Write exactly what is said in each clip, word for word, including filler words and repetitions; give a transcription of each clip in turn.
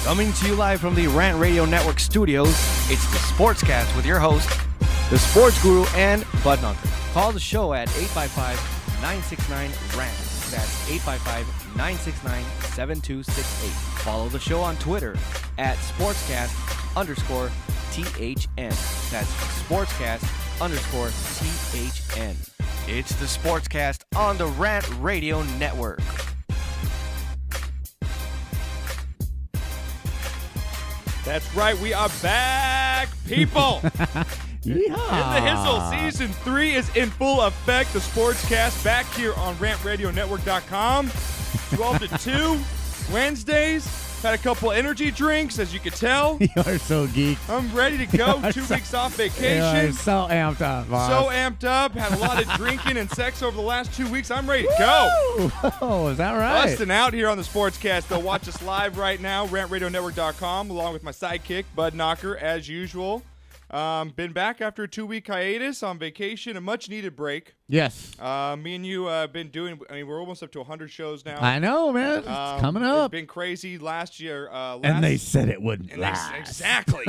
Coming to you live from the Rant Radio Network studios, it's the Sportscast with your host, the sports guru, and Bud Knocker. Call the show at eight five five, nine six nine, R A N T. That's eight five five, nine six nine, seven two six eight. Follow the show on Twitter at Sportscast underscore T H N. That's Sportscast underscore T H N. It's the Sportscast on the Rant Radio Network. That's right, we are back, people. In the Hizzle, season three is in full effect. The Sportscast back here on rant radio network dot com, twelve to two, Wednesdays. Had a couple energy drinks, as you can tell. You are so geeked. I'm ready to go. Two so, weeks off vacation. You are so amped up, boss. So amped up. Had a lot of drinking and sex over the last two weeks. I'm ready to go. Oh, is that right? Busting out here on the Sportscast. They'll watch us live right now, rant radio network dot com, along with my sidekick, Bud Knocker, as usual. Um, been back after a two-week hiatus on vacation, a much-needed break. Yes. Uh, me and you have uh, been doing, I mean, we're almost up to one hundred shows now. I know, man. It's um, coming up. It's been crazy last year. Uh, last, and they said it wouldn't and last. They, exactly.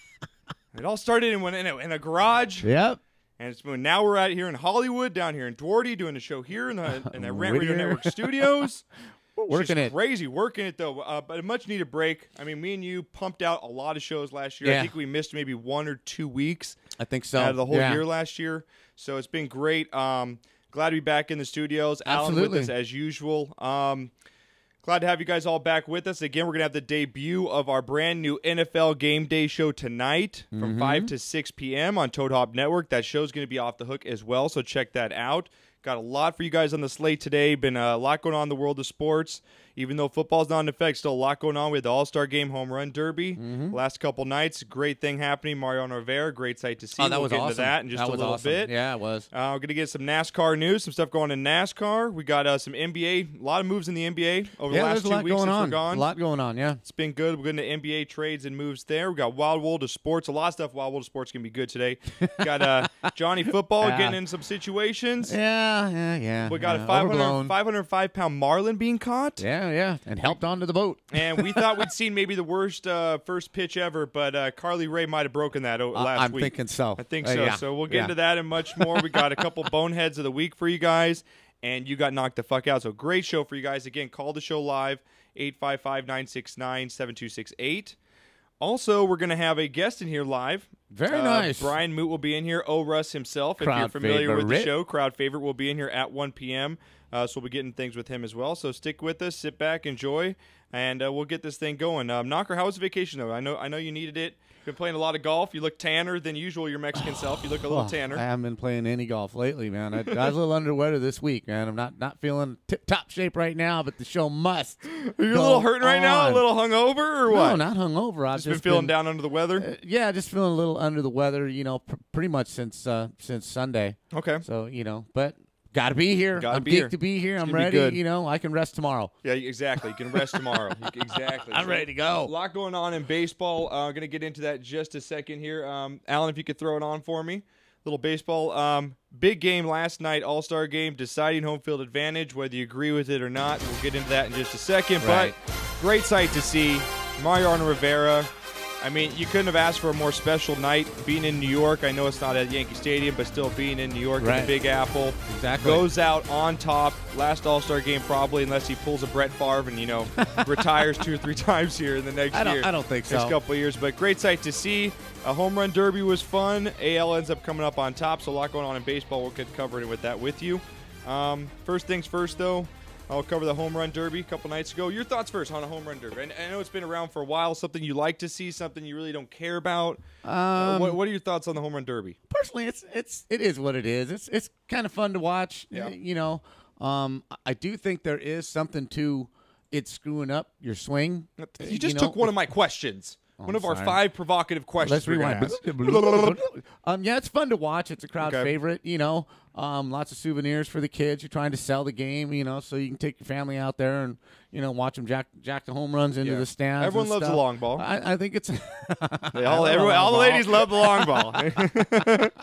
It all started in, in, a, in a garage. Yep. And it's, now we're out here in Hollywood, down here in Doherty, doing a show here in the, in the Rant Radio Network studios. We're working Just it. Crazy, working it, though. Uh, but a much-needed break. I mean, me and you pumped out a lot of shows last year. Yeah. I think we missed maybe one or two weeks. I think so. Out of the whole yeah. year last year. So it's been great. Um, glad to be back in the studios. Absolutely. Alan with us as usual. Um, glad to have you guys all back with us. Again, we're going to have the debut of our brand new N F L Game Day show tonight from mm-hmm. five to six p.m. on Toad Hop Network. That show's going to be off the hook as well, so check that out. Got a lot for you guys on the slate today. Been a lot going on in the world of sports. Even though football's not in effect, still a lot going on with the All-Star Game Home Run Derby. Mm-hmm. Last couple nights, great thing happening. Mariano Rivera, great sight to see. Oh, that we'll was get awesome. into that in just that a was little awesome. bit. Yeah, it was. Uh, we're going to get some NASCAR news, some stuff going in NASCAR. We got uh, some N B A, a lot of moves in the N B A over yeah, the last there's a two lot weeks going since on. we're gone. A lot going on, yeah. It's been good. We're going to N B A trades and moves there. We got Wild World of Sports. A lot of stuff Wild World of Sports going to be good today. Got uh, Johnny Football yeah. getting in some situations. Yeah, yeah, yeah. We got yeah. a five hundred five pound marlin being caught. Yeah, yeah, and helped onto the boat. And we thought we'd seen maybe the worst uh, first pitch ever, but uh, Carly Ray might have broken that o- Uh, last I'm week. thinking so. I think Uh, so. yeah. So we'll get Yeah. into that and much more. We got a couple boneheads of the week for you guys, and you got knocked the fuck out. So great show for you guys. Again, call the show live, eight five five, nine six nine, seven two six eight. Also, we're going to have a guest in here live. Very Uh, nice. Brian Moot will be in here. O. Russ himself, if Crowd you're familiar with the favorite. show. Crowd favorite will be in here at one p.m., uh, so we'll be getting things with him as well. So stick with us, sit back, enjoy, and uh, we'll get this thing going. Um, Knocker, how was the vacation, though? I know I know you needed it. Been playing a lot of golf. You look tanner than usual, your Mexican self. You look a little Oh, tanner. I haven't been playing any golf lately, man. I, I was a little under weather this week, man. I'm not, not feeling tip-top shape right now, but the show must You're a little hurting right now? A on. little hungover or what? No, not hungover. I've just, just, been feeling been, down under the weather? Uh, yeah, just feeling a little under the weather, you know, pr- pretty much since uh, since Sunday. Okay. So, you know, but got to be here. Gotta I'm be geeked here. to be here. It's I'm gonna be ready. good. You know, I can rest tomorrow. Yeah, exactly. You can rest tomorrow. You- exactly. I'm So- ready to A go. lot going on in baseball. Uh, going to get into that in just a second here. Um, Alan, if you could throw it on for me. Little baseball. Um, big game last night, All-Star game, deciding home field advantage, whether you agree with it or not. We'll get into that in just a second. Right. But great sight to see. Mariano Rivera. I mean, you couldn't have asked for a more special night. Being in New York, I know it's not at Yankee Stadium, but still being in New York in Right. the Big Apple. Exactly. Goes out on top. Last All-Star game probably, unless he pulls a Brett Favre and, you know, retires two or three times here in the next I don't, year. I don't think so. Next couple of years. But great sight to see. A home run derby was fun. A L ends up coming up on top, so a lot going on in baseball. We'll get covered with that with you. Um, first things first, though. I'll cover the home run derby a couple nights ago. Your thoughts first on a home run derby. And I know it's been around for a while. Something you like to see, something you really don't care about. Uh, Um, what, what are your thoughts on the home run derby? personally, it's it's it is what it is. It's it's kind of fun to watch. Yeah. You know, um, I do think there is something to it screwing up your swing. You just know, took one of my questions. Oh, one of I'm our sorry. five provocative questions. Let's we're gonna rewind. ask. um, yeah, it's fun to watch. It's a crowd Okay. favorite. You know, um, lots of souvenirs for the kids. You're trying to sell the game. You know, so you can take your family out there and you know watch them jack jack the home runs into Yeah. the stands. Everyone and loves stuff. the long ball. I, I think it's They all, everyone, all the ladies love the long ball.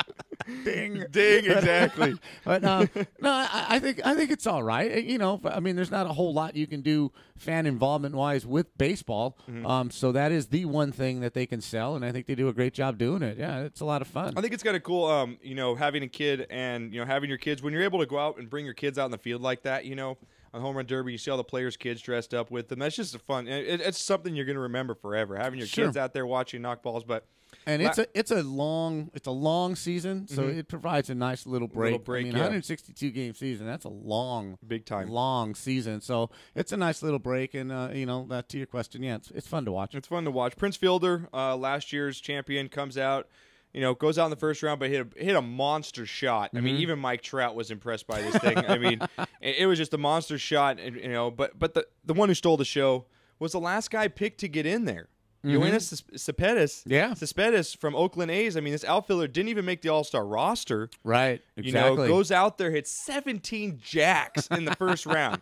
Ding, Ding, exactly. But um, no, I, I think I think it's all right. You know, I mean, there's not a whole lot you can do fan involvement wise with baseball. Mm-hmm. Um, so that is the one thing that they can sell, and I think they do a great job doing it. Yeah, it's a lot of fun. I think it's kind of cool, um, you know, having a kid and, you know, having your kids, when you're able to go out and bring your kids out in the field like that, you know, on Home Run Derby, you see all the players' kids dressed up with them. That's just a fun. It, it's something you're going to remember forever. Having your Sure. kids out there watching knock balls, but And it's a it's a long it's a long season, so Mhm. it provides a nice little break. Little break, I mean, yeah. one hundred sixty-two game season. That's a long, big time. long season. So it's a nice little break. And uh, you know, that to your question, yeah, it's it's fun to watch. It's fun to watch. Prince Fielder, uh, last year's champion, comes out. You know, goes out in the first round, but hit a, hit a monster shot. I mean, Mhm. even Mike Trout was impressed by this thing. I mean, it, it was just a monster shot. And, you know, but but the the one who stole the show was the last guy picked to get in there. Mhm. Yoenis Cespedes. Yeah. Cespedes from Oakland A's. I mean, this outfielder didn't even make the All-Star roster. Right. You Exactly. know, goes out there, hits seventeen jacks in the first round.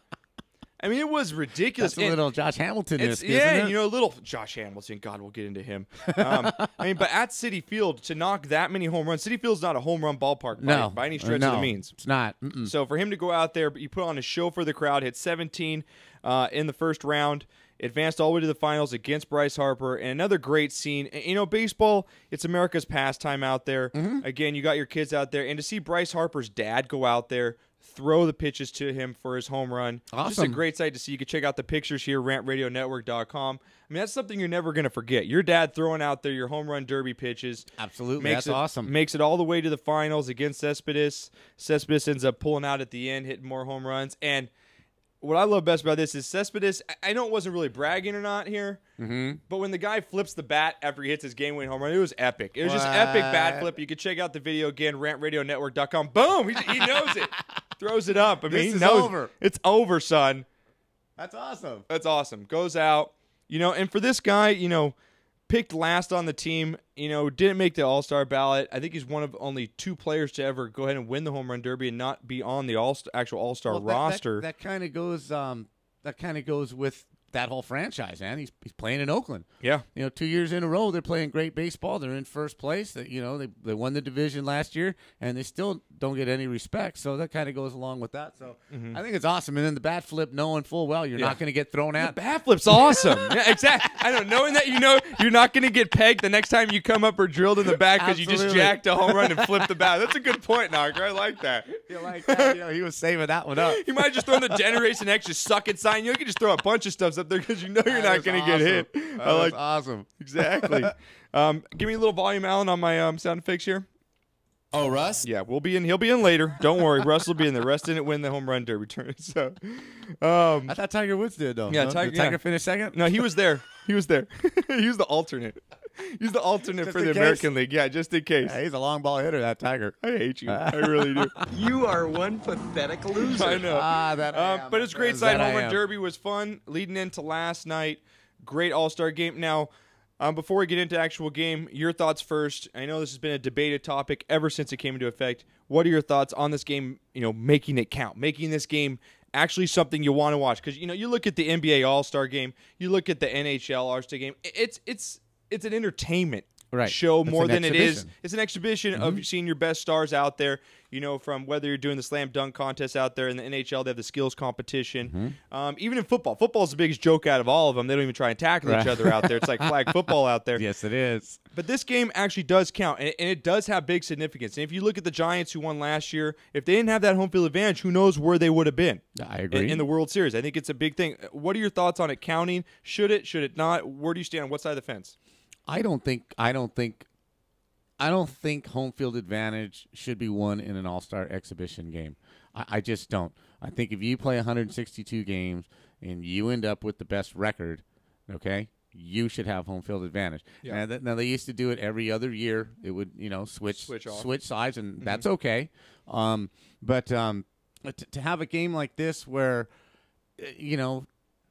I mean, it was ridiculous. That's a And- little Josh Hamilton. it's, isn't yeah, it? you know, a little Josh Hamilton. God, we'll get into him. Um, I mean, but at Citi Field to knock that many home runs, Citi Field's not a home run ballpark by, no, by any uh, stretch no, of the means. It's not. Mm-mm. So for him to go out there, you put on a show for the crowd, hit seventeen uh, in the first round, advanced all the way to the finals against Bryce Harper, and another great scene. And, you know, baseball, it's America's pastime out there. Mm-hmm. Again, you got your kids out there, and to see Bryce Harper's dad go out there, throw the pitches to him for his home run. Just a Awesome. great sight to see. You can check out the pictures here, rant radio network dot com. I mean, that's something you're never going to forget. Your dad throwing out there your home run derby pitches. Absolutely. Makes That's it, awesome. Makes it all the way to the finals against Cespedes. Cespedes ends up pulling out at the end, hitting more home runs. And what I love best about this is Cespedes, I- I know it wasn't really bragging or not here, Mm-hmm. but when the guy flips the bat after he hits his game-winning home run, it was epic. It was just epic bat What? flip. You can check out the video again, rant radio network dot com. Boom! He, he knows it. Throws it up. I mean, This he is knows over. It's over, son. That's awesome. That's awesome. Goes out, you know, and for this guy, you know, picked last on the team, you know, didn't make the All-Star ballot. I think he's one of only two players to ever go ahead and win the home run derby and not be on the all actual All-Star Well, that- roster. That, that kind of goes. Um, that kind of goes with that whole franchise, man. He's he's playing in Oakland. yeah. You know, two years in a row, they're playing great baseball. They're in first place. That you know, they they won the division last year, and they still don't get any respect. So that kind of goes along with that. So I think it's awesome. And then the bat flip, knowing full well you're Yeah. not going to get thrown The out. bat flip's awesome. Yeah, exactly. I know, knowing that you know you're not going to get pegged the next time you come up or drilled in the back because you just Absolutely. jacked a home run and flipped the bat. That's a good point, Knocker. I like that. You like that? You know, he was saving that one up. You might have just thrown the Generation X just suck it sign. You can just throw a bunch of stuff up there because you know you're That not was going to get hit. awesome. That I was like awesome. exactly. um, give me a little volume, Alan, on my um, sound effects here. Oh, Russ? Yeah, we'll be in. He'll be in later. Don't worry. Russ will be in there. Russ didn't win the home run derby turn. So, um, I thought Tiger Woods did though. Yeah, No? Tiger- Did Tiger yeah. finish second? no, he was there. He was there. he was the alternate. He's the alternate Just for in the case. American League. Yeah, just in case. Yeah, he's a long ball hitter, that Tiger. I hate you. I really do. You are one pathetic loser. I know. Ah, that. I Um, am. but it's great That sight. I Home Run am. Derby was fun leading into last night. Great All-Star game. Now, um, before we get into actual game, your thoughts first. I know this has been a debated topic ever since it came into effect. What are your thoughts on this game, you know, making it count, making this game actually something you want to watch? Because, you know, you look at the N B A All-Star game, you look at the N H L All-Star game, it's it's it's an entertainment Right. show It's more an than it is. exhibition. It's an exhibition of seeing your best stars out there, you know, from whether you're doing the slam dunk contest out there in the N H L, they have the skills competition. Um, even in football, football's the biggest joke out of all of them. They don't even try and tackle each Right. other out there. It's like flag football out there. Yes, it is. But this game actually does count, and it, and it does have big significance. And if you look at the Giants who won last year, if they didn't have that home field advantage, who knows where they would have been I in, agree. in the World Series. I think it's a big thing. What are your thoughts on it counting? Should it? Should it not? Where do you stand on what side of the fence? I don't think. I don't think. I don't think home field advantage should be won in an all-star exhibition game. I, I just don't. I think if you play one hundred sixty-two games and you end up with the best record, okay, you should have home field advantage. Yeah. Now, that, now they used to do it every other year. It would, you know, switch Switch off. switch sides, and that's okay. Um, but um, to, to have a game like this where, uh, you know,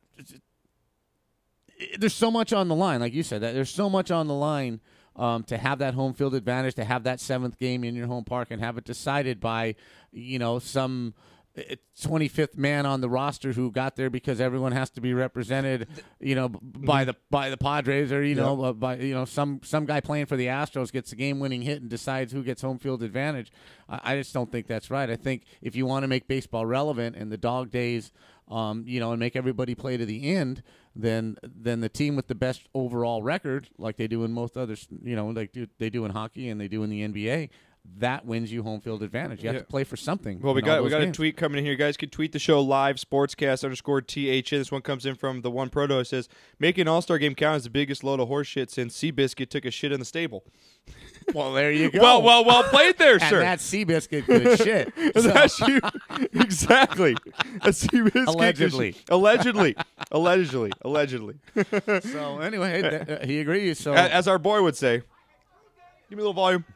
there's so much on the line, like you said. That there's so much on the line um, to have that home field advantage, to have that seventh game in your home park, and have it decided by, you know, some twenty-fifth man on the roster who got there because everyone has to be represented, you know, by the by the Padres or you know yep. by you know some some guy playing for the Astros gets a game-winning hit and decides who gets home field advantage. I, I just don't think that's right. I think if you want to make baseball relevant in the dog days, um, you know, and make everybody play to the end, then then the team with the best overall record, like they do in most others, you know, like do, they do in hockey and they do in the N B A. That wins you home field advantage. You have yeah. to play for something. Well, we got we got games. a tweet coming in here. You guys can tweet the show live, sportscast underscore T H N. This one comes in from the one proto. It says, making an all-star game count is the biggest load of horse shit since Seabiscuit took a shit in the stable. Well, there you go. Well, well, well played there, and sir. That's Seabiscuit good shit. So. That's you. Exactly. That's Seabiscuit. Allegedly. Allegedly. Allegedly. Allegedly. So, anyway, th- uh, he agrees. So, As our boy would say, give me a little volume.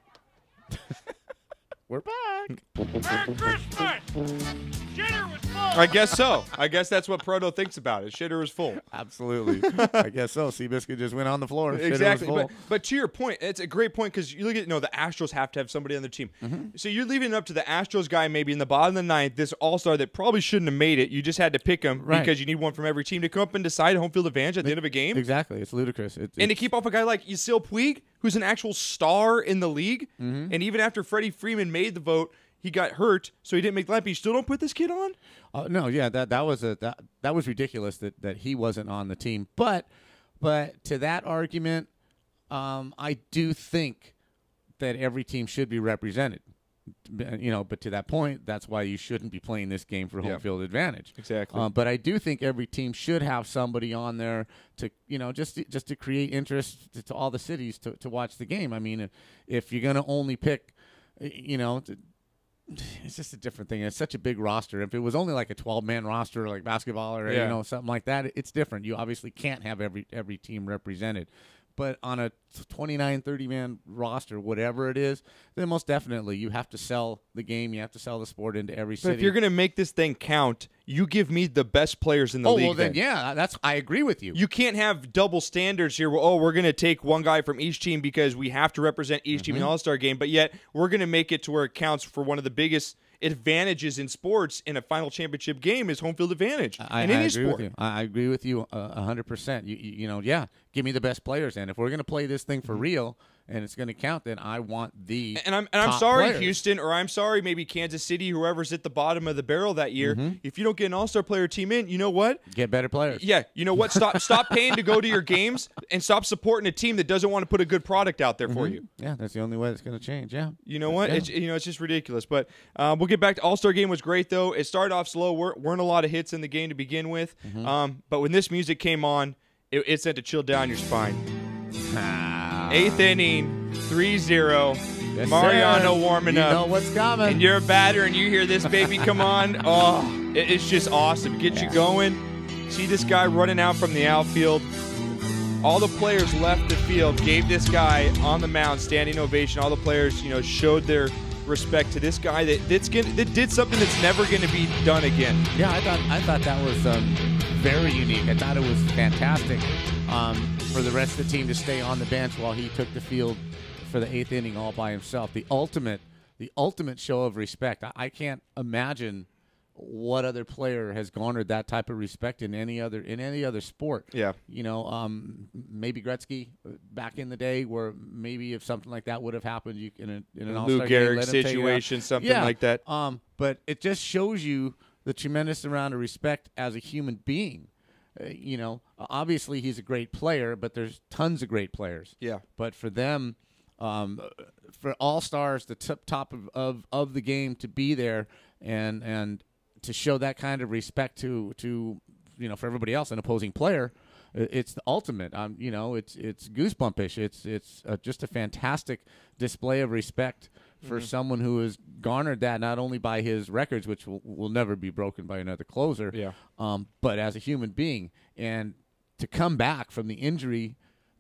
We're back. Merry Christmas! Shitter was full! I guess so. I guess that's what Proto thinks about it. Shitter is full. Absolutely. I guess so. Seabiscuit just went on the floor. Shit, Exactly. it was full. But, but to your point, it's a great point because you look at, you know, the Astros have to have somebody on their team. Mm-hmm. So you're leaving it up to the Astros guy maybe in the bottom of the ninth, this all-star that probably shouldn't have made it. You just had to pick him Right. because you need one from every team to come up and decide home field advantage at the end of a game. Exactly. It's ludicrous. It, And to it's- keep off a guy like Yasiel Puig, who's an actual star in the league. Mm-hmm. And even after Freddie Freeman made the vote, he got hurt, so he didn't make the lineup. You still don't put this kid on? Uh, no, yeah, that that was a that, that was ridiculous that, that he wasn't on the team. But but to that argument, um, I do think that every team should be represented. You know, but to that point, that's why you shouldn't be playing this game for home Yeah. field advantage. Exactly. Uh, but I do think every team should have somebody on there to, you know, just to, just to create interest to, to all the cities to, to watch the game. I mean, if, if you're going to only pick, you know, to, it's just a different thing. It's such a big roster. If it was only like a twelve-man roster, like basketball or Yeah. you know something like that, it's different. You obviously can't have every every team represented. But on a twenty-nine, thirty-man roster, whatever it is, then most definitely you have to sell the game. You have to sell the sport into every But city. if you're going to make this thing count, you give me the best players in the oh league. well, then yeah, that's I agree with you. You can't have double standards here. Where, oh, we're going to take one guy from each team because we have to represent each team in the All-Star game, but yet we're going to make it to where it counts for one of the biggest advantages in sports in a final championship game is home field advantage I, in I any agree sport. with you. I, I agree with you a hundred percent. You, you you know, yeah, give me the best players. And if we're going to play this thing for real and it's going to count, then I want the And I'm and I'm top sorry, players. Houston, or I'm sorry, maybe Kansas City, whoever's at the bottom of the barrel that year. Mm-hmm. If you don't get an All-Star player team in, you know what? Get better players. Yeah, you know what? Stop stop paying to go to your games and stop supporting a team that doesn't want to put a good product out there for you. Yeah, that's the only way it's going to change. Yeah. You know what? Yeah. It's you know it's just ridiculous. But uh, we'll get back to All-Star game was great though. It started off slow. Weren't, weren't a lot of hits in the game to begin with. Mm-hmm. Um, but when this music came on, it, it sent a chill down your spine. Ah. Eighth inning, three zero. Yes, Mariano sir. warming you up. know what's coming. And you're a batter and you hear this baby come on. Oh, it, it's just awesome. Get you going. See this guy running out from the outfield. All the players left the field, gave this guy on the mound standing ovation. All the players, you know, showed their respect to this guy that that's gonna, that did something that's never going to be done again. Yeah, I thought I thought that was um, very unique. I thought it was fantastic um, for the rest of the team to stay on the bench while he took the field for the eighth inning all by himself. The ultimate, the ultimate show of respect. I, I can't imagine what other player has garnered that type of respect in any other in any other sport. Yeah. You know, um, maybe Gretzky uh, back in the day, where maybe if something like that would have happened, you in, a, in an All-Star Lou game, Gehrig let him take it out. situation, something Yeah, like that. Um, but it just shows you the tremendous amount of respect as a human being. Uh, you know, obviously he's a great player, but there's tons of great players. Yeah. But for them, um, for all stars, the top top of, of, of the game to be there and and to show that kind of respect to to you know for everybody else, an opposing player, it's the ultimate. Um, you know, it's it's goosebumpish. It's it's uh, just a fantastic display of respect for Mm-hmm. someone who has garnered that not only by his records, which will, will never be broken by another closer, Yeah. um, but as a human being, and to come back from the injury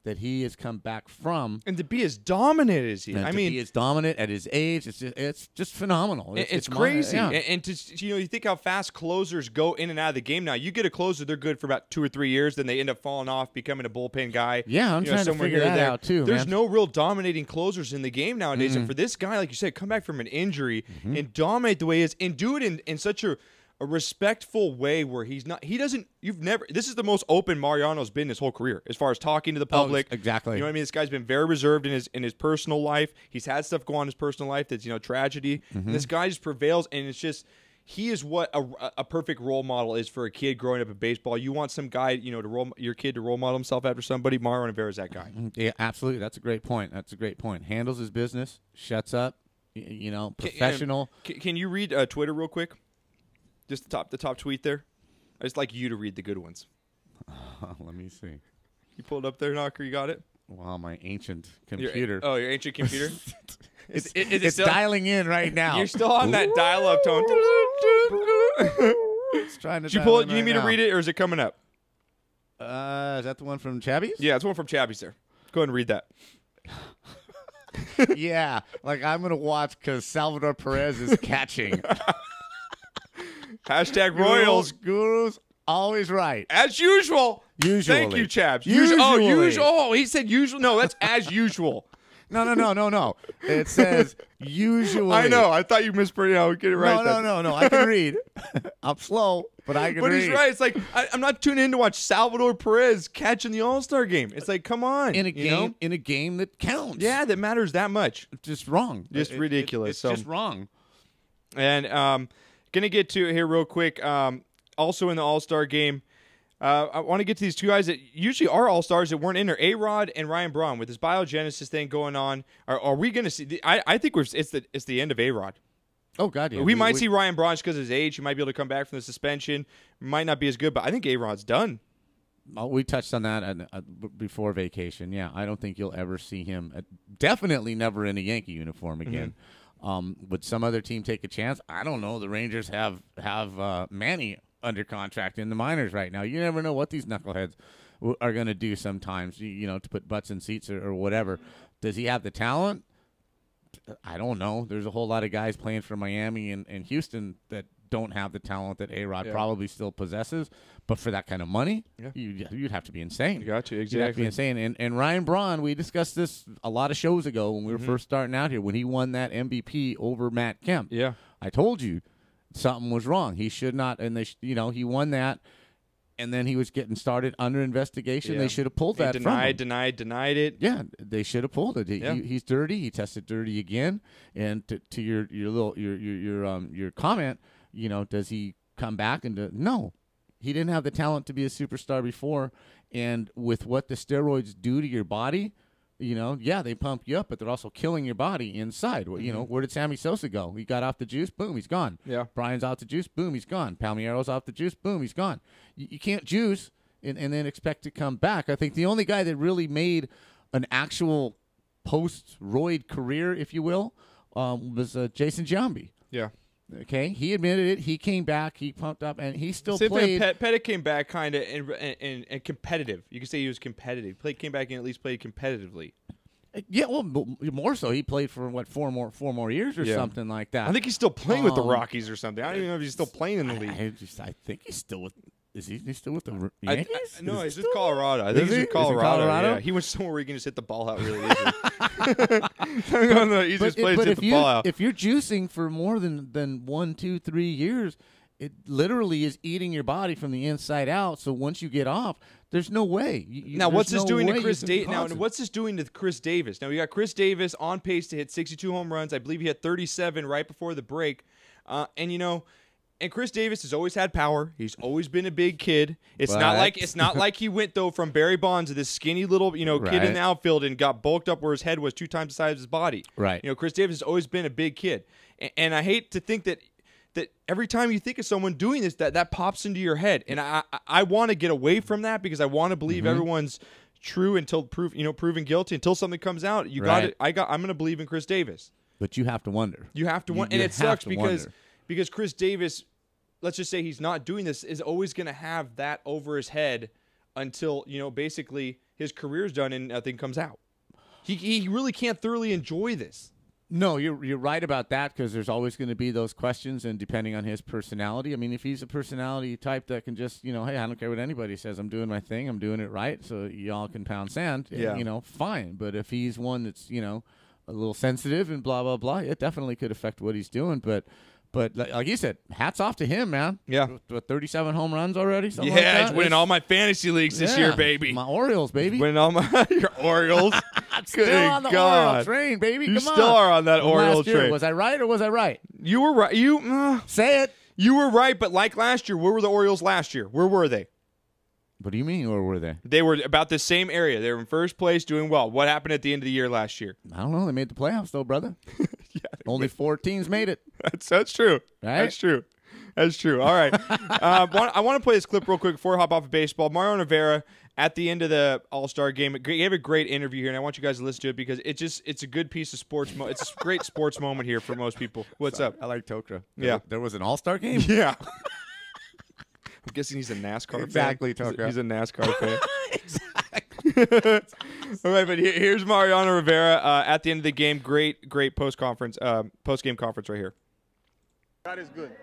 that he has come back from. And to be as dominant as he, And I to mean, be as dominant at his age, it's just, it's just phenomenal. It's, it's my- crazy, yeah. and, and to you know, you think how fast closers go in and out of the game now. You get a closer, they're good for about two or three years, then they end up falling off, becoming a bullpen guy. Yeah, I'm you know, trying to somewhere figure here or that there. out, too, There's man. no real dominating closers in the game nowadays, Mm-hmm. and for this guy, like you said, come back from an injury and dominate the way he is, and do it in, in such a a respectful way where he's not. He doesn't. You've never. This is the most open Mariano's been his whole career, as far as talking to the public. Oh, exactly. You know what I mean? This guy's been very reserved in his in his personal life. He's had stuff go on in his personal life that's you know tragedy. Mm-hmm. And this guy just prevails, and it's just he is what a, a perfect role model is for a kid growing up in baseball. You want some guy, you know, to roll your kid to role model himself after somebody. Mariano Rivera is that guy. Yeah, absolutely. That's a great point. That's a great point. Handles his business, shuts up, y- you know, Can- professional. Can, can you read uh, Twitter real quick? Just the top the top tweet there. I just like you to read the good ones. Let me see. You pulled up there, Knocker. You got it. Wow, my ancient Your- computer. oh, your ancient computer. it's is, is it it's still- dialing in right now. You're still on that dial-up tone. It's trying to Did you dial pull it? in You need right me to now. read it, or is it coming up? Uh, is that the one from Chabby's? Yeah, it's one from Chabby's there. Go ahead and read that. Yeah, like I'm gonna watch because Salvador Perez is catching. Hashtag Royals. Guru's always right. As usual. Usually. Thank you, Chabs. Usually. Oh, usual. Oh, he said usual. No, that's as usual. No, no, no, no, no. It says usually. I know. I thought you mispronounced. No, get it right. No, no, then. no, no. I can read. I'm slow, but I can But read. he's right. It's like I, I'm not tuning in to watch Salvador Perez catching the All-Star game. It's like, come on, In a you game, know? in a game that counts. Yeah, that matters that much. It's just wrong. Just It- it- ridiculous. it's So- just wrong. And um, gonna get to it here real quick. Um, also in the All-Star game, uh, I want to get to these two guys that usually are All-Stars that weren't in there. A-Rod and Ryan Braun with this biogenesis thing going on. Are, are we gonna see? I, I think we're, it's the it's the end of A-Rod. Oh God, yeah. we, might see Ryan Braun just because of his age. He might be able to come back from the suspension. Might not be as good, but I think A-Rod's done. Oh, we touched on that at, uh, b- before vacation. Yeah, I don't think you'll ever see him. At, definitely never in a Yankee uniform again. Um, would some other team take a chance? I don't know. The Rangers have have uh, Manny under contract in the minors right now. You never know what these knuckleheads w- are going to do. Sometimes, you, you know, to put butts in seats or, or whatever. Does he have the talent? I don't know. There's a whole lot of guys playing for Miami and, and Houston that don't have the talent that A-Rod Yeah. probably still possesses. But for that kind of money, Yeah. you, you'd have to be insane. You got to, You'd have to exactly. be insane. And, and Ryan Braun, we discussed this a lot of shows ago when we were Mm-hmm. first starting out here, when he won that M V P over Matt Kemp. Yeah. I told you something was wrong. He should not, and they, sh- you know, he won that, and then he was getting started under investigation. Yeah. They should have pulled He that from denied, him. denied, denied it. Yeah, they should have pulled it. He, Yeah. he- he's dirty. He tested dirty again. And to, to your your little your your your um your comment, you know, does he come back and do, no, he didn't have the talent to be a superstar before. And with what the steroids do to your body, you know, yeah, they pump you up, but they're also killing your body inside. Well, You know, where did Sammy Sosa go? He got off the juice, boom, he's gone. Yeah. Brian's off the juice, boom, he's gone. Palmiero's off the juice, boom, he's gone. You, you can't juice and, and then expect to come back. I think the only guy that really made an actual post-roid career, if you will, um, was uh, Jason Giambi. Yeah. Okay, he admitted it. He came back. He pumped up, and he still Same played. thing. Pet, Pettit came back kind of and, and, and competitive. You could say he was competitive. Played came back and at least played competitively. Yeah, well, m- more so. He played for what four more four more years or Yeah. something like that. I think he's still playing with the Um, Rockies or something. I don't even know if he's still playing in the I, league. I just I think he's still with. Is he he's still with the R- I- Yankees? I- no, Is he he's just still- Colorado. I Is think he's he? in Is he Colorado. Colorado? Yeah, he went somewhere where he can just hit the ball out really easily. One of the easiest But, plays but to hit if the you ball out. if you're juicing for more than than one, two, three years, it literally is eating your body from the inside out. So once you get off, there's no way. You- you- Now, there's what's this no doing way to you Chris can Davis? Now, cause it. what's this doing to Chris Davis? Now, we got Chris Davis on pace to hit sixty-two home runs. I believe he had thirty-seven right before the break. Uh, and you know, and Chris Davis has always had power. He's always been a big kid. It's not But- like it's not like he went though from Barry Bonds to this skinny little you know kid in Right. the outfield and got bulked up where his head was two times the size of his body. Right. You know, Chris Davis has always been a big kid, and, and I hate to think that. That every time you think of someone doing this, that that pops into your head, and I I, I want to get away from that because I want to believe Mm-hmm. everyone's true until prove you know proven guilty until something comes out. You got Right. it. I got. I'm going to believe in Chris Davis. But you have to wonder. You have to You- want, you and it have sucks to because wonder. because Chris Davis, let's just say he's not doing this, is always going to have that over his head until, you know, basically his career's done and nothing comes out. He he really can't thoroughly enjoy this. No, you're you're right about that because there's always going to be those questions, and depending on his personality. I mean, if he's a personality type that can just, you know, hey, I don't care what anybody says, I'm doing my thing, I'm doing it right, so y'all can pound sand, yeah. you know, fine. But if he's one that's, you know, a little sensitive and blah, blah, blah, it definitely could affect what he's doing. But, but like you said, hats off to him, man. Yeah. With thirty-seven home runs already? Something Yeah, like that? he's winning It's, all my fantasy leagues this yeah, year, baby. My Orioles, baby. Winning all my your Orioles. Still Good on the God. Oriole train, baby. You Come on. still are on that From Oriole last year. train. Was I right or was I right? You were right. You uh, Say it. you were right, but like last year, where were the Orioles last year? Where were they? What do you mean, or were they? They were about the same area. They were in first place, doing well. What happened at the end of the year last year? I don't know. They made the playoffs, though, brother. Yeah, Only four teams made it. That's that's true. Right? That's true. That's true. All right. uh, want, I want to play this clip real quick before I hop off of baseball. Mariano Rivera at the end of the All-Star game gave a great interview here, and I want you guys to listen to it because it just it's a good piece of sports. Mo- it's a great sports moment here for most people. What's Sorry, up? I like Tokra. Yeah. There, there was an All-Star game? Yeah. I'm guessing he's a NASCAR Exactly, fan. Tokra. He's a NASCAR fan. Exactly. All right, but here, here's Mariano Rivera uh, at the end of the game. Great, great post conference, uh, post game conference right here. God is good.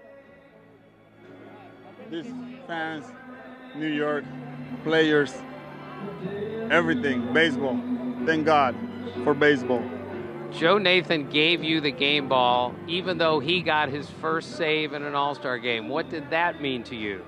These fans, New York, players, everything, baseball. Thank God for baseball. Joe Nathan gave you the game ball, even though he got his first save in an All-Star game. What did that mean to you?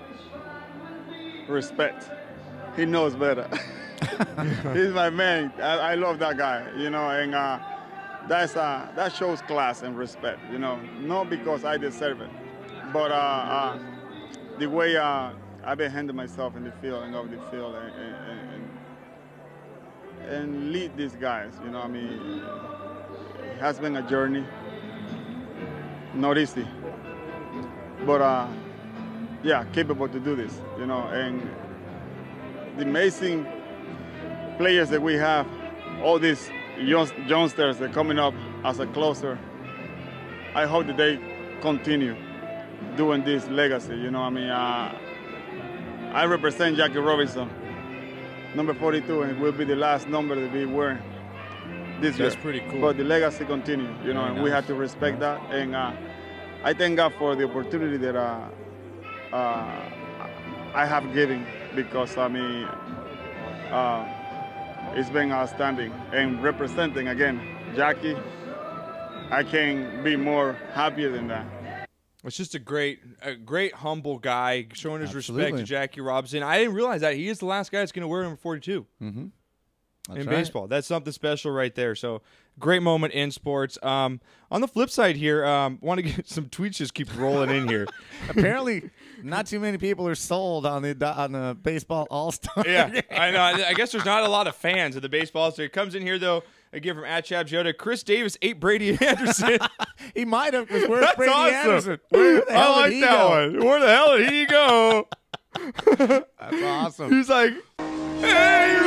Respect. He knows better. He's my man. I, I love that guy, you know, and uh, that's uh, that shows class and respect, you know, not because I deserve it, but uh, uh, the way uh, I've been handling myself in the field and off the field and, and, and, and lead these guys, you know, I mean, it has been a journey, not easy, but uh, yeah, capable to do this, you know, and the amazing players that we have, all these young, youngsters that are coming up as a closer, I hope that they continue doing this legacy, you know, I mean, uh, I represent Jackie Robinson, number forty-two, and it will be the last number to be wearing this year. That's pretty cool. But the legacy continue, you know, Very and nice. we have to respect that, and uh, I thank God for the opportunity that uh, uh, I have given, because, I mean, uh, it's been outstanding. And representing, again, Jackie, I can't be more happier than that. It's just a great, a great humble guy showing his respect Absolutely. to Jackie Robinson. I didn't realize that he is the last guy that's going to wear number forty-two Mm-hmm. That's in right. baseball. That's something special right there. So great moment in sports. Um, on the flip side here, um, want to get some tweets just keep rolling in here. Apparently, not too many people are sold on the on the baseball All-Star. Yeah, I know. I I guess there's not a lot of fans of the baseball. So it comes in here though. Again from at Chab Jota, Chris Davis ate Brady Anderson. He might have, because where's That's Brady awesome. Anderson? Where the hell I like did he that go? one. Where the hell did he go? That's awesome. He's like, hey,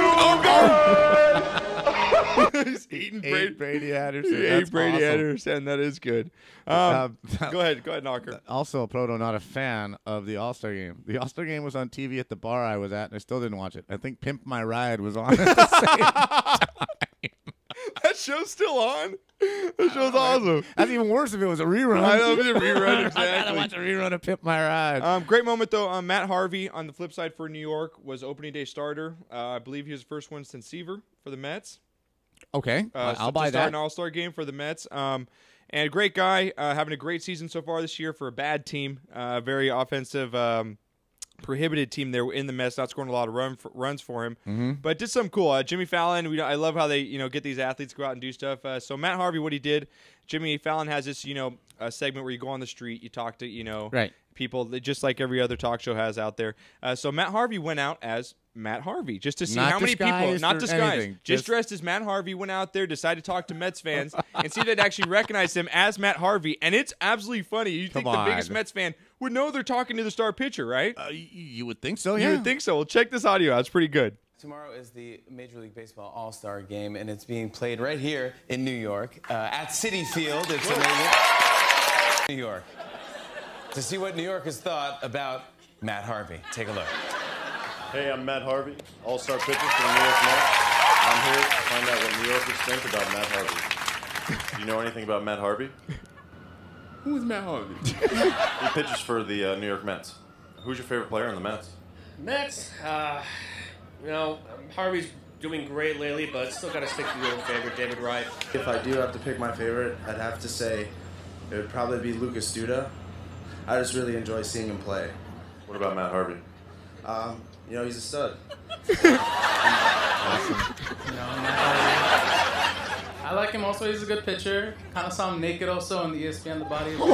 oh, go. He's eating Brady. Ate Brady Anderson. He That's ate Brady awesome. Anderson. That is good. Um, Um, go ahead. Go ahead, Knocker. Also, Proto, not a fan of the All-Star game. The All-Star game was on T V at the bar I was at, and I still didn't watch it. I think Pimp My Ride was on at the same time. That show's still on. That show's awesome. That's even worse if it was a rerun. I know, it was a rerun, I'd rather exactly. watch a rerun of Pimp My Ride. Um, great moment, though. Um, Matt Harvey, on the flip side for New York, was opening day starter. Uh, I believe he was the first one since Seaver for the Mets. Okay, Uh, I'll to buy start that. an All-Star game for the Mets. Um, and a great guy, uh, having a great season so far this year for a bad team. Uh, very offensive, um, prohibited team there in the Mets, not scoring a lot of run for, runs for him. Mm-hmm. But did something cool. Uh, Jimmy Fallon, we, I love how they you know get these athletes to go out and do stuff. Uh, so Matt Harvey, what he did, Jimmy Fallon has this you know a segment where you go on the street, you talk to you know Right. people, that- just like every other talk show has out there. Uh, so Matt Harvey went out as Matt Harvey just to see Not how many people, disguised not or disguised, anything, just, just- dressed as Matt Harvey, went out there, decided to talk to Mets fans and see if they'd actually recognize him as Matt Harvey. And it's absolutely funny. You think Come the biggest on. Mets fan would know they're talking to the star pitcher, right? Uh, y- you would think so, You yeah. would think so. Well, check this audio out. It's pretty good. Tomorrow is the Major League Baseball All-Star Game, and it's being played right here in New York uh, at Citi Field. It's amazing. New York. To see what New Yorkers thought about Matt Harvey. Take a look. Hey, I'm Matt Harvey, all-star pitcher for the New York Mets. I'm here to find out what New Yorkers think about Matt Harvey. Do you know anything about Matt Harvey? Who is Matt Harvey? He pitches for the uh, New York Mets. Who's your favorite player in the Mets? Mets, uh, you know, Harvey's doing great lately, but still got to stick to the old favorite, David Wright. If I do have to pick my favorite, I'd have to say it would probably be Lucas Duda. I just really enjoy seeing him play. What about Matt Harvey? Um, you know, he's a stud. I like him also. He's a good pitcher. Kind of saw him naked also on the E S P N The Body. He's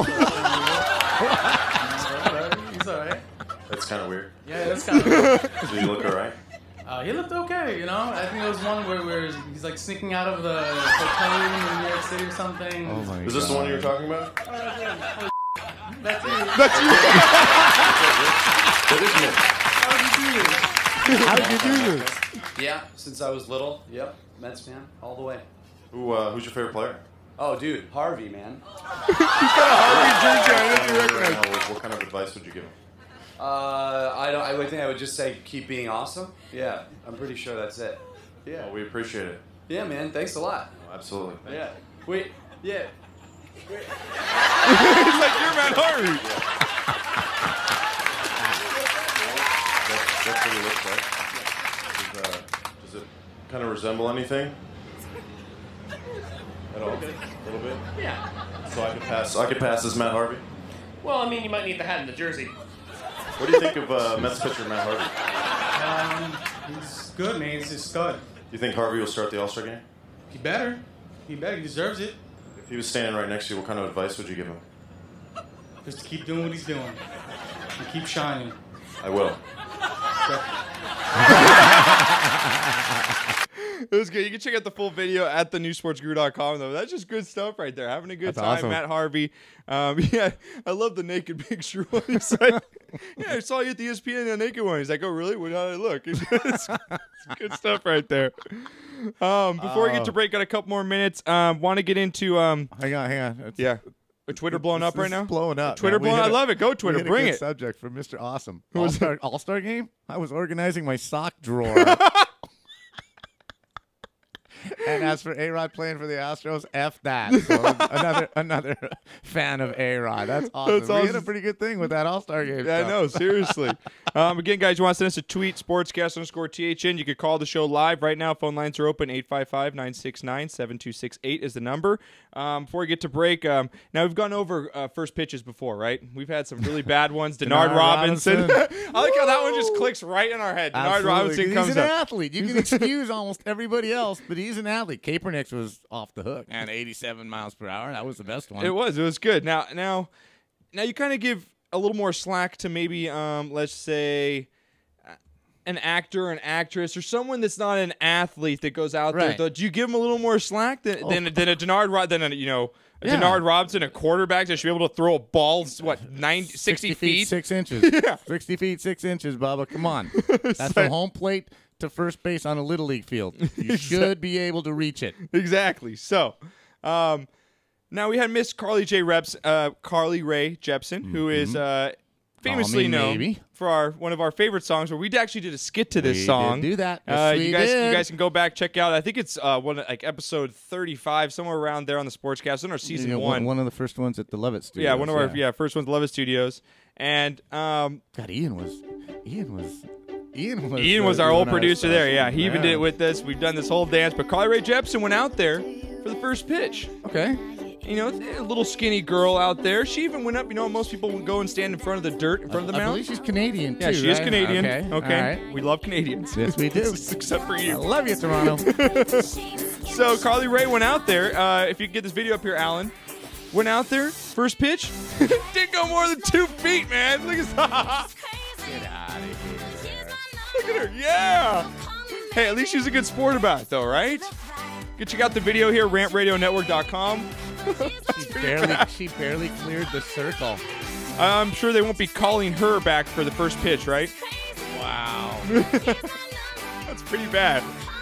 all right. That's kind of weird. Yeah, that's kind of weird. Did he look all right? Uh, he looked okay, you know. I think there was one where, where he's like sneaking out of the hotel room in New York City or something. Oh my Is this God. the one you were talking about? Oh, that's you. That's you. That is me. How did you do this? How did you do this? Yeah, since I was little. Yep, Mets fan, all the way. Who, uh, who's your favorite player? Oh, dude, Harvey, man. He's got a Harvey jersey on. I didn't Right recognize. now, what, what kind of advice would you give him? Uh, I don't. I would think I would just say keep being awesome. Yeah, I'm pretty sure that's it. Yeah. Well, we appreciate it. Yeah, man. Thanks a lot. Oh, absolutely. Yeah. Wait. Yeah. He's like, you're Matt Harvey. That's, that's what he looks like. Does, uh, does it kind of resemble anything? At all? A little bit? Yeah. So I could pass. I could pass as Matt Harvey. Well, I mean, you might need the hat and the jersey. What do you think of uh, Mets pitcher Matt Harvey? Um, he's good, man. He's a stud. Do you think Harvey will start the All-Star game? He better. He better. He deserves it. If he was standing right next to you, what kind of advice would you give him? Just to keep doing what he's doing. And keep shining. I will. It was good. You can check out the full video at the new sports guru dot com, though. That's just good stuff right there. Having a good That's time, awesome. Matt Harvey. Um, yeah, I love the naked picture one. He's like, yeah, I saw you at the E S P N, the naked one. He's like, oh, really? Well, how did I look? It's, it's good stuff right there. Um, before we get to break, got a couple more minutes. Um, want to get into um, Hang on, hang on. It's- yeah, Twitter blowing up this right is now. Blowing up. Twitter man. We blowing. hit I a- love it. Go we Twitter, hit a bring good it. Subject from Mister Awesome. Who was All-Star, All-Star game. I was organizing my sock drawer. And as for A-Rod playing for the Astros, F that. So another another fan of A-Rod. That's awesome. That's We hit awesome. a pretty good thing with that All-Star game. Yeah, I stuff. know. Seriously. um, again, guys, you want to send us a tweet, sportscast underscore T H N. You could call the show live right now. Phone lines are open. eight five five, nine six nine, seven two six eight is the number. Um, before we get to break, um, now we've gone over uh, first pitches before, right? We've had some really bad ones. Denard, Denard Robinson. Robinson. I like how that one just clicks right in our head. Denard Absolutely. Robinson comes He's an up. athlete. You can excuse almost everybody else, but he's an athlete. Kaepernick was off the hook and eighty-seven miles per hour. That was the best one. It was. It was good. Now, now, now you kind of give a little more slack to maybe, um, let's say, uh, an actor, an actress, or someone that's not an athlete that goes out Right. there. Though, do you give them a little more slack than Oh. than, than a Denard Ro- than a, you know a Yeah. Denard Robinson, a quarterback that should be able to throw a ball what ninety, sixty feet? six inches. Yeah. sixty feet, six inches, Bubba. Come on. That's from home plate to first base on a Little League field. You should be able to reach it. Exactly. So, um, now we had Miss Carly J. Reps, uh, Carly Rae Jepsen, who is uh, famously me known maybe. for our one of our favorite songs. Where we actually did a skit to this We did song. do that. Yes, uh, we you guys, did. you guys can go back check out. I think it's uh, one like episode thirty-five, somewhere around there on the Sportscast, in our season You know, one. One of the first ones at the Lovett Studios. yeah, one of our yeah first ones, Lovett Studios, and um, God, Ian was. Ian was. Ian was. Ian was uh, our doing old producer stuff. there. Yeah, he even did it with us. We've done this whole dance, but Carly Rae Jepsen went out there for the first pitch. Okay. You know, a little skinny girl out there. She even went up. You know, most people would go and stand in front of the dirt, in front of the I mound. believe she's Canadian, Yeah, too, she is right? Canadian. Okay, Okay. all right. We love Canadians. Yes, we do. Except for I you. love you, Toronto. So Carly Rae went out there. Uh, if you can get this video up here, Alan. Went out there. First pitch. Didn't go more than two feet, man. Look at that. Get out of here. Look at her. Yeah. Hey, at least she's a good sport about it, though, right? Go check out the video here, rant radio network dot com. She barely, she barely cleared the circle. I'm sure they won't be calling her back for the first pitch, right? Wow. That's pretty bad.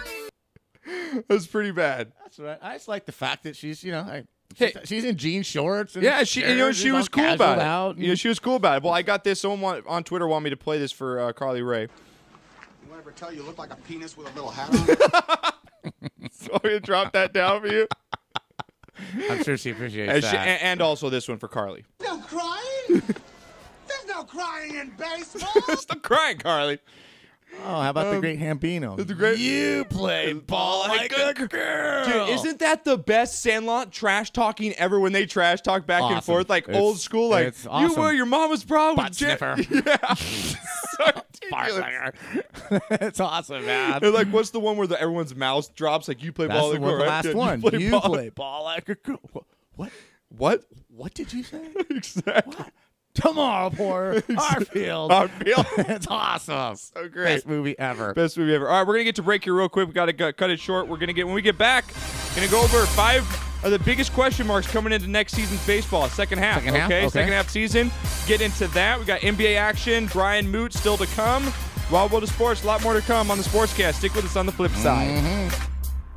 That's pretty bad. That's right. I just like the fact that she's, you know, I, Hey. she's, she's in jean shorts. And Yeah, she, you know, shirts, she she's was all cool casualed about it. out. You know, she was cool about it. Well, I got this. Someone want, on Twitter want me to play this for uh, Carly Rae. Anyone ever tell you you look like a penis with a little hat on? So I'm going to drop that down for you. I'm sure she appreciates and that. She, and also this one for Carly. No crying? There's no crying in baseball. Stop crying, Carly. Oh, how about Um, the great Hambino? The great You play ball like a girl. Dude, isn't that the best Sandlot trash talking ever when they trash talk back and Awesome. forth like It's- old school? Like, it's awesome. you were your mama's problem. Butt sniffer. Yeah. So ridiculous. It's awesome, man. And like, what's the one where the, everyone's mouth drops? Like, you play That's ball the, like a one, girl, the right? last Yeah, one. You play, You ball. play ball like a girl. What? What? What did you say? Exactly. What? Tomorrow, poor Arfield. Arfield. It's awesome. So great. Best movie ever. Best movie ever. All right, we're gonna get to break here real quick. We gotta go, cut it short. We're gonna get when we get back. Gonna go over five of the biggest question marks coming into next season's baseball. Second half. Second half? Okay? Okay. Second half season. Get into that. We got N B A action. Brian Moot still to come. Wild World of Sports. A lot more to come on the Sportscast. Stick with us on the flip side. Mm-hmm.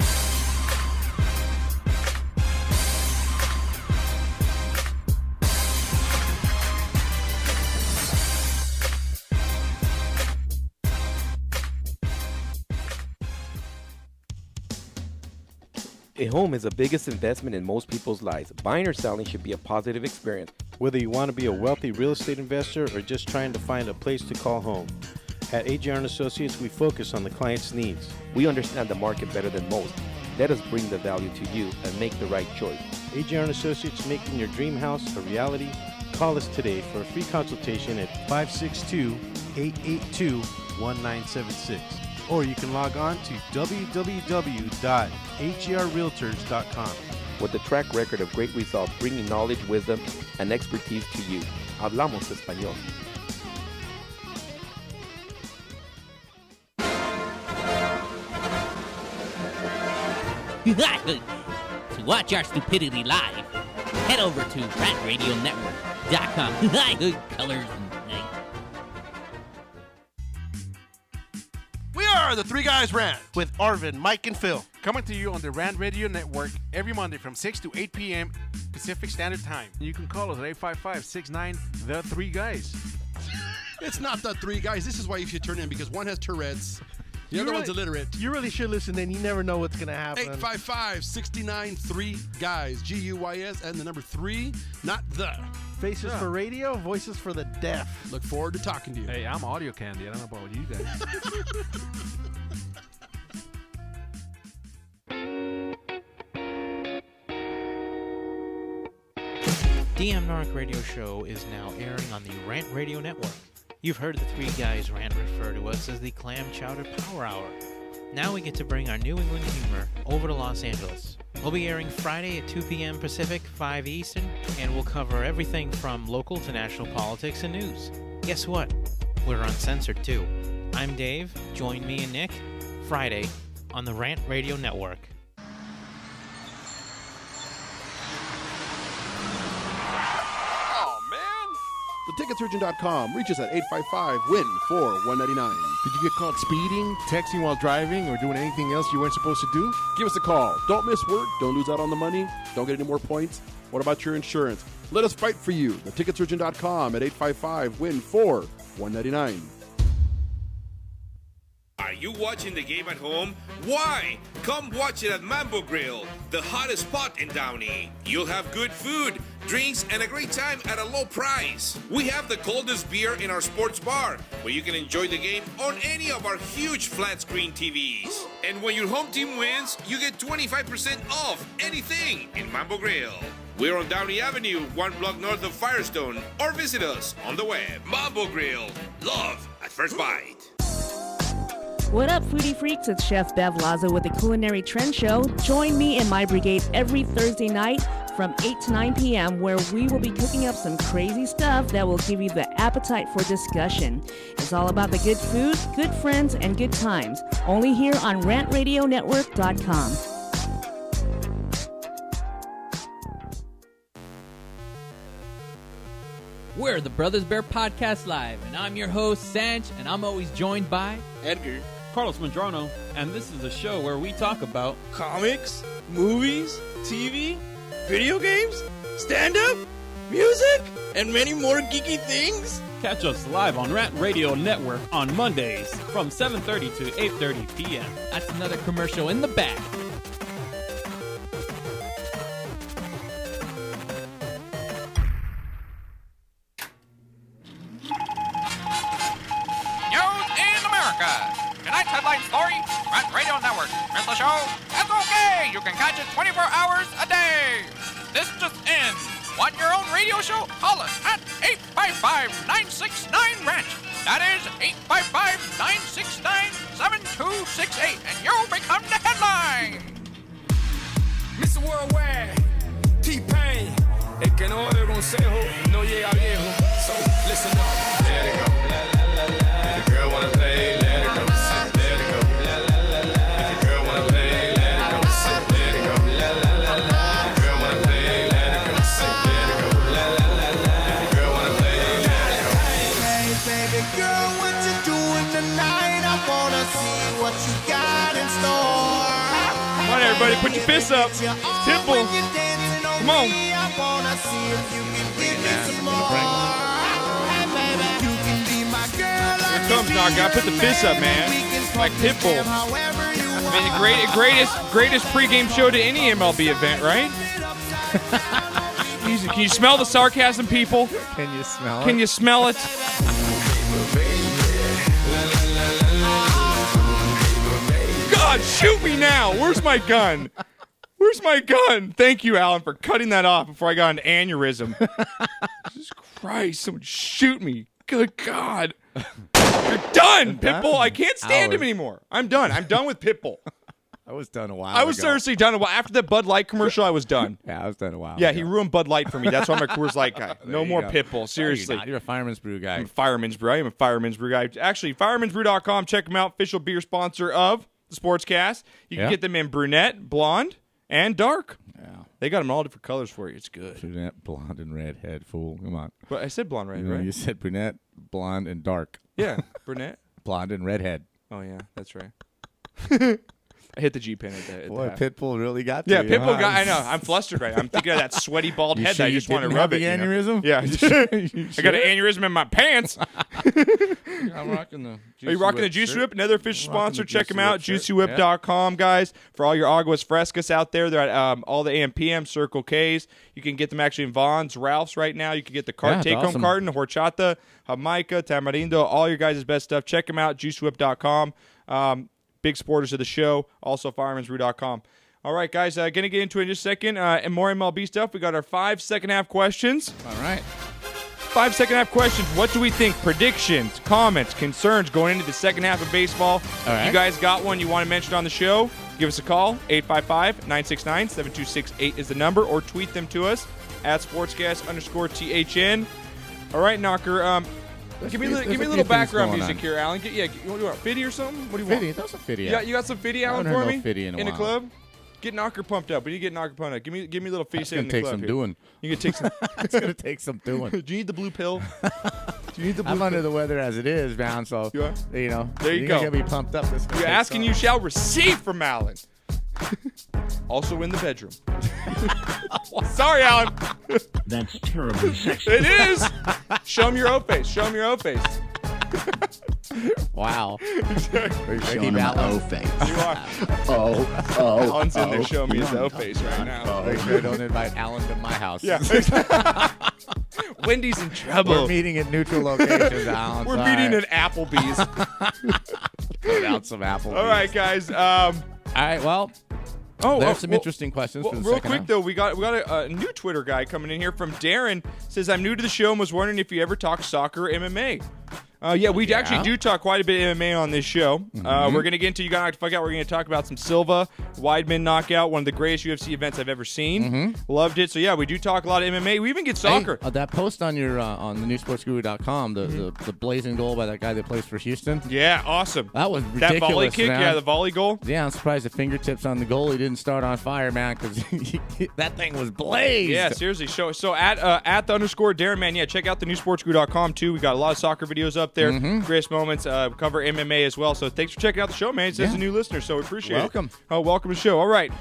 A home is the biggest investment in most people's lives. Buying or selling should be a positive experience. Whether you want to be a wealthy real estate investor or just trying to find a place to call home. At A J R and Associates, we focus on the client's needs. We understand the market better than most. Let us bring the value to you and make the right choice. A J R and Associates, making your dream house a reality. Call us today for a free consultation at five six two, eight eight two, one nine seven six. Or you can log on to w w w dot a g r realtors dot com. With a track record of great results, bringing knowledge, wisdom, and expertise to you. Hablamos español. To watch our stupidity live, head over to rat radio network dot com. Colors and night. We are the Three Guys Rant With Arvin, Mike, and Phil. coming to you on the Rant Radio Network every Monday from six to eight p.m. Pacific Standard Time. You can call us at eight five five, six nine, the three guys. It's not the Three Guys. This is why you should turn in because one has Tourette's, the You other really- one's illiterate. You really should listen, then you never know what's going to happen. eight five five, six nine, three guys. G U Y S and the number three, not the. Faces Yeah. for radio, voices for the deaf. Look forward to talking to you. Hey, I'm audio candy. I don't know about you guys. D M Narc Radio Show is now airing on the Rant Radio Network. You've heard the Three Guys Rant refer to us as the Clam Chowder Power Hour. Now we get to bring our New England humor over to Los Angeles. We'll be airing Friday at two p.m. Pacific, five Eastern, and we'll cover everything from local to national politics and news. Guess what? We're uncensored too. I'm Dave. Join me and Nick Friday on the Rant Radio Network. The ticket surgeon dot com. Reach us at eight five five, W I N, four one nine nine. Did you get caught speeding, texting while driving, or doing anything else you weren't supposed to do? Give us a call. Don't miss work. Don't lose out on the money. Don't get any more points. What about your insurance? Let us fight for you. The ticket surgeon dot com at eight five five, W I N, four one nine nine. Are you watching the game at home? Why? Come watch it at Mambo Grill, the hottest spot in Downey. You'll have good food, drinks, and a great time at a low price. We have the coldest beer in our sports bar, where you can enjoy the game on any of our huge flat screen T Vs. And when your home team wins, you get twenty-five percent off anything in Mambo Grill. We're on Downey Avenue, one block north of Firestone, or visit us on the web. Mambo Grill, love at first bite. What up, foodie freaks? It's Chef Bev Lazo with the Culinary Trend Show. Join me and my brigade every Thursday night from eight to nine p.m. where we will be cooking up some crazy stuff that will give you the appetite for discussion. It's all about the good food, good friends, and good times. Only here on rant radio network dot com. We're the Brothers Bear Podcast Live, and I'm your host, Sanj, and I'm always joined by Edgar, Carlos Madrono, and this is a show where we talk about comics, movies, T V, video games, stand-up, music, and many more geeky things? Catch us live on Rant Radio Network on Mondays from seven thirty to eight thirty p.m. That's another commercial in the bag. News in America. Tonight's headline story, Rant Radio Network. Miss the show? That's okay. You can catch it twenty-four hours a day. This just in. Want your own radio show? Call us at eight five five, nine six nine, ranch. That is eight five five, nine six nine, seven two six eight, and you'll become the headline. Mister Worldwide, T-Pain, el que no oye consejo no llega viejo. So listen up, let it go. If the girl wanna play, let it go. Let it go. If the girl wanna play, let it go. Let it go. If the girl wanna play, let it go. Let it go. If the girl wanna play, let it go. Hey, baby girl, what you doing tonight? I wanna see what you got in store. Come on, everybody, put your fists up. Pitbull. Come on. I wanna see if you can give me some more. Hey, baby, you can be my girl. Here comes Knockout. Put the fists up, man. Like Pitbull. I mean, the great, greatest, greatest pregame show to any M L B event, right? Easy. Can you smell the sarcasm, people? Can you smell it? Can you smell it? God, shoot me now. Where's my gun? Where's my gun? Thank you, Alan, for cutting that off before I got an aneurysm. Jesus Christ, someone shoot me. Good God. You're done, Pitbull. I can't stand him anymore. I'm done. I'm done with Pitbull. I was done a while I was ago. seriously done a while. After the Bud Light commercial, I was done. Yeah, I was done a while Yeah, ago. he ruined Bud Light for me. That's why I'm a Coors Light guy. No you more go. Pitbull. No, Seriously. you're not. You're a Fireman's Brew guy. I'm a Fireman's Brew. I am a Fireman's Brew guy. Actually, fireman's brew dot com. Check them out. Official beer sponsor of the Sportscast. You can Yeah. get them in brunette, blonde, and dark. Yeah. They got them all different colors for you. It's good. Brunette, blonde, and redhead. Fool. Come on. But I said blonde, red, You know, right? You said brunette, blonde, and dark. Yeah, brunette. Blonde and redhead. Oh, yeah, that's right. I hit the G pin at the, at Boy, the half. Pitbull really got to Yeah, you, Pitbull huh? got. I know. I'm flustered right now. I'm thinking of that sweaty bald You head sure that I you just want to didn't rub have it. the you know? aneurysm? Yeah, You sure? You I got an sure? aneurysm in my pants. I'm rocking the. Are you rocking the Juicy Whip? Another official I'm rocking sponsor. the Check Juicy them out. Whip shirt. juicy whip dot com, guys. For all your Aguas Frescas out there, they're at um, all the A M P M, Circle K's. You can get them actually in Vaughn's, Ralph's right now. You can get the cart Yeah, it's take-home awesome. carton, horchata, Jamaica, Tamarindo, all your guys' best stuff. Check them out. juicy whip dot com. Um, big supporters of the show. Also, fireman's brew dot com. All right, guys, uh, going to get into it in just a second. Uh, and more M L B stuff. We got our five second half questions. All right. Five second half questions. What do we think? Predictions, comments, concerns going into the second half of baseball. All If right. you guys got one you want to mention on the show, give us a call. eight five five, nine six nine, seven two six eight is the number, or tweet them to us at sportscast underscore T H N. All right, Knocker. Um, Let's give me a see- little, there's give me a a few little things background going music on. here, Alan. Get, yeah, you want, you want Fiddy or something? What do you want? Fiddy, throw some Fiddy You out. got, you got some Fiddy, I Alan, haven't for heard me? no Fiddy in a the while. club? Get Knocker pumped up. We need to get Knocker pumped up. Give me, give me a little Fiddy That's in gonna the take club some here. doing. You can take some. It's gonna take some doing. Do you need the blue pill? Do you need the blue I'm under pill? the weather as it is, man. So You are? you know, There you you're go. gonna be pumped up. This You're asking, you shall receive from Alan. Also in the bedroom. Sorry, Alan. That's terribly sexy. It is. Show him your O face. Show him your O face. Wow. Showing him my O face. You are. Oh, oh, Alan's in there oh. showing me You his know O what I'm face right now. Make sure I don't invite Alan to my house. Yeah. Wendy's in trouble. We're meeting at neutral locations, Alan. We're Sorry. meeting at Applebee's. Put out some Applebee's. All right, guys. Um, All right. Well, oh, there's oh, some well- interesting questions well, for the real second quick half. though, we got we got a, a new Twitter guy coming in here from Darren. Says, I'm new to the show and was wondering if you ever talk soccer or M M A. Uh, yeah, we Yeah. actually do talk quite a bit of M M A on this show. Uh, Mhm. we're going to get into, you got to fuck out, we're going to talk about some Silva, Weidman knockout, one of the greatest U F C events I've ever seen. Mhm. Loved it. So yeah, we do talk a lot of M M A. We even get soccer. Hey, uh, that post on your uh, on the new sports guru dot com, the, the the blazing goal by that guy that plays for Houston. Yeah, awesome. That was That ridiculous. volley kick, man. yeah, the volley goal. Yeah, I'm surprised the fingertips on the goalie didn't start on fire, man, because that thing was blazed. Yeah, seriously. So, so at uh, at the underscore Darren, man, yeah, check out the new sports guru dot com too. We got a lot of soccer videos up there. Mhm. Greatest moments. Uh, cover M M A as well. So thanks for checking out the show, man. It says Yeah. a new listener, so we appreciate Welcome. it. Oh, welcome to the show. All right.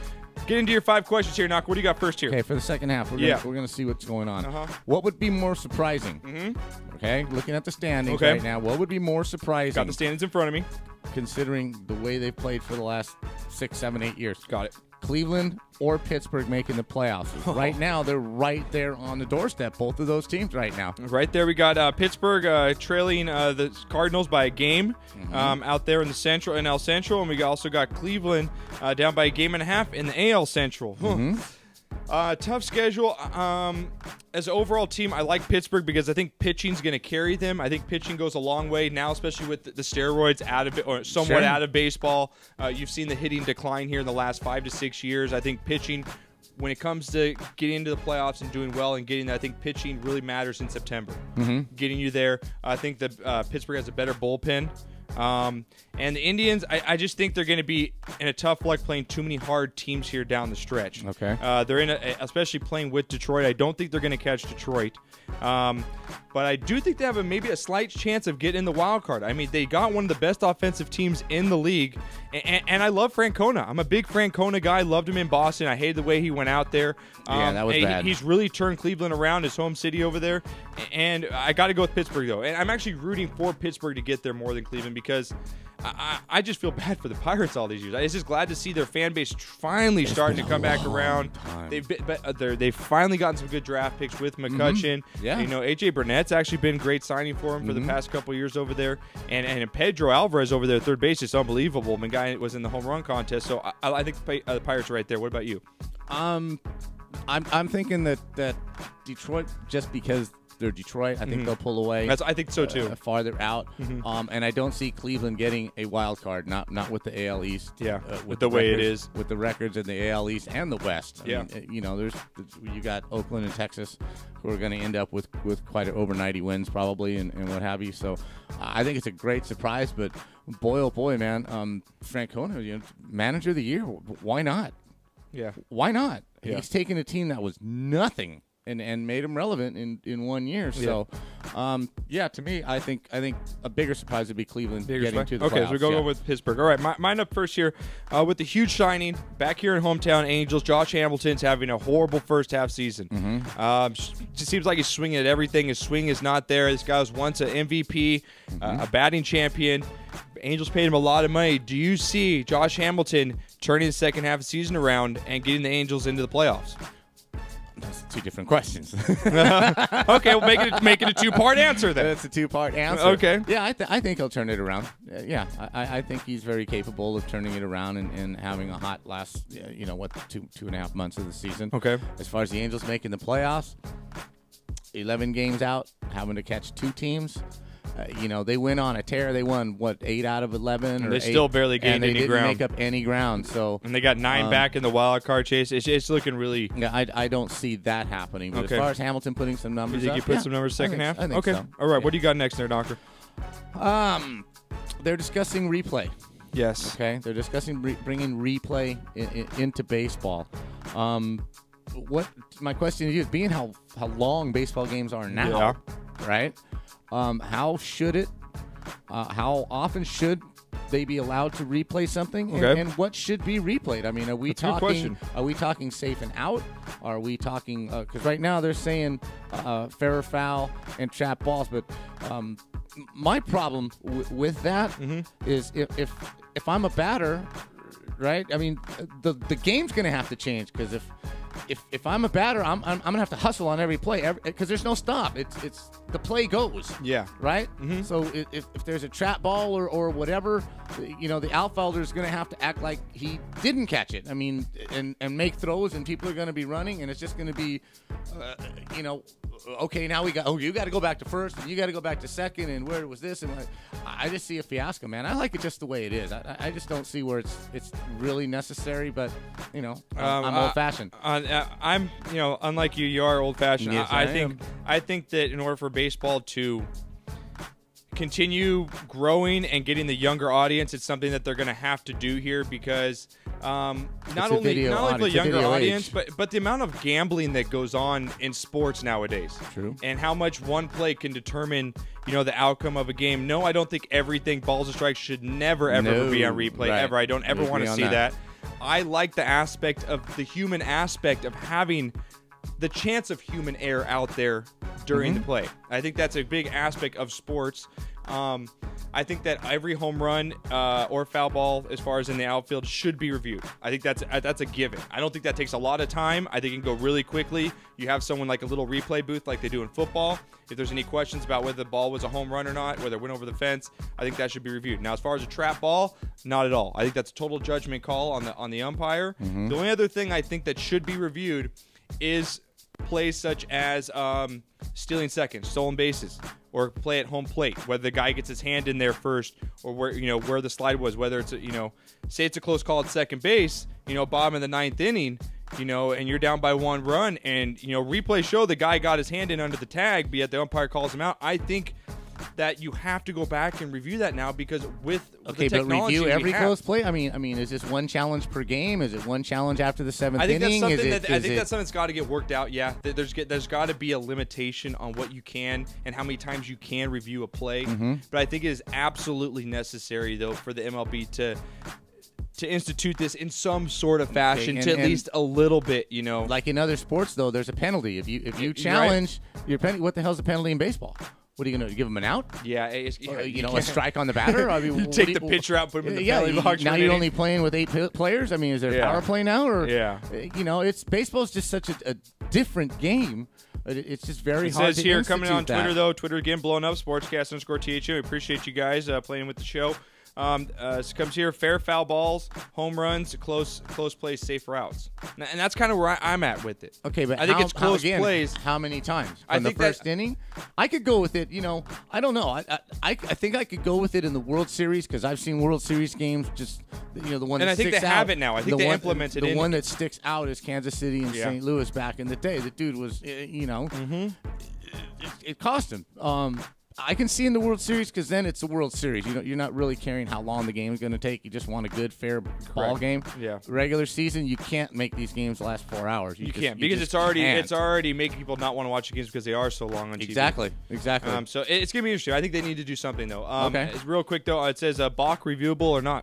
Get into your five questions here, Knock. What do you got first here? Okay, for the second half, we're Yeah. gonna, we're gonna see what's going on. Uh-huh. What would be more surprising? Mm-hmm. Okay, looking at the standings Okay. right now, what would be more surprising? Got the standings in front of me. Considering the way they've played for the last six, seven, eight years. Got it. Cleveland or Pittsburgh making the playoffs. Right now, they're right there on the doorstep, both of those teams right now. Right there, we got uh, Pittsburgh uh, trailing uh, the Cardinals by a game Mhm. um, out there in the Central, N L Central, and we also got Cleveland uh, down by a game and a half in the A L Central. Huh. Mhm. Uh, tough schedule. Um, as an overall team, I like Pittsburgh because I think pitching's going to carry them. I think pitching goes a long way now, especially with the, the steroids out of it, or somewhat Sure. out of baseball. Uh, you've seen the hitting decline here in the last five to six years. I think pitching, when it comes to getting into the playoffs and doing well and getting, I think pitching really matters in September. Mhm. Getting you there. I think that uh, Pittsburgh has a better bullpen. Um, and the Indians, I, I just think they're going to be in a tough luck playing too many hard teams here down the stretch. Okay. Uh, they're in, a, especially playing with Detroit. I don't think they're going to catch Detroit. Um, but I do think they have a, maybe a slight chance of getting in the wild card. I mean, they got one of the best offensive teams in the league, and, and I love Francona. I'm a big Francona guy. Loved him in Boston. I hated the way he went out there. Yeah, that was and he- bad. He's really turned Cleveland around, his home city over there. And I got to go with Pittsburgh, though. And I'm actually rooting for Pittsburgh to get there more than Cleveland because I, I I just feel bad for the Pirates all these years. I was just glad to see their fan base finally It's starting been to a come back long around. time. They've been, but, uh, they're, they've finally gotten some good draft picks with McCutcheon. Yeah. You know, A J Burnett's actually been a great signing for him for Mhm. the past couple years over there. And and Pedro Alvarez over there, third base, is unbelievable. The guy was in the home run contest. So I, I think the Pi- uh, the Pirates are right there. What about you? Um, I'm I'm thinking that that Detroit, just because they're Detroit, I think Mhm. they'll pull away. That's- I think so, too. Uh, farther out, Mhm. um, and I don't see Cleveland getting a wild card. Not not with the A L East. Yeah, uh, with the way it records- is. with the records in the A L East and the West. I Yeah. mean, uh, you know, there's you got Oakland and Texas who are going to end up with with quite a, over ninety wins probably, and, and what have you. So I think it's a great surprise. But boy, oh boy, man, um, Francona, you know, manager of the year. Why not? Yeah. Why not? Yeah. He's taken a team that was nothing and, and made them relevant in, in one year. So, um, yeah, to me, I think I think a bigger surprise would be Cleveland Bigger getting spot? to the okay, playoffs. so we go yeah. with Pittsburgh. All right, my, mine up first here uh, with the huge signing back here in hometown Angels. Josh Hamilton's having a horrible first half season. Mhm. Um, just seems like he's swinging at everything. His swing is not there. This guy was once an M V P, uh, a batting champion. Angels paid him a lot of money. Do you see Josh Hamilton turning the second half of the season around and getting the Angels into the playoffs? That's two different questions. Okay, we'll make it make it a two part answer then. That's a two part answer. Okay. Yeah, I, th- I think he'll turn it around. Uh, yeah, I, I think he's very capable of turning it around and, and having a hot last, uh, you know, what, two two and a half months of the season. Okay. As far as the Angels making the playoffs, eleven games out, having to catch two teams. Uh, you know, they went on a tear. They won, what, eight out of eleven? And or they eight, still barely gained and they any didn't ground. make up any ground. So And they got nine um, back in the wild card chase. It's, it's looking really. Yeah, I, I don't see that happening. But Okay. as far as Hamilton putting some You numbers think up, you put yeah, some numbers I second think- half? I think okay. so. All right. What do you got next there, Doctor? Um, they're discussing replay. Yes. Okay. They're discussing re- bringing replay in, in, into baseball. Um, what my question to you is, being how how long baseball games are now, right? Um, how should it? Uh, how often should they be allowed to replay something? And, Okay. and what should be replayed? I mean, are we That's a good talking? question. Are we talking safe and out? Are we talking? Because right now they're saying uh, fair or foul and trap balls, but um, my problem w- with that is Mm-hmm. if, if if I'm a batter, right? I mean, the the game's going to have to change because if if if I'm a batter, I'm I'm, I'm going to have to hustle on every play because there's no stop. It's it's the play goes. Yeah. Right. So if, if if there's a trap ball or or whatever, you know, the outfielder is going to have to act like he didn't catch it. I mean, and and make throws, and people are going to be running, and it's just going to be, uh, you know. Okay, now we got. Oh, you got to go back to first, and you got to go back to second, and where was this? And like, I just see a fiasco, man. I like it just the way it is. I, I just don't see where it's it's really necessary. But you know, I'm, Um, I'm uh, old fashioned. Uh, uh, I'm, you know, unlike you, you are old fashioned. Yes, I, I I think, am. I think that in order for baseball to continue growing and getting the younger audience, it's something that they're going to have to do here because um, not It's a only video not only audience, the a younger video audience, age. but but the amount of gambling that goes on in sports nowadays. True. And how much one play can determine, you know, the outcome of a game. No, I don't think everything balls and strikes should never ever, No, ever be on replay right. ever. I don't ever We want to agree see on that. that. I like the aspect of the human aspect of having the chance of human error out there during Mhm. the play. I think that's a big aspect of sports. Um, I think that every home run uh, or foul ball, as far as in the outfield, should be reviewed. I think that's uh, that's a given. I don't think that takes a lot of time. I think it can go really quickly. You have someone like a little replay booth like they do in football. If there's any questions about whether the ball was a home run or not, whether it went over the fence, I think that should be reviewed. Now, as far as a trap ball, not at all. I think that's a total judgment call on the on the umpire. Mhm. The only other thing I think that should be reviewed is plays such as um, stealing seconds, stolen bases, or play at home plate. Whether the guy gets his hand in there first, or where you know where the slide was. Whether it's a, you know, say it's a close call at second base, you know, bottom of the ninth inning, you know, and you're down by one run, and you know, replay show the guy got his hand in under the tag, but yet the umpire calls him out. I think that you have to go back and review that now because with Okay, the but technology review we every have- close play. I mean, I mean, is this one challenge per game? Is it one challenge after the seventh I think that's inning? something is it, that I is think it- that's something that's got to get worked out. Yeah, There- there's get- there's got to be a limitation on what you can and how many times you can review a play. Mhm. But I think it is absolutely necessary though for the M L B to to institute this in some sort of fashion Okay, to and- at and- least a little bit. You know, like in other sports though, there's a penalty if you if you You're right. challenge your penalty. What the hell's the penalty in baseball? What are you going to give them an out? Yeah, it's, Or, you, you know, a can't- strike on the batter. I mean, You what take do the pitcher out, put him in the yeah, penalty you- box for Now an you're inning. only playing with eight p- players. I mean, is there a Yeah. power play now? Or Yeah. uh, you know, it's baseball's just such a, a different game. It- It's just very It hard. says to here, coming on institute Twitter, that. though, Twitter again blowing up, Sportscast underscore T H M. We appreciate you guys uh, playing with the show. Um, uh, it comes here, fair foul balls, home runs, close close plays, safe routes. And and that's kind of where I, I'm at with it. Okay, but I think how, it's how- close again, plays. How many times? From I the think that- first inning? I could go with it. You know, I don't know. I I, I I think I could go with it in the World Series because I've seen World Series games. Just you know, the one And that I think sticks they have out- it now. I think the they one, implemented the in- one that sticks out is Kansas City and Yeah. Saint Louis back in the day. The dude was, uh, you know, Mm-hmm. it, it cost him. Um, I can see in the World Series because then it's the World Series. You know, you're not really caring how long the game is going to take. You just want a good, fair ball Correct. game. Yeah. Regular season, you can't make these games last four hours. You, just- can't you because just it's already can't. it's already making people not want to watch the games because they are so long on T V. Exactly, exactly. Um, so it- it's gonna be interesting. I think they need to do something though. Um, Okay. It's real quick though. It says uh, Bach reviewable or not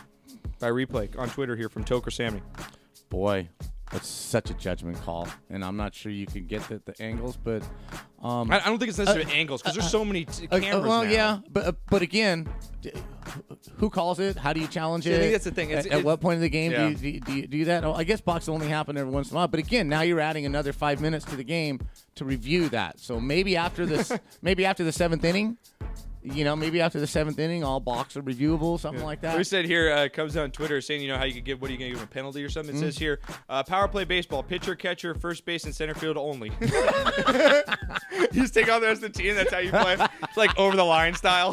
by replay on Twitter here from Toker Sammy. Boy, that's such a judgment call, and I'm not sure you can get the, the angles, but um, I, I don't think it's necessarily uh, angles because there's uh, so many t- uh, cameras uh, well, now. yeah, but uh, but again, d- who calls it? How do you challenge See, it? I think that's the thing. It's- at, at it- what point in the game yeah. do, you, do, you, do you do that? Oh, I guess box only happen every once in a while, but again, now you're adding another five minutes to the game to review that. So maybe after this, maybe after the seventh inning. You know, maybe after the seventh inning, all balks are reviewable, something like that. We said here, uh, comes on Twitter saying, you know, how you could give, what are you going to give him, a penalty or something? It Mm. says here, uh, power play baseball, pitcher, catcher, first base, and center field only. You just take all the rest of the team, that's how you play. It's like over the line style.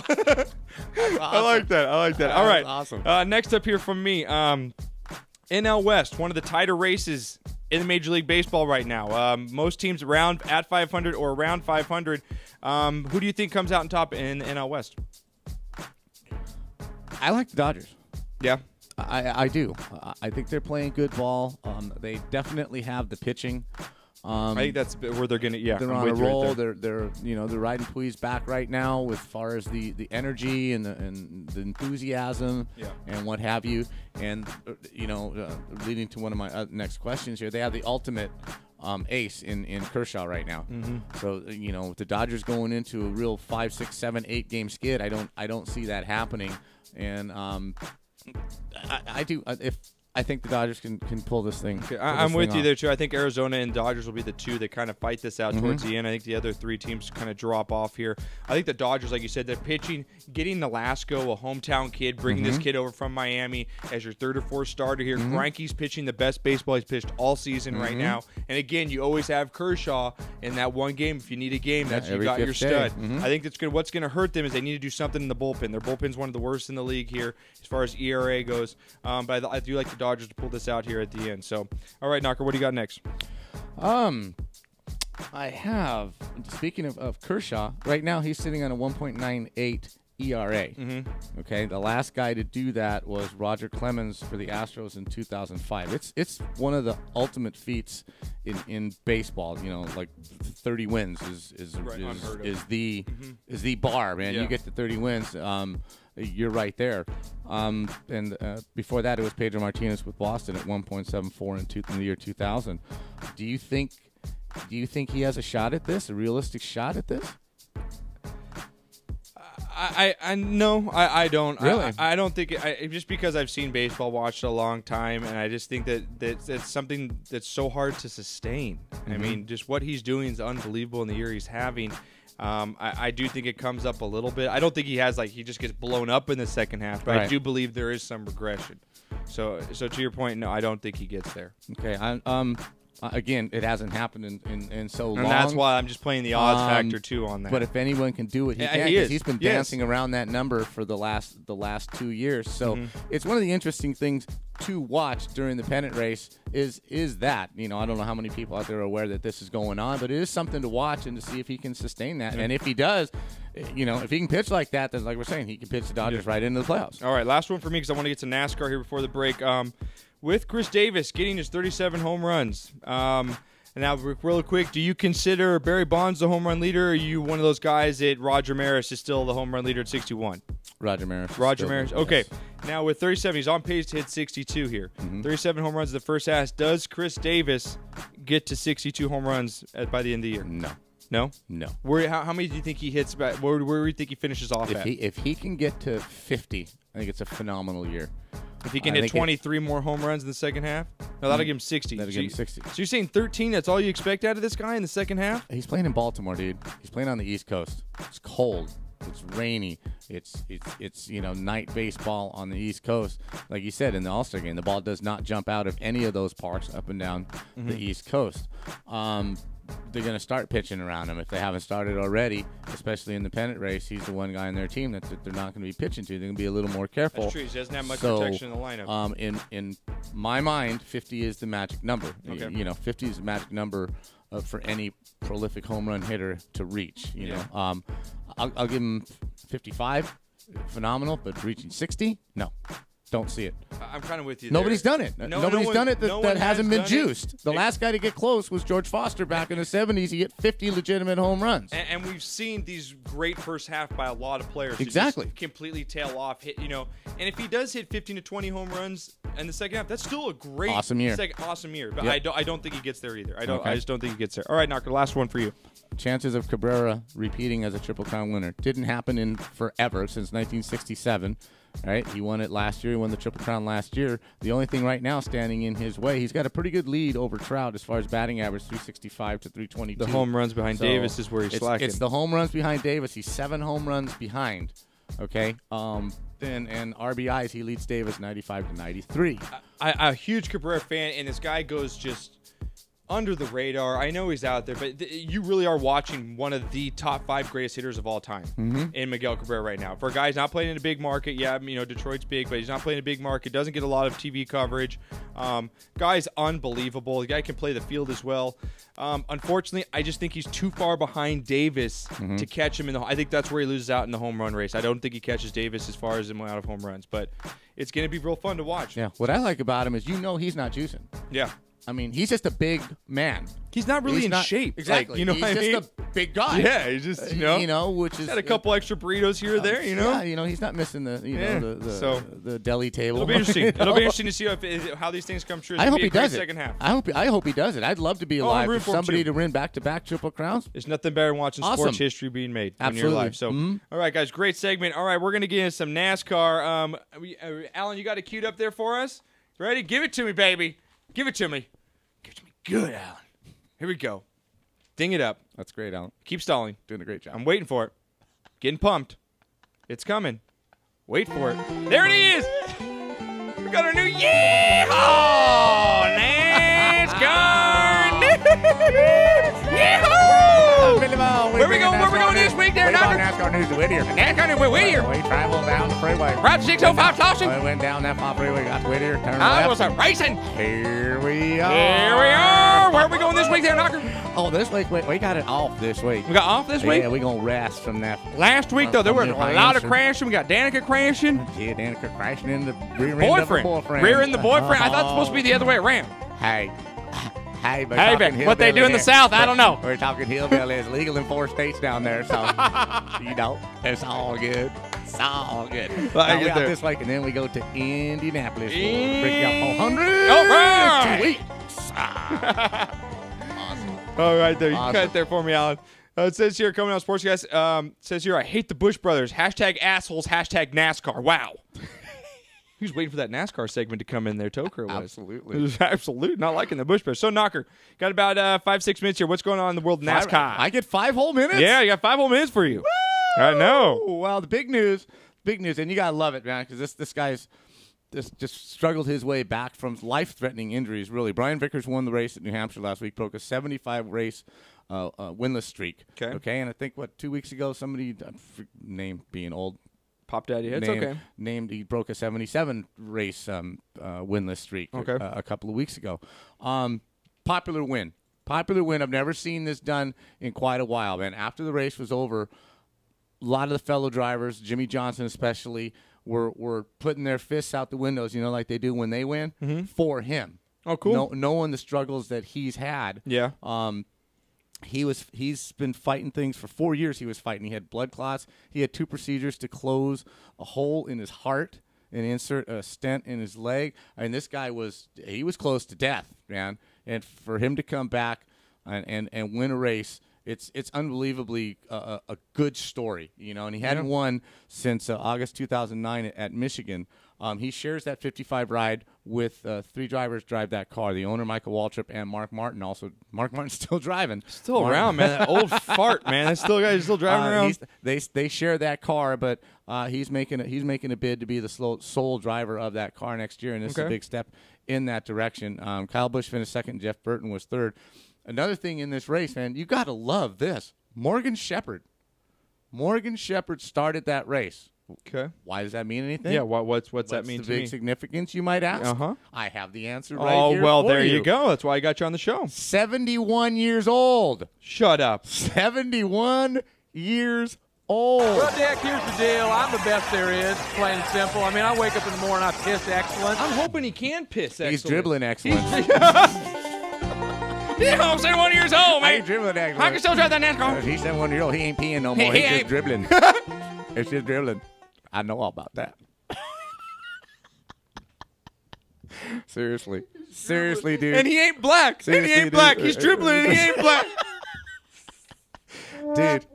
I like that. I like that. All That's right. awesome. Uh, next up here from me, um, N L West, one of the tighter races in the Major League Baseball right now. Um, most teams around at five hundred or around five hundred. Um, who do you think comes out on top in the N L West? I like the Dodgers. Yeah. I, I do. I- I think they're playing good ball. Um, they definitely have the pitching. Um, I think that's where they're going to, yeah. they're I'm on a with you right roll. there. they're they're you know they're riding Puig back right now with far as the, the energy and the, and the enthusiasm Yeah. and what have you. And uh, you know, uh, leading to one of my uh, next questions here, they have the ultimate um, ace in, in Kershaw right now. Mhm. So uh, you know, with the Dodgers going into a real five, six, seven, eight game skid, I don't I don't see that happening. And um, I, I do uh, if. I think the Dodgers can, can pull this thing. Okay, pull I, this I'm with thing you off. there too. I think Arizona and Dodgers will be the two that kind of fight this out Mhm. towards the end. I think the other three teams kind of drop off here. I think the Dodgers, like you said, they're pitching, getting Nolasco, a hometown kid, bringing this Mhm. kid over from Miami as your third or fourth starter here. Mhm. Greinke's pitching the best baseball he's pitched all season right Mhm. now. And again, you always have Kershaw in that one game. If you need a game, Yeah, that's you every got your fifth day. stud. Mhm. I think that's good. What's going to hurt them is they need to do something in the bullpen. Their bullpen's one of the worst in the league here as far as E R A goes. Um, but I, I do like the Dodgers to pull this out here at the end. So, all right, Knocker, what do you got next? Um, I have. Speaking of, of Kershaw, right now he's sitting on a one point nine eight E R A. Mm-hmm. Okay, the last guy to do that was Roger Clemens for the Astros in two thousand five. It's it's one of the ultimate feats in, in baseball. You know, like thirty wins is is Right, is, unheard of. is the Mhm. is the bar, man. Yeah. You get to thirty wins, um, you're right there. Um, and uh, before that, it was Pedro Martinez with Boston at one point seven four in, two, in the year two thousand. Do you think? Do you think he has a shot at this? A realistic shot at this? I, I, I no, I, I don't. Really? I, I don't think it, I, just because I've seen baseball watched a long time, and I just think that that it's something that's so hard to sustain. I Mhm. mean, just what he's doing is unbelievable in the year he's having. Um, I, I do think it comes up a little bit. I don't think he has like he just gets blown up in the second half, but I Right. do believe there is some regression. So, so to your point, no, I don't think he gets there. Okay. I, um. uh, Again, it hasn't happened in, in, in so long. And that's why I'm just playing the odds Um, factor too on that. But if anyone can do it, he Yeah, can. he 'cause is. He's been Yes. dancing around that number for the last the last two years. So Mhm. it's one of the interesting things to watch during the pennant race. Is is that you know I don't know how many people out there are aware that this is going on, but it is something to watch and to see if he can sustain that. Yeah. And if he does, eh, you know, if he can pitch like that, then like we're saying, he can pitch the Dodgers Yeah. right into the playoffs. All right, last one for me because I want to get to NASCAR here before the break. Um, with Chris Davis getting his thirty-seven home runs. Um, and now, re- real quick, do you consider Barry Bonds the home run leader, or are you one of those guys that Roger Maris is still the home run leader at sixty-one? Roger Maris. is Roger still Maris. the- Okay. yes. Now with thirty-seven, he's on pace to hit sixty-two here. Mhm. thirty-seven home runs in the first half. Does Chris Davis get to sixty-two home runs at, by the end of the year? No. No? No. Where? How, how many do you think he hits? By, where, where do you think he finishes off If at? he if he can get to fifty, I think it's a phenomenal year. If he can I hit think it- twenty-three more home runs in the second half? No, that'll Mm. give him sixty. That'll so give you- him sixty. So you're saying thirteen, that's all you expect out of this guy in the second half? He's playing in Baltimore, dude. He's playing on the East Coast. It's cold. It's rainy. It's it's it's you know night baseball on the East Coast. Like you said in the All-Star game, the ball does not jump out of any of those parks up and down the Mhm. East Coast. Um, they're going to start pitching around him if they haven't started already, especially in the pennant race. He's the one guy in their team that, that they're not going to be pitching to. They're going to be a little more careful. That's true. He doesn't have much So, protection in the lineup. Um, in in my mind, fifty is the magic number. Okay. You, you know, fifty is the magic number uh, for any prolific home run hitter to reach. You Yeah. know, um, I'll, I'll give him fifty-five, phenomenal, but reaching sixty, no, don't see it. I'm kind of with you. Nobody's there. done it. No- Nobody's no one- done it that, no that one hasn't has been done it. juiced. The last guy to get close was George Foster back in the seventies. He hit fifty legitimate home runs. And, and we've seen these great first half by a lot of players. who just Exactly. completely tail off. Hit, you know, and if he does hit fifteen to twenty home runs in the second half, that's still a great Awesome year. Second, awesome year. But Yep. I don't. I don't think he gets there either. I don't. Okay. I just don't think he gets there. All right, Knocker. Last one for you. Chances of Cabrera repeating as a Triple Crown winner didn't happen in forever since nineteen sixty-seven. Right, he won it last year. He won the Triple Crown last year. The only thing right now standing in his way, he's got a pretty good lead over Trout as far as batting average, three sixty-five to three twenty-two. The home runs behind Davis is where he's it's, slacking. It's the home runs behind Davis. He's seven home runs behind. Okay, um, and and R B Is he leads Davis ninety-five to ninety-three. I, I'm a huge Cabrera fan, and this guy goes just under the radar. I know he's out there, but th- you really are watching one of the top five greatest hitters of all time Mhm. in Miguel Cabrera right now. For a guy who's not playing in a big market, yeah, you know, Detroit's big, but he's not playing in a big market, doesn't get a lot of T V coverage. Um, guy's unbelievable. The guy can play the field as well. Um, unfortunately, I just think he's too far behind Davis Mhm. to catch him in the. I think that's where he loses out in the home run race. I don't think he catches Davis as far as him out of home runs, but it's going to be real fun to watch. Yeah, what I like about him is you know he's not juicing. Yeah. I mean, he's just a big man. He's not really He's in not- shape. Exactly. Like, you know he's what I just mean? a big guy. Yeah, he's just, you know. you know, which is Had a couple extra burritos here or there, you know. Yeah, you know, he's not missing the, you Yeah. know, the the, So, the deli table. It'll be interesting. You It'll know? be interesting to see if, if, how these things come true. It's I gonna hope be he a great does it. second half. I hope I hope he does it. I'd love to be Oh, I'm alive rooting for for him, somebody too. to win back-to-back Triple Crowns. There's nothing better than watching Awesome. sports history being made in your Absolutely. life. So, Mhm. all right, guys, great segment. All right, we're gonna get into some NASCAR. Um, we, uh, Alan, you got it queued up there for us? Ready? Give it to me, baby. Give it to me. Give it to me. Good, Alan. Here we go. Ding it up. That's great, Alan. Keep stalling. Doing a great job. I'm waiting for it. Getting pumped. It's coming. Wait for it. There it is. We got our new Yeehaw NASCAR news. Yeehaw! Where we going? Where we going this week? right there, Wait on Knocker. NASCAR News to Whittier. NASCAR News with Whittier. We traveled down the freeway. Route six oh five Tulsa. We went down that far freeway, got to Whittier, turned I left. was a racing. Here we are. Here we are. Where are we going this week there, Knocker? Oh, this week, we, we got it off this week. We got off this week? Yeah, we're going to rest from that. Last week, though, there From was a New lot of Hampshire. crashing. We got Danica crashing. Yeah, Danica crashing in the rear end of the Boyfriend. boyfriend. Rear in the boyfriend. I thought it was supposed to be the other way around. Hey. Hey, but Hey, talking but what they do in the hillbilly South, here. I don't know. We're talking hillbilly. It's legal in four states down there, so, you know, it's all good. It's all good. Well, I Now, we get out there. this week, and then we go to Indianapolis. We'll break you up four hundred. All right. Two weeks. Ah. All right, there. You Awesome. cut it there for me, Alan. Uh, it says here, coming out sports guys, um, it says here, I hate the Bush brothers. Hashtag assholes, hashtag NASCAR. Wow. He was waiting for that NASCAR segment to come in there, Toker was. Absolutely. It was absolute. Not liking the Bush brothers. So, Knocker, got about uh, five, six minutes here. What's going on in the world of Five- NASCAR? I get five whole minutes? Yeah, you got five whole minutes for you. I know. Well, the big news, big news, and you gotta love it, man, because this this guy's this just struggled his way back from life-threatening injuries. Really, Brian Vickers won the race at New Hampshire last week, broke a seventy-five race uh, uh, winless streak. Okay. Okay, and I think what two weeks ago, somebody uh, f- name being old. Pop Daddy, it's named, okay. Named he broke a seventy-seven race um, uh, winless streak. Okay. A, a couple of weeks ago. Um, popular win. Popular win. I've never seen this done in quite a while, man. After the race was over, a lot of the fellow drivers, Jimmy Johnson especially, were were putting their fists out the windows, you know, like they do when they win, Mhm. for him. Oh, cool. No, knowing the struggles that he's had. Yeah. Um, he was he's been fighting things for four years. He was fighting. He had blood clots. He had two procedures to close a hole in his heart and insert a stent in his leg. And this guy was he was close to death, man. And for him to come back and and, and win a race, it's it's unbelievably a, a, a good story, you know. And he hadn't Yeah. won since uh, August two thousand nine at, at Michigan. Um, he shares that fifty-five ride with uh, three drivers drive that car. The owner, Michael Waltrip, and Mark Martin. Also, Mark Martin's still driving. Still Mark- around, man. That old fart, man. That still guy still driving Uh, around. he's- They they share that car, but uh, he's making a, he's making a bid to be the slow, sole driver of that car next year, and this is Okay. a big step in that direction. Um, Kyle Busch finished second. Jeff Burton was third. Another thing in this race, man, you got to love this. Morgan Shepherd. Morgan Shepherd started that race. Okay. Why does that mean anything? Yeah, what, what's what's, that What's mean the to big me? significance, you might ask? Uh-huh. I have the answer right Oh, here well, for there you. you go. That's why I got you on the show. seventy-one years old. Shut up. seventy-one years old. Well, Dick, here's the deal. I'm the best there is, plain and simple. I mean, I wake up in the morning, I piss excellent. I'm hoping he can piss He's excellent. dribbling excellent. Yeah, I'm seventy-one years old, I man. ain't dribbling excellent. I can still drive that NASCAR. Uh, He's seventy-one years old. He ain't peeing no He- more. he He's ain't. just dribbling. It's just dribbling. I know all about that. Seriously. Seriously, dude. And he ain't black. and he Seriously, ain't black. dude. He's dribbling and he ain't black. Dude.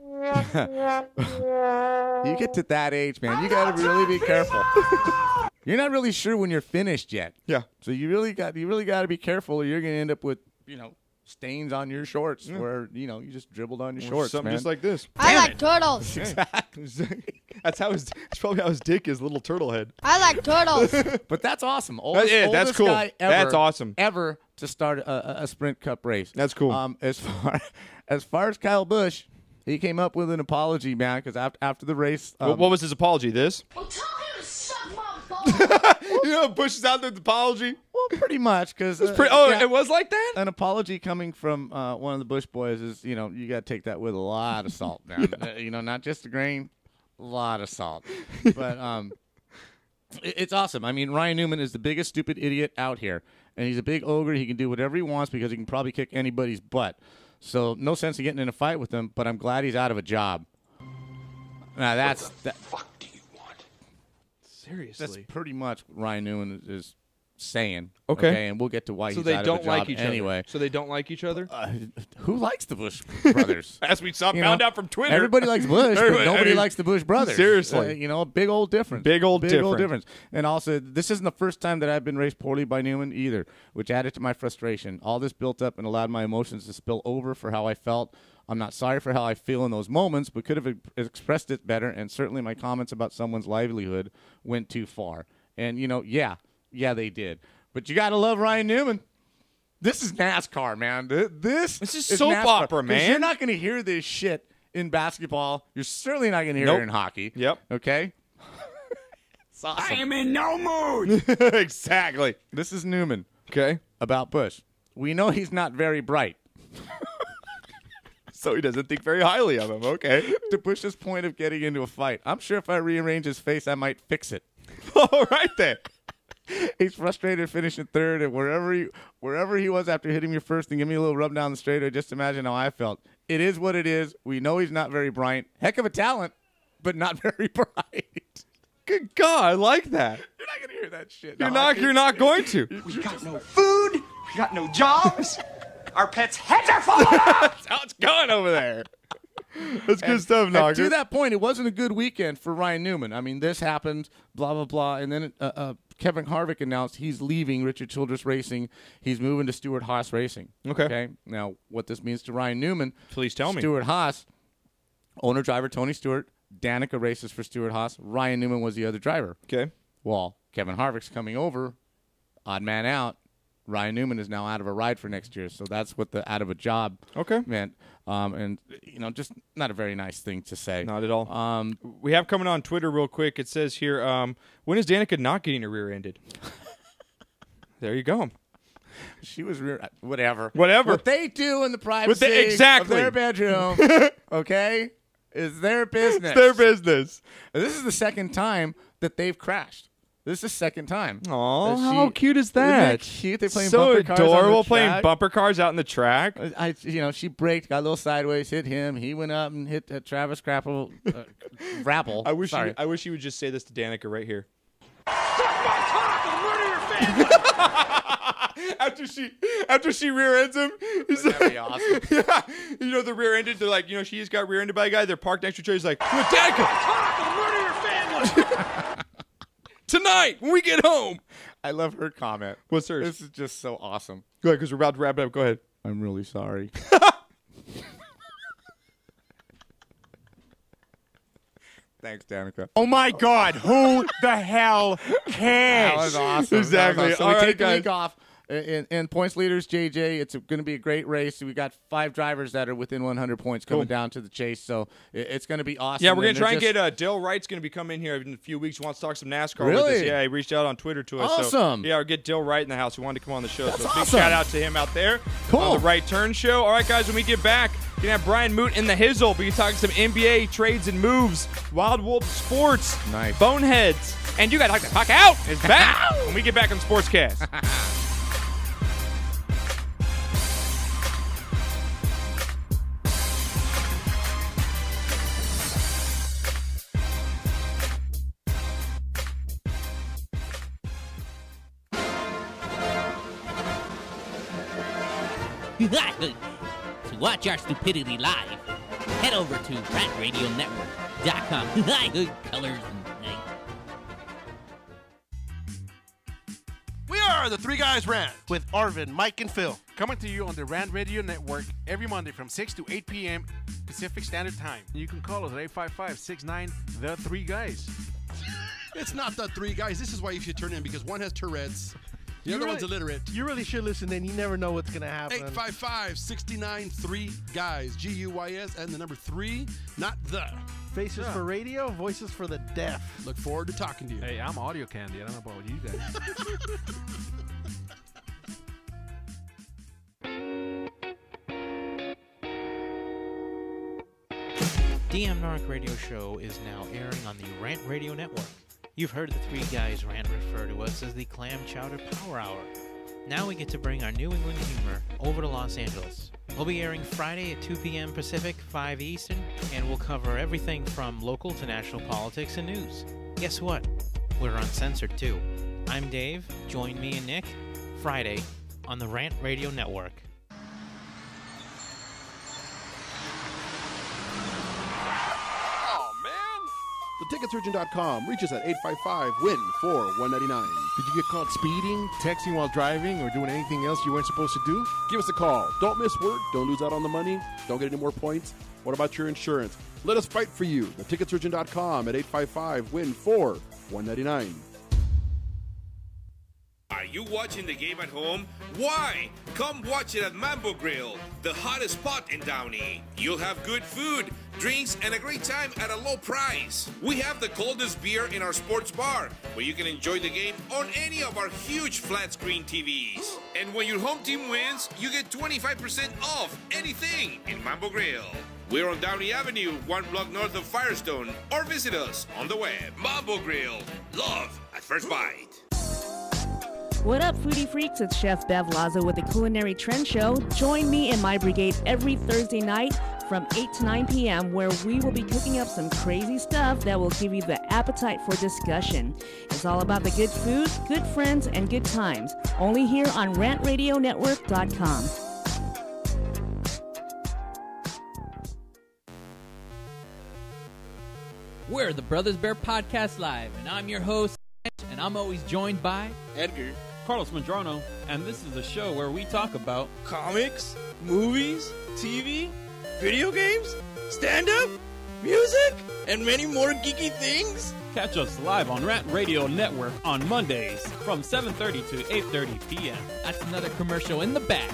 You get to that age, man, you got to really be careful. You're not really sure when you're finished yet. Yeah. So you really got you really got to be careful, or you're going to end up with, you know, stains on your shorts Yeah. where, you know, you just dribbled on your Or shorts, something man. just like this. I like turtles. Exactly. That's how his. That's probably how his dick is. Little turtle head. I like turtles. But that's awesome. Oldest, yeah, that's oldest cool. guy ever, That's awesome. Ever to start a, a, a sprint cup race. That's cool. Um, as far as far as Kyle Busch, he came up with an apology, man, because after after the race, um, what, what was his apology? This. Well, tell him to suck my balls. You know, Bush is out there with the apology. Well, pretty much, because uh, Pretty, oh, yeah, it was like that. an apology coming from uh, one of the Bush boys is, you know, you got to take that with a lot of salt, man. Uh, you know, not just a grain, a lot of salt. But um, it, it's awesome. I mean, Ryan Newman is the biggest stupid idiot out here, and he's a big ogre. He can do whatever he wants because he can probably kick anybody's butt. So no sense in getting in a fight with him. But I'm glad he's out of a job. Now that's what the that. fuck do you want? Seriously. That's pretty much what Ryan Newman is, is saying. Okay. And we'll get to why So he's they out don't of a job like each anyway. other. So they don't like each other. Uh, who likes the Bush brothers? As we saw, You found know, out from Twitter. Everybody likes Bush, but Everybody- nobody I mean, likes the Bush brothers. seriously. Uh, you know, a big old difference. Big old big old difference. difference. And also, this isn't the first time that I've been raced poorly by Newman either, which added to my frustration. All this built up and allowed my emotions to spill over for how I felt. I'm not sorry for how I feel in those moments, but could have e- expressed it better. And certainly, my comments about someone's livelihood went too far. And you know, yeah, yeah, they did. But you got to love Ryan Newman. This is NASCAR, man. Th- This, This is is soap NASCAR. opera, 'Cause man. You're not going to hear this shit in basketball. You're certainly not going to hear Nope. it in hockey. Yep. Okay? It's awesome. I am in no mood. Exactly. This is Newman. Okay. About Bush. We know he's not very bright. So he doesn't think very highly of him. Okay. To Bush's point of getting into a fight, I'm sure if I rearrange his face, I might fix it. All right then. He's frustrated finishing third, and wherever he wherever he was after hitting me first and give me a little rub down the straightaway, just imagine how I felt. It is what it is. We know he's not very bright. Heck of a talent, but not very bright. Good God, I like that. You're not gonna hear that shit. You're No, not. I You're not going to. We got no food. We got no jobs. Our pets' heads are falling off. That's how it's going over there. That's good And- stuff, and Knocker. to that point, it wasn't a good weekend for Ryan Newman. I mean, this happened, blah, blah, blah. And then uh, uh, Kevin Harvick announced he's leaving Richard Childress Racing. He's moving to Stewart Haas Racing. Okay. Now, what this means to Ryan Newman. Please tell me. Stewart Haas, owner-driver Tony Stewart. Danica races for Stewart Haas. Ryan Newman was the other driver. Okay. Well, Kevin Harvick's coming over. Odd man out. Ryan Newman is now out of a ride for next year, so that's what the out of a job okay. meant. Um, and, you know, just not a very nice thing to say. Not at all. Um, we have coming on Twitter real quick. It says here, um, when is Danica not getting her rear-ended? There you go. She was rear, whatever. Whatever. What they do in the privacy the- exactly. of their bedroom, okay, is their business. It's their business. This is the second time that they've crashed. This is the second time. Aw, that she- how cute is Isn't that? cute? They're playing so bumper cars on the adorable, playing track. bumper cars out in the track. I, you know, she braked, got a little sideways, hit him. He went up and hit uh, Travis Crapple, uh, Rapple. I wish. Sorry. You, I wish you would just say this to Danica right here. after she, after she rear ends him, he's That'd like, be awesome. yeah, you know the rear ended. They're like, you know, she just got rear ended by a guy. They're parked next to each other. He's like, "Look, Danica, tonight when we get home." I love her comment. What's hers? This is just so awesome. Go ahead, because we're about to wrap it up. Go ahead. I'm really sorry. Thanks, Danica. Oh my God! Who the hell cares? That was awesome. Exactly. That was awesome. So All we right, take the guys. week off. In, in points leaders, J J, it's going to be a great race. We got five drivers that are within one hundred points coming Cool. down to the chase, so it, it's going to be awesome. Yeah, we're gonna And try they're and just- get uh, Dale Wright's gonna be coming in here in a few weeks. He wants to talk some NASCAR with Really? us. Yeah, he reached out on Twitter to us. So, Awesome. yeah, we'll get Dale Wright in the house. We wanted to come on the show. That's so big awesome. shout out to him out there. Cool. On the Right Turn Show. All right, guys, when we get back, we're gonna have Brian Moot in the Hizzle. We're talking some N B A trades and moves, Wild Wolf Sports, Nice. Boneheads, and you gotta knock the fuck out is back when we get back on Sportscast. To watch our stupidity live, head over to rat radio network dot com. Good colors and night. We are the Three Guys Rant with Arvin, Mike, and Phil. Coming to you on the Rant Radio Network every Monday from six to eight p.m. Pacific Standard Time. You can call us at eight five five, six nine, the three guys. It's not the three guys. This is why you should turn in, because one has Tourette's. The You other really- one's illiterate. You really should listen in. You never know what's going to happen. eight five five, six nine, three guys. G U Y S and the number three, not the. Faces Yeah. for radio, voices for the deaf. Look forward to talking to you. Hey, I'm audio candy. I don't know about you guys. D M Narc Radio Show is now airing on the Rant Radio Network. You've heard the Three Guys Rant refer to us as the Clam Chowder Power Hour. Now we get to bring our New England humor over to Los Angeles. We'll be airing Friday at two p.m. Pacific, five Eastern, and we'll cover everything from local to national politics and news. Guess what? We're uncensored too. I'm Dave. Join me and Nick Friday on the Rant Radio Network. Oh, man. The ticket surgeon dot com. Reach us at eight five five, W I N, four one nine nine. Did you get caught speeding, texting while driving, or doing anything else you weren't supposed to do? Give us a call. Don't miss work. Don't lose out on the money. Don't get any more points. What about your insurance? Let us fight for you. The ticket surgeon dot com at eight five five, W I N, four one nine nine. Are you watching the game at home? Why? Come watch it at Mambo Grill, the hottest spot in Downey. You'll have good food, drinks, and a great time at a low price. We have the coldest beer in our sports bar, where you can enjoy the game on any of our huge flat screen T Vs. And when your home team wins, you get twenty-five percent off anything in Mambo Grill. We're on Downey Avenue, one block north of Firestone, or visit us on the web. Mambo Grill. Love at first bite. What up, foodie freaks? It's Chef Bev Lazo with the Culinary Trend Show. Join me and my brigade every Thursday night from eight to nine p m where we will be cooking up some crazy stuff that will give you the appetite for discussion. It's all about the good food, good friends, and good times. Only here on rant radio network dot com. We're the Brothers Bear Podcast Live, and I'm your host, and I'm always joined by Edgar, Carlos Madrono, and this is a show where we talk about comics, movies, T V, video games, stand-up, music, and many more geeky things. Catch us live on Rant Radio Network on Mondays from seven thirty to eight thirty p m That's another commercial in the back.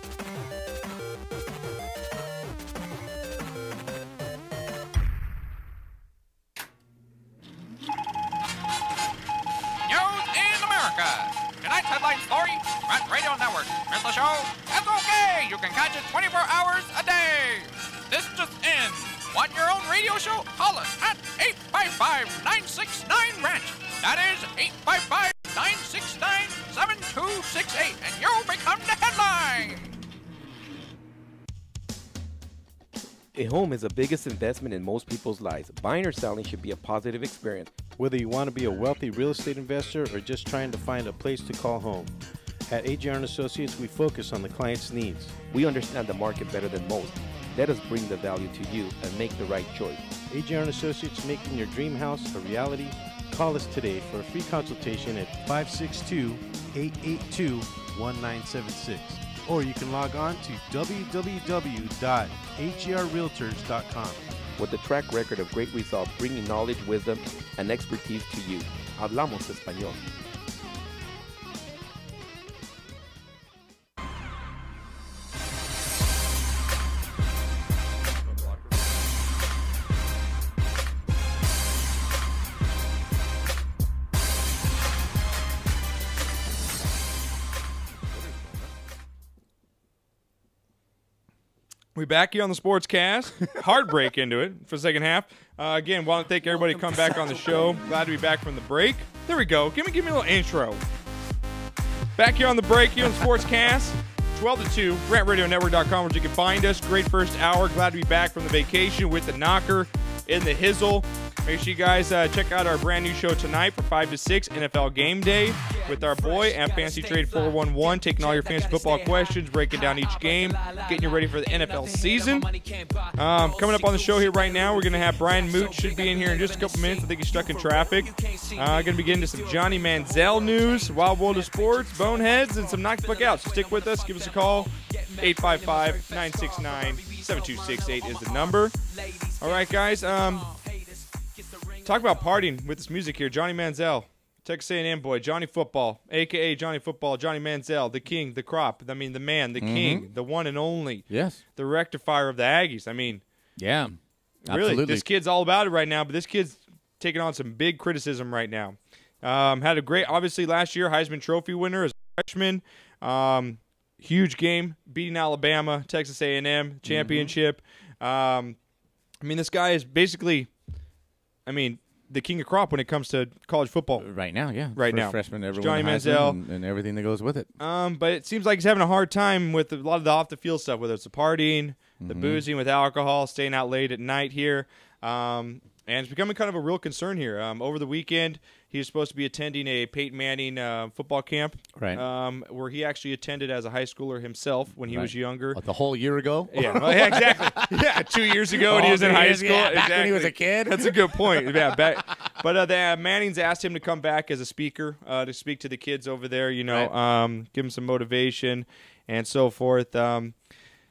Tonight's headline story, Rant Radio Network. Miss the show? That's okay. You can catch it twenty-four hours a day. This just in. Want your own radio show? Call us at eight five five, nine six nine, RANT. That is eight five five, nine six nine, seven two six eight, and you'll become the headline. A home is the biggest investment in most people's lives. Buying or selling should be a positive experience. Whether you want to be a wealthy real estate investor or just trying to find a place to call home. At A J R and Associates, we focus on the client's needs. We understand the market better than most. Let us bring the value to you and make the right choice. A J R and Associates, making your dream house a reality. Call us today for a free consultation at five six two, eight eight two, one nine seven six. Or you can log on to w w w dot a g r realtors dot com. With a track record of great results, bringing knowledge, wisdom, and expertise to you. Hablamos español. We back here on the Sportscast. Hard break into it for the second half. Uh, again, want to thank everybody to come back on the show. Glad to be back from the break. There we go. Give me, give me a little intro. Back here on the break here on the Sportscast, twelve to two, rant radio network dot com, where you can find us. Great first hour. Glad to be back from the vacation with the knocker in the hizzle. Make sure you guys uh, check out our brand new show tonight for five to six, N F L Game Day, with our boy at Fantasy Trade four one one, taking all your fantasy football questions, breaking down each game, getting you ready for the N F L season. Um, coming up on the show here right now, we're going to have Brian Moot, should be in here in just a couple minutes. I think he's stuck in traffic. Uh, going to be getting to some Johnny Manziel news, Wild World of Sports, Boneheads, and some knock the fuck out. So stick with us. Give us a call. eight five five, nine six nine, seven two six eight is the number. All right, guys. Um, talk about partying with this music here. Johnny Manziel, Texas A and M boy, Johnny Football, a k a. Johnny Football, Johnny Manziel, the king, the crop. I mean, the man, the Mm-hmm. king, the one and only. Yes. The rectifier of the Aggies. I mean, Yeah. really, Absolutely. this kid's all about it right now, but this kid's taking on some big criticism right now. Um, had a great, obviously, last year, Heisman Trophy winner as a freshman. Um, huge game, beating Alabama, Texas A and M, championship. Um, I mean, this guy is basically, I mean, the king of crop when it comes to college football. Right now, yeah. Right First now. freshman ever Johnny won the Heisman Manziel. and, and everything that goes with it. Um, but it seems like he's having a hard time with a lot of the off-the-field stuff, whether it's the partying, the Mhm. boozing with alcohol, staying out late at night here. Um, and it's becoming kind of a real concern here. Um, over the weekend, he was supposed to be attending a Peyton Manning uh, football camp, Right. um, where he actually attended as a high schooler himself when he Right. was younger. What, the whole year ago? Yeah, well, yeah, exactly. Yeah, two years ago when he All was in two high years, school. yeah, back exactly. when he was a kid. That's a good point. Yeah, back, but uh, the uh, Mannings asked him to come back as a speaker uh, to speak to the kids over there. You know, Right. um, give them some motivation and so forth. Um,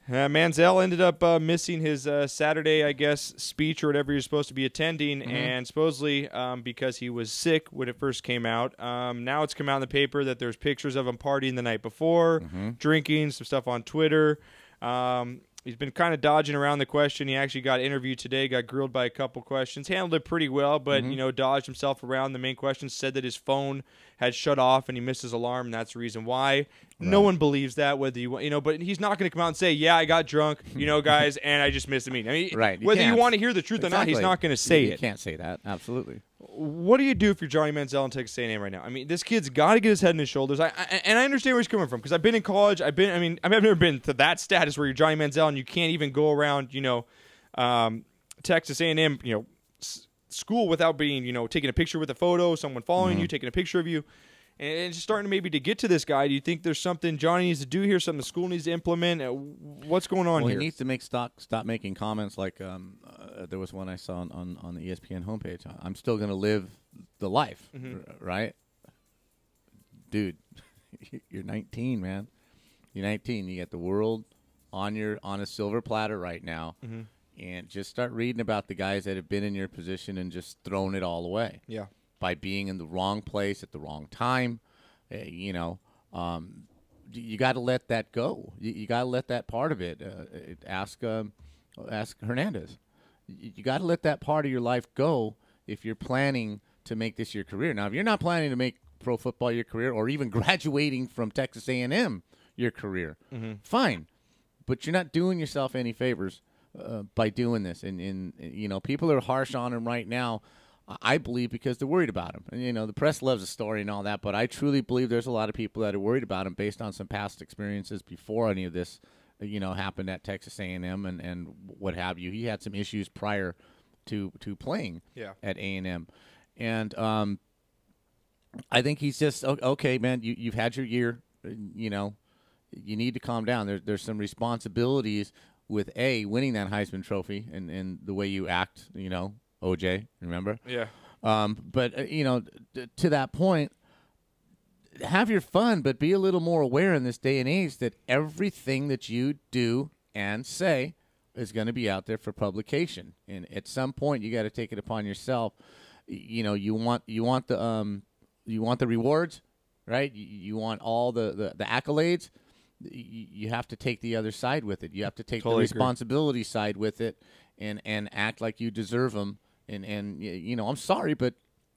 Uh, Manziel ended up uh, missing his uh, Saturday, I guess, speech or whatever he was supposed to be attending, Mhm. and supposedly um, because he was sick when it first came out. Um, now it's come out in the paper that there's pictures of him partying the night before, Mhm. drinking, some stuff on Twitter. Um, he's been kind of dodging around the question. He actually got interviewed today, got grilled by a couple questions, handled it pretty well, but Mhm. you know, dodged himself around the main questions. Said that his phone had shut off and he missed his alarm, and that's the reason why. No Right. one believes that, whether you want, you know, but he's not going to come out and say, "Yeah, I got drunk, you know, guys, and I just missed a meeting." I mean, Right. whether you can't. want to hear the truth or not, he's Exactly. not going to say you it. You can't say that. Absolutely. What do you do if you're Johnny Manziel and Texas A and M right now? I mean, this kid's got to get his head in his shoulders. I, I and I understand where he's coming from because I've been in college. I've been. I mean, I've never been to that status where you're Johnny Manziel and you can't even go around, you know, um, Texas A and M, you know, s- school without being, you know, taking a picture with a photo, someone following Mhm. you, taking a picture of you. And it's just starting to maybe to get to this guy. Do you think there's something Johnny needs to do here, something the school needs to implement? Uh, What's going on well, here? he needs to make stock, stop making comments like um, uh, there was one I saw on, on, on the E S P N homepage. I'm still going to live the life, Mhm. r- right? Dude, you're nineteen, man. You're nineteen. You got the world on your on a silver platter right now, Mhm. and just start reading about the guys that have been in your position and just thrown it all away. Yeah. By being in the wrong place at the wrong time, uh, you know, um, y- you got to let that go. You, you got to let that part of it. Uh, it ask um, ask Hernandez. You, you got to let that part of your life go if you're planning to make this your career. Now, if you're not planning to make pro football your career or even graduating from Texas A and M your career, Mhm. fine. But you're not doing yourself any favors uh, by doing this. And, and, you know, people are harsh on him right now, I believe, because they're worried about him. And, you know, the press loves a story and all that, but I truly believe there's a lot of people that are worried about him based on some past experiences before any of this, you know, happened at Texas A and M and, and what have you. He had some issues prior to to playing Yeah. at A and M. And um, I think he's just, o- okay, man, you, you've had your year, uh, you know, you need to calm down. There, there's some responsibilities with, A, winning that Heisman Trophy and, and the way you act, you know, O J, remember? Yeah. Um, but, uh, you know, t- to that point, have your fun, but be a little more aware in this day and age that everything that you do and say is going to be out there for publication. And at some point, you got to take it upon yourself. Y- You know, you want you want the um, you want the rewards, right? You, you want all the, the, the accolades. Y- You have to take the other side with it. You have to take Totally the agree. responsibility side with it, and, and act like you deserve them. And and y- you know, I'm sorry, but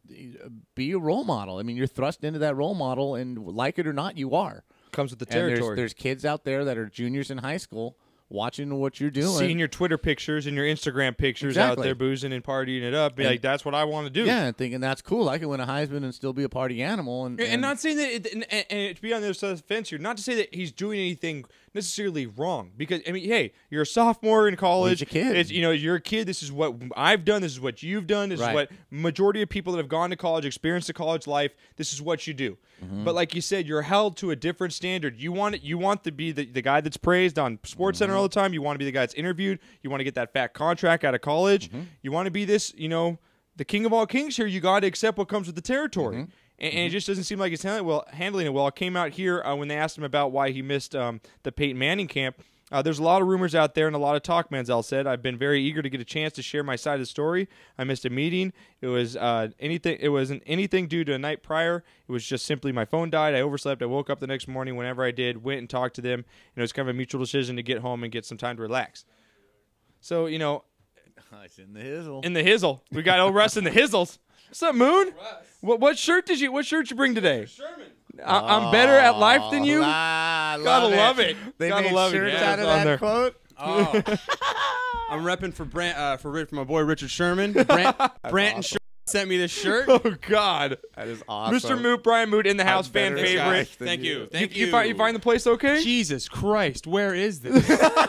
be a role model. I mean, you're thrust into that role model, and like it or not, you are. Comes with the And there's- territory. There's, kids out there that are juniors in high school watching what you're doing. Seeing your Twitter pictures and your Instagram pictures out Exactly. there boozing and partying it up, be And- like, that's what I want to do. Yeah, and thinking that's cool. I can win a Heisman and still be a party animal. And, And, not saying that, it, and, and, and to be on the other side of the fence here, not to say that he's doing anything necessarily wrong. Because, I mean, hey, you're a sophomore in college. He's a kid. It's, you know, you're a kid. This is what I've done. This is what you've done. This Right. is what majority of people that have gone to college, experienced the college life, this is what you do. Mhm. But like you said, you're held to a different standard. You want it, you want to be the, the guy that's praised on Sports Center all the time. You want to be the guy that's interviewed. You want to get that fat contract out of college. You want to be this, you know, the king of all kings here. You got to accept what comes with the territory. And, and it just doesn't seem like he's handling it well. Handling it well. It came out here uh, when they asked him about why he missed um, the Peyton Manning camp. Uh, there's a lot of rumors out there and a lot of talk, Manziel said. I've been very eager to get a chance to share my side of the story. I missed a meeting. It was uh, anything. It wasn't anything due to a night prior. It was just simply my phone died. I overslept. I woke up the next morning. Whenever I did, went and talked to them. And it was kind of a mutual decision to get home and get some time to relax. So, you know, it's in the hizzle. in the hizzle, we got old Russ in the hizzles. What's up, Moon? What what shirt did you? What shirt you bring today? Sherman. I, I'm better at life than you. I Gotta love love it. it. They Gotta made love shirts it. out of It's on that there. quote. Oh. I'm repping for Brant, uh, for Ri- for my boy Richard Sherman. Brant, Branton awesome. Sher- sent me this shirt. Oh God, that is awesome. Mister Moot, Brian Moot in the house, fan Thanks, favorite. guys. Thank you. Thank you. You find you find the place okay? Jesus Christ, where is this?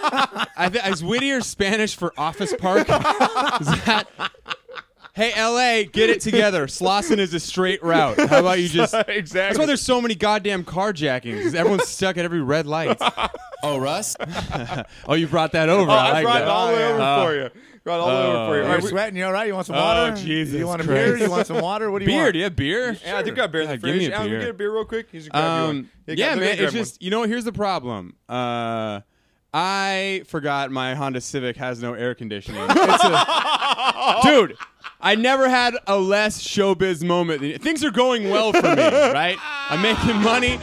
I th- is Whittier Spanish for office park? Is that? Hey, L A, get it together. Slauson is a straight route. How about you just... Exactly. That's why there's so many goddamn carjackings, because everyone's stuck at every red light. Oh, Russ? Oh, you brought that over. Oh, I I like brought that. it all the way over Uh, for you. Brought it all the way over for you. You're All right, we- sweating. You all right? You want some Oh, water? Jesus You want a Christ. beer? You want some water? What do you beer? want? Do you have beer? Yeah, I think I got beer in the God, fridge. give me a Alan, beer. we get a beer real quick. He's grab you one. Um, Yeah, yeah, go- go man. grab It's just, you know, here's the problem. Uh, I forgot my Honda Civic has no air conditioning. It's a, dude, I never had a less showbiz moment. Than, things are going well for me, right? I'm making money.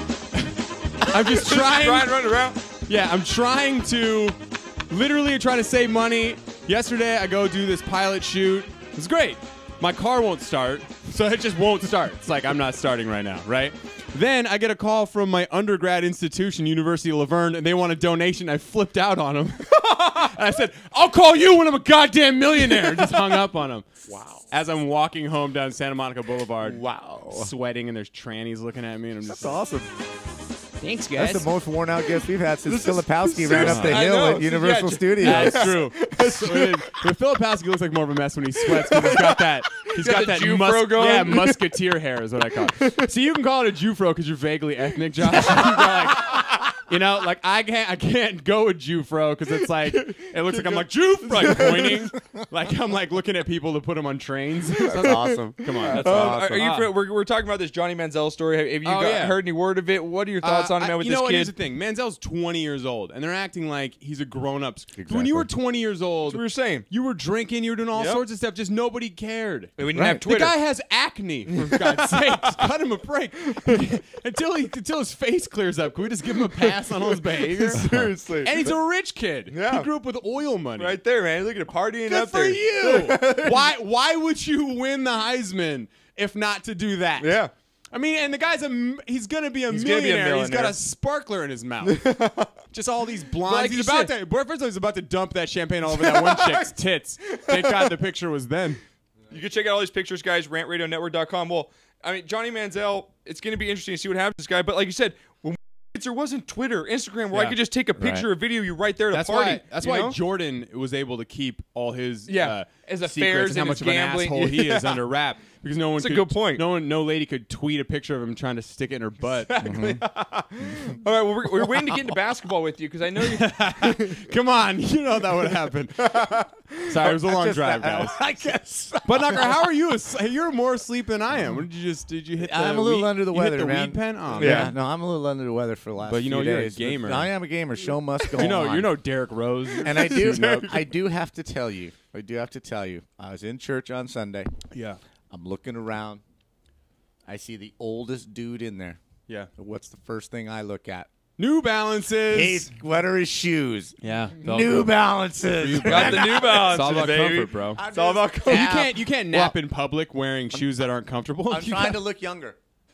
I'm just trying. Trying to run around. Yeah, I'm trying to, literally trying to save money. Yesterday, I go do this pilot shoot. It's great. My car won't start, so it just won't start. It's like, I'm not starting right now, right? Then I get a call from my undergrad institution, University of Laverne, and they want a donation. I flipped out on them. And I said, I'll call you when I'm a goddamn millionaire. And just hung up on them. Wow. As I'm walking home down Santa Monica Boulevard. Wow. Sweating, and there's trannies looking at me. And I'm just That's awesome. Thanks, guys. That's the most worn out guest we've had since Filipowski is- ran up the I hill know. at Universal Yeah, Studios. That's true. So it is. But Filipowski looks like more of a mess when he sweats because he's got that. He's Got got, the that Jew mus- fro going? Yeah, musketeer hair is what I call it. So you can call it a Jew fro because you're vaguely ethnic, Josh. You can go like, you know, like I can't, I can't go with Jew fro because it's like it looks like I'm like Jew fro, like pointing, like I'm like looking at people to put them on trains. That's awesome. Come on, that's Um, awesome. Are you? Ah. fr- We're, we're talking about this Johnny Manziel story. Have, have you Oh, got, yeah. heard any word of it? What are your thoughts Uh, on it, I- man, with you know this what? kid? Here's the thing. Manziel's twenty years old, and they're acting like he's a grown-up. When you were twenty years old, That's what we were saying. you were drinking, you were doing all Yep. sorts of stuff. Just nobody cared. We didn't have Twitter. The guy has acne. For God's sake, just cut him a break until he until his face clears up. Can we just give him a pass on all his behavior? Seriously. And he's a rich kid. Yeah. He grew up with oil money. Right there, man. Look at it, partying Good up for there. you. why? Why would you win the Heisman if not to do that? Yeah. I mean, and the guy's a m- he's gonna be a He's gonna be a millionaire. He's got millionaire. a sparkler in his mouth. Just all these blondes. Like he's you about said- to. Boy, first of all, he's about to dump that champagne all over that one chick's tits. Thank God the picture was then. You can check out all these pictures, guys, rant radio network dot com. Well, I mean, Johnny Manziel, it's going to be interesting to see what happens to this guy. But like you said, when there wasn't Twitter, Instagram, where I Yeah. could just take a picture Right. or video you right there at That's a party. why. That's you why know? Jordan was able to keep all his Yeah, uh, his secrets affairs and how and much his of an gambling. asshole he is Yeah. under wrap because no one. That's a could, good point. No one, no lady could tweet a picture of him trying to stick it in her butt. Exactly. All right, well, we're, we're waiting to get into basketball with you because I know you. Come on, you know that would happen. Sorry, it was a long Just drive, that- guys. I guess. But Knocker, how are you? You're more asleep than I am. What did you just? Did you hit? The I'm a little weed- under the you hit weather, the man. weed pen? Oh, yeah, man. no, I'm a little under the weather for the last. But you know, few you're a days. gamer. I am a gamer. Show must go You know, on. you know Derrick Rose. And I do, I do have to tell you, I do have to tell you, I was in church on Sunday. Yeah. I'm looking around. I see the oldest dude in there. Yeah. What's the first thing I look at? New Balances. He's, what are his shoes? Yeah. New Balances. Got the New Balances, It's all about baby. comfort, bro. I'm It's all about just- comfort. You Yeah. can't. You can't nap Well, in public wearing shoes that aren't comfortable. I'm You trying got- to look younger.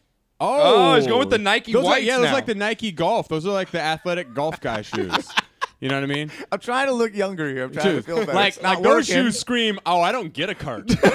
Oh, Oh, he's going with the Nike those are, whites Yeah, those now. are like the Nike Golf. Those are like the athletic golf guy shoes. You know what I mean? I'm trying to look younger here. I'm trying to Shoes. feel better. Like, It's not like those working. shoes scream, oh, I don't get a cart. Okay?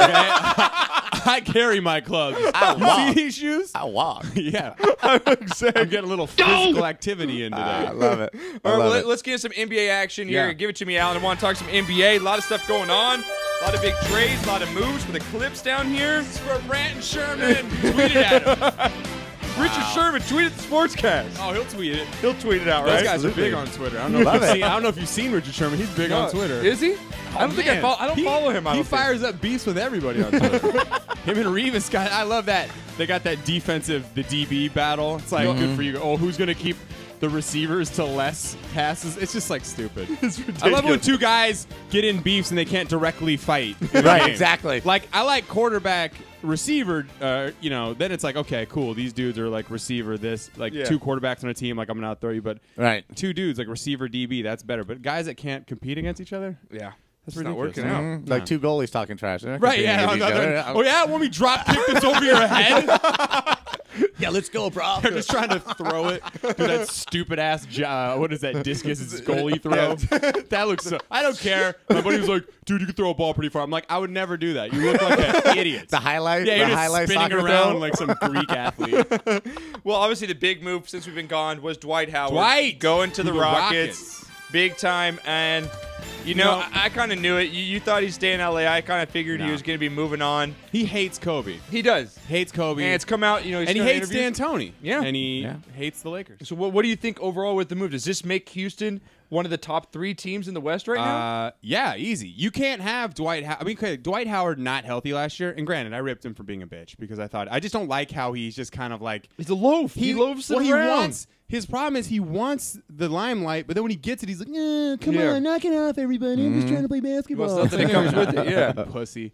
I carry my clubs. I You walk. see these shoes? I walk. Yeah. I'm getting a little physical activity in today. I love it. I All right, well, love let, it. let's get into some N B A action here. Yeah. Give it to me, Alan. I want to talk some N B A. A lot of stuff going on. A lot of big trades, a lot of moves for the Clips down here. This is for Rant and Sherman. Tweet it at him. Richard Sherman tweeted the Sportscast. Oh, he'll tweet it. He'll tweet it out, Those right? guys are Absolutely. big on Twitter. I don't know. If Love you've it. seen, I don't know if you've seen Richard Sherman. He's big on Twitter. Is he? I don't think I man. follow. I don't He- follow him. I He don't think. fires up beefs with everybody on Twitter. Him and Revis got. I love that. They got that defensive, the D B battle. It's like good for you. Oh, who's gonna keep the receivers to less passes? It's just like stupid. It's I love when ridiculous. two guys get in beefs and they can't directly fight. in the Right, game. exactly. Like I like quarterback, receiver. Uh, you know, then it's like okay, cool. These dudes are like receiver. This like Yeah. two quarterbacks on a team. Like I'm gonna outthrow you, but Right. two dudes like receiver, D B. That's better. But guys that can't compete against each other. Yeah. That's It's not ridiculous. working out. Mhm. Like two goalies talking trash. They're not Right, competing yeah. with each another- other. oh, yeah? Want me drop kick this over your head? Yeah, let's go, bro. They're just trying to throw it. Do that stupid ass, uh, what is that, discus? It's goalie throw. That looks so. I don't care. My buddy was like, dude, you can throw a ball pretty far. I'm like, I would never do that. You look like an idiot. The highlight, Yeah, the you're just highlight spinning soccer around throw. like some Greek athlete. Well, obviously the big move since we've been gone was Dwight Howard. Dwight! going to the, To the Rockets, Rockets. big time. And you know, No. I, I kind of knew it. You, you thought he'd stay in L A. I kind of figured he No. was going to be moving on. He hates Kobe. He does, Hates Kobe. and it's come out. You know, he's and he done hates interviews. D'Antoni. Yeah. And he Yeah. hates the Lakers. So what, what do you think overall with the move? Does this make Houston one of the top three teams in the West right now? Uh, yeah, easy. You can't have Dwight. How- I mean, okay, Dwight Howard not healthy last year. And granted, I ripped him for being a bitch because I thought I just don't like how he's just kind of like he's a loaf. He, he loafs well, it he around. wants. His problem is he wants the limelight, but then when he gets it, he's like, eh, "Come Yeah. on, knock it off, everybody! I'm just trying to play basketball." Well, something that comes with it, yeah. Pussy.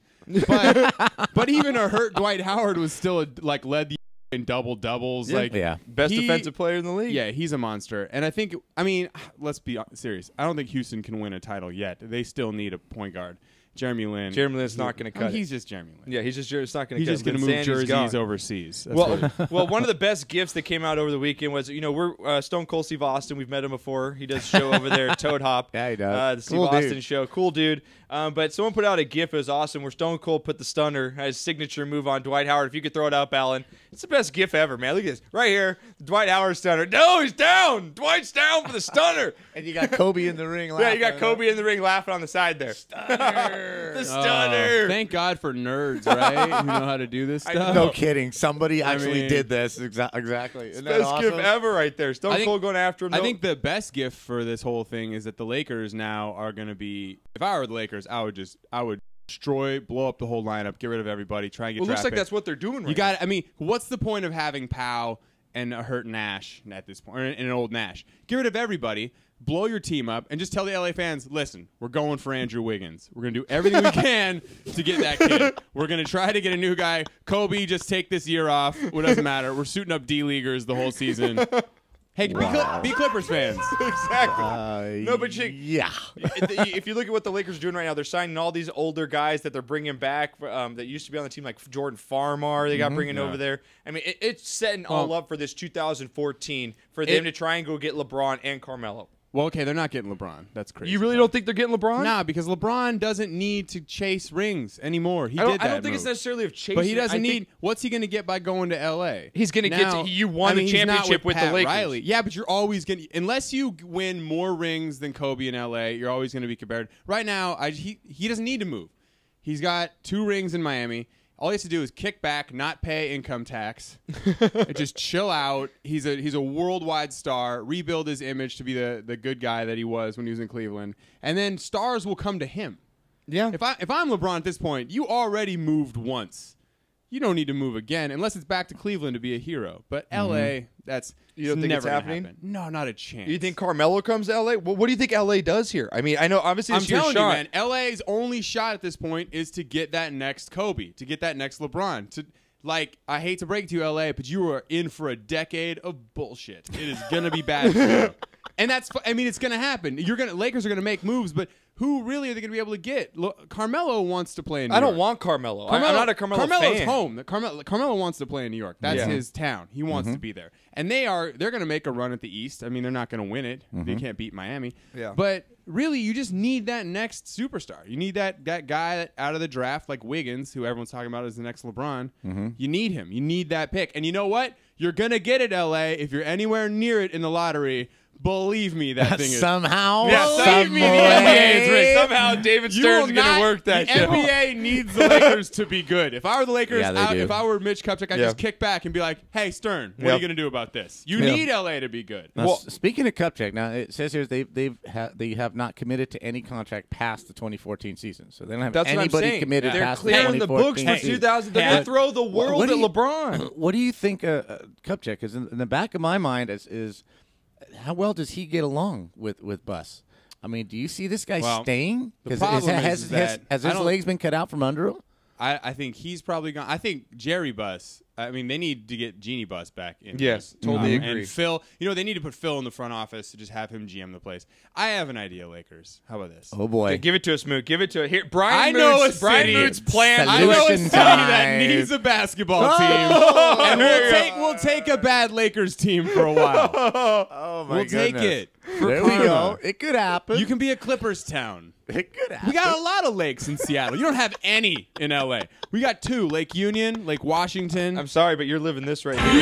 But but even a hurt Dwight Howard was still a, like led the in double doubles. Yeah. Like Yeah. Best he- defensive player in the league. Yeah, he's a monster. And I think, I mean, let's be serious. I don't think Houston can win a title yet. They still need a point guard. Jeremy Lin. Jeremy Lin's not going to cut I mean, it. He's just Jeremy Lin. Yeah, he's just it's not going to He's cut just it. going to move Linsanity jerseys gone. overseas. That's Well, what- well, one of the best gifts that came out over the weekend was, you know, we're uh, Stone Cold Steve Austin. We've met him before. He does a show over there at Toad Hop. Yeah, he does. Uh, the Steve Cool Austin dude. show. Cool dude. Um, but someone put out a GIF. It was awesome where Stone Cold put the stunner, his signature move on Dwight Howard. If you could throw it up, Alan. It's the best GIF ever, man. Look at this. Right here. Dwight Howard stunner. No, he's down. Dwight's down for the stunner. And you got Kobe in the ring. Yeah, you got laughing. Kobe in the ring laughing on the side there. Stunner. the Oh, stunner. thank God for nerds, right? Who know how to do this I stuff. No kidding. Somebody I actually mean- did this. Exa- exactly. Isn't that Best awesome? GIF ever right there. Stone I think- Cold going after him. I No- think the best gift for this whole thing is that the Lakers now are going to be. If I were the Lakers, I would just I would destroy, blow up the whole lineup, get rid of everybody, try and get. Well, it looks draft like that's picks. what they're doing right You got. I mean, what's the point of having Powell and a hurt Nash at this point, or an old Nash? Get rid of everybody. Blow your team up and just tell the L A fans, listen, we're going for Andrew Wiggins. We're going to do everything we can to get that kid. We're going to try to get a new guy. Kobe, just take this year off. It doesn't matter. We're suiting up D-leaguers the whole season. Hey, Wow. be, Cl- be Clippers fans. exactly. Uh, No, but you, yeah. if if you look at what the Lakers are doing right now, they're signing all these older guys that they're bringing back um, that used to be on the team, like Jordan Farmar. They got Mhm. bringing Yeah. over there. I mean, it, it's setting all Well, up for this two thousand fourteen for them it- to try and go get LeBron and Carmelo. Well, okay, they're not getting LeBron. That's crazy. You really don't think they're getting LeBron? Nah, because LeBron doesn't need to chase rings anymore. He I don't, did I that don't think it's move. necessarily of chasing. But he doesn't I need. think What's he going to get by going to L A? He's going to get Now- to. You won I mean, the he's not championship with, Pat the Lakers. Riley. Yeah, but you're always going to, unless you win more rings than Kobe in L A, you're always going to be compared. Right now, I, he he doesn't need to move. He's got two rings in Miami. All he has to do is kick back, not pay income tax, and just chill out. He's a he's a worldwide star. Rebuild his image to be the, the good guy that he was when he was in Cleveland, and then stars will come to him. Yeah. If I if I'm LeBron at this point, you already moved once. You don't need to move again unless it's back to Cleveland to be a hero. But L A, that's You don't it's think never it's gonna happening? happen. No, not a chance. You think Carmelo comes to L A? Well, what do you think L A does here? I mean, I know obviously I'm it's your telling shot. you, man. L A's only shot at this point is to get that next Kobe, to get that next LeBron. To like, I hate to break it to you, L A, but you are in for a decade of bullshit. It is gonna be bad for you, and that's. I mean, it's gonna happen. You're gonna Lakers are gonna make moves, but who really are they gonna be able to get? Lo- Carmelo wants to play in New I don't York. want Carmelo. I- Carmelo. I'm not a Carmelo Carmelo's fan. home. Carmelo, Carmelo wants to play in New York. That's Yeah. his town. He wants Mhm. to be there. And they are they're going to make a run at the East. I mean, they're not going to win it. They Mhm. can't beat Miami. Yeah. But really, you just need that next superstar. You need that that guy out of the draft like Wiggins, who everyone's talking about as the next LeBron. Mhm. You need him. You need that pick. And you know what? You're going to get it, L A, if you're anywhere near it in the lottery. Believe me, that thing is Somehow, Yeah, believe me, the some N B A way. is rigged. Somehow David You Stern's will gonna not- work that The show. N B A needs the Lakers to be good. If I were the Lakers, Yeah, they I, do. if I were Mitch Kupchak, I'd Yeah. just kick back and be like, "Hey, Stern, what are Yep. you going to do about this? You Yeah. need L A to be good." Now, s- speaking of Kupchak, now it says here they've they've ha- they have not committed to any contract past the twenty fourteen season, so they don't have That's what I'm anybody saying. committed They're past clearing the the books twenty fourteen for season. two thousand. They're gonna throw the What- world what do at you- LeBron. What do you think, uh, uh, Kupchak? Because in, in the back of my mind is is how well does he get along with with Buss? I mean, do you see this guy Well, staying? the Has- problem has, is has, that has, has I his don't- legs been cut out from under him? I, I think he's probably gone. I think Jerry Buss. I mean, they need to get Jeannie Buss back in. Yes, totally Um, agree. And Phil, you know, they need to put Phil in the front office to just have him G M the place. I have an idea, Lakers. How about this? Oh boy, Okay, give it to us, Moot. Give it to it. Here, Brian. I know Moot's, a Brian city. Moot's plan. I know a Solution city that time. needs a basketball Oh, team, and there we'll you go. take we'll take a bad Lakers team for a while. Oh my we'll take goodness. it. For There we karma. go. It could happen. You can be a Clippers town. It could happen. We got a lot of lakes in Seattle. You don't have any in L A. We got two: Lake Union, Lake Washington. I'm sorry, but you're living this right here.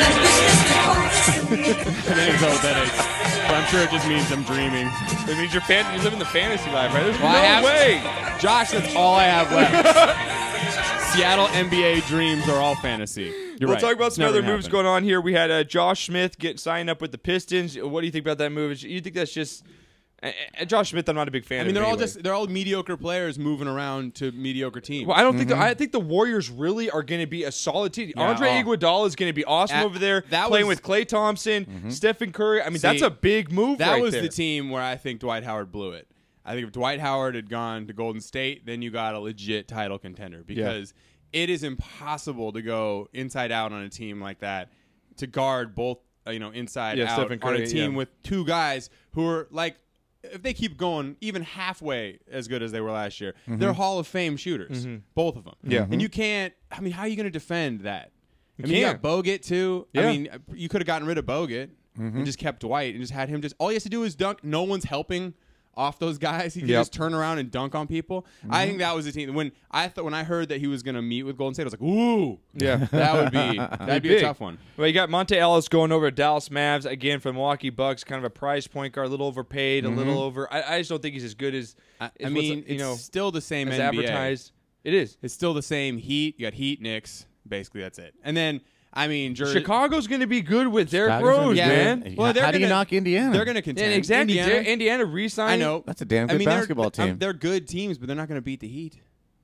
I think so, that is. But I'm sure it just means I'm dreaming. It means you're fan. You live in the fantasy life, right? There's Well, no I have- way. Josh, that's all I have left. Seattle N B A dreams are all fantasy. You're we'll right. talk about It's some never other gonna moves happen. going on here. We had uh, Josh Smith get signed up with the Pistons. What do you think about that move? You think that's just? And, and Josh Smith, I'm not a big fan. I mean, of they're all anyway. just they're all mediocre players moving around to mediocre teams. Well, I don't think the, I think the Warriors really are going to be a solid team. Yeah, Andre oh. Iguodala is going to be awesome At- over there, that playing was- with Klay Thompson, Mhm. Stephen Curry. I mean, See, that's a big move. That right was there. the team where I think Dwight Howard blew it. I think if Dwight Howard had gone to Golden State, then you got a legit title contender because it is impossible to go inside out on a team like that to guard both, uh, you know, inside Yeah, out Stephen on Curry, a team yeah. with two guys who are like, if they keep going even halfway as good as they were last year, Mhm. they're Hall of Fame shooters, Mhm. both of them. Yeah. And you can't, I mean, how are you going to defend that? I You mean, you can't. got Bogut too. Yeah. I mean, you could have gotten rid of Bogut Mhm. and just kept Dwight and just had him just, all he has to do is dunk. No one's helping off those guys. He can Yep. just turn around and dunk on people. I think that was the team. When I thought when I heard that he was going to meet with Golden State, I was like, ooh, Yeah, that would be that'd be big. a tough one. Well, you got Monte Ellis going over to Dallas Mavs again from Milwaukee Bucks, kind of a prize point guard, a little overpaid, Mhm. a little over. I, I just don't think he's as good as. I, as I what's, mean, you it's know, still the same as N B A. advertised. It is. It's still the same Heat. You got Heat, Knicks. Basically, that's it. And then I mean, Jer- Chicago's going to be good with Derrick Chicago's gonna Rose, be good. man. Well, How do you knock Indiana? They're going to contend. Yeah, exactly. Indiana, Indiana, Indiana re-signed. I know That's a damn I good mean, they're- basketball um, team. They're good teams, but they're not going to beat the Heat.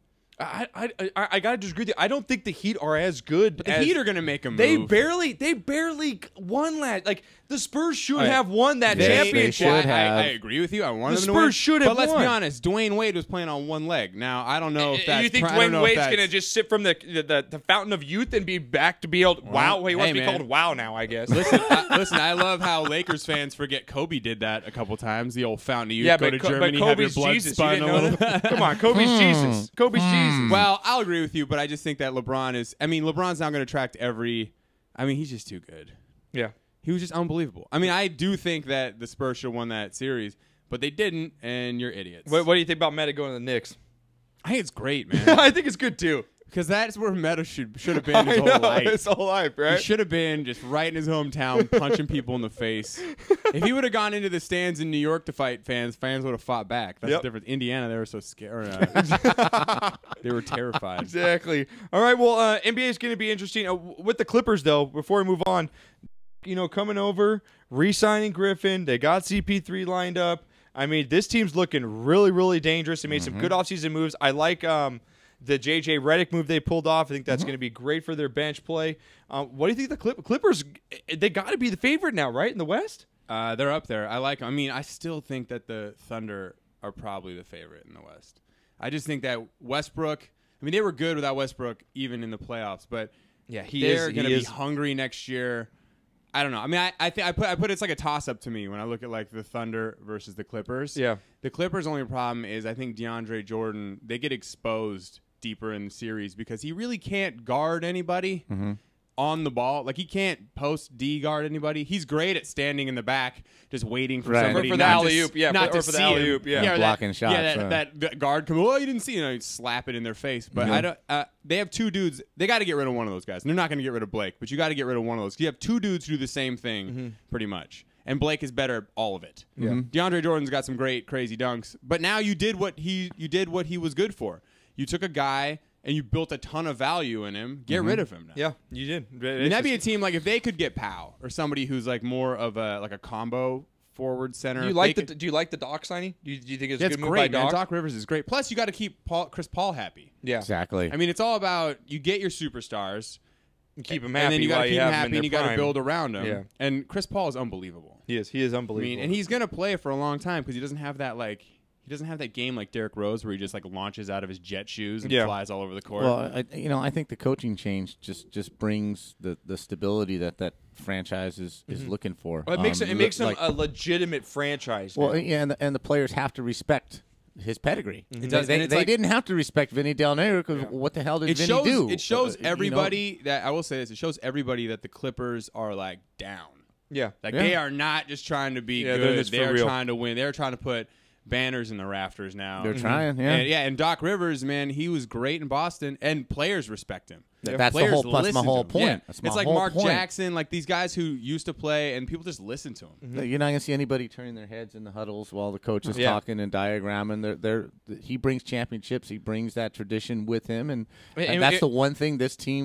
I I, I, I got to disagree with you. I don't think the Heat are as good. But the as, Heat are going to make a move. They barely, they barely won last. Like the Spurs should All right. have won that They- championship. they should have. I, I agree with you. I want The them to win. Spurs should have But let's won. be honest. Dwayne Wade was playing on one leg. Now I don't know if that's. you think I don't Dwayne know if Wade's that's- going to just sit from the, the the the fountain of youth and be back to be able? Wow, well, he wants hey, to be man. called Wow now, I guess. Listen, I, listen. I love how Lakers fans forget Kobe did that a couple times. The old fountain of youth. Yeah, go but to Co- Germany, but have your Kobe's blood Jesus. You spun didn't a know little. that? Come on, Kobe's Jesus. Kobe's Jesus. Well, I'll agree with you, but I just think that LeBron is. I mean, LeBron's not going to attract every. I mean, he's just too good. Yeah. He was just unbelievable. I mean, I do think that the Spurs should have won that series, but they didn't, and you're idiots. What, what do you think about Meta going to the Knicks? I think it's great, man. I think it's good too. Because that's where Meta should should have been his I whole know, life. his whole life, right? He should have been just right in his hometown, punching people in the face. If he would have gone into the stands in New York to fight fans, fans would have fought back. That's Yep. the difference. Indiana, they were so scared. Uh, they were terrified. Exactly. All right. Well, uh, N B A is going to be interesting uh, with the Clippers, though. Before we move on, you know, coming over, re-signing Griffin. They got C P three lined up. I mean, this team's looking really, really dangerous. They made some good offseason moves. I like um, the J J Redick move they pulled off. I think that's going to be great for their bench play. Um, what do you think the Clip- Clippers? They got to be the favorite now, right, in the West? Uh, they're up there. I like. I mean, I still think that the Thunder are probably the favorite in the West. I just think that Westbrook. I mean, they were good without Westbrook, even in the playoffs. But Yeah, he they're is- going to he be is- hungry next year. I don't know. I mean, I, I think I put I put it's like a toss up to me when I look at like the Thunder versus the Clippers. Yeah. The Clippers' only problem is I think DeAndre Jordan, they get exposed deeper in the series because he really can't guard anybody Mhm. on the ball. Like he can't post D guard anybody. He's great at standing in the back, just waiting for Right. somebody For the not to alley-oop, s- yeah, not for- or to for the see him. alley-oop, yeah. or Blocking that, shots, Yeah, that, right. that, that guard come. Oh, you didn't see. You know, you slap it in their face. But Yeah. I don't. Uh, they have two dudes. They got to get rid of one of those guys. And they're not going to get rid of Blake, but you got to get rid of one of those. You have two dudes who do the same thing Mm-hmm. pretty much. And Blake is better at all of it. Yeah. Mhm. DeAndre Jordan's got some great, crazy dunks. But now you did what he you did what he was good for. You took a guy and you built a ton of value in him. Get Mhm. rid of him now. Yeah, you did. I mean, that'd be a team like if they could get Powell or somebody who's like more of a like a combo forward center. Do you if like they the could- Do you like the Doc signing? Do you, do you think it's Yeah, a it's good move great, by man. Doc? Doc Rivers is great. Plus, you got to keep Paul, Chris Paul happy. Yeah, Exactly. I mean, it's all about you get your superstars, and keep him and happy then you while gotta you keep have him him in happy, their and you got to prime. build around him. Yeah. And Chris Paul is unbelievable. He is. He is I unbelievable. mean, and he's gonna play for a long time because he doesn't have that like he doesn't have that game like Derrick Rose where he just like launches out of his jet shoes and Yeah. flies all over the court. Well, I, you know, I think the coaching change just, just brings the, the stability that that franchise is, is Mhm. looking for. Well, it makes Um, it, it makes him like- a legitimate franchise. Well, now. yeah, and the, and the players have to respect his pedigree. It They, does, they, and it's they like- didn't have to respect Vinny Del Nero because what the hell did it Vinny shows do? it shows Uh, you know? everybody that I will say this. It shows everybody that the Clippers are like down. Yeah. Like Yeah. they are not just trying to be Yeah, they're good. just for They're real. trying to win. They're trying to put banners in the rafters now. They're trying, yeah. And, yeah, and Doc Rivers, man, he was great in Boston, and players respect him. Th- that's the Players whole- that's my listen to whole him. point. Yeah. That's my it's like whole Mark point. Jackson, like these guys who used to play, and people just listen to him. No, You're not gonna see anybody turning their heads in the huddles while the coach is Yeah. talking and diagramming. They're, they're, he brings championships. He brings that tradition with him, and, And- and and that's it- the one thing this team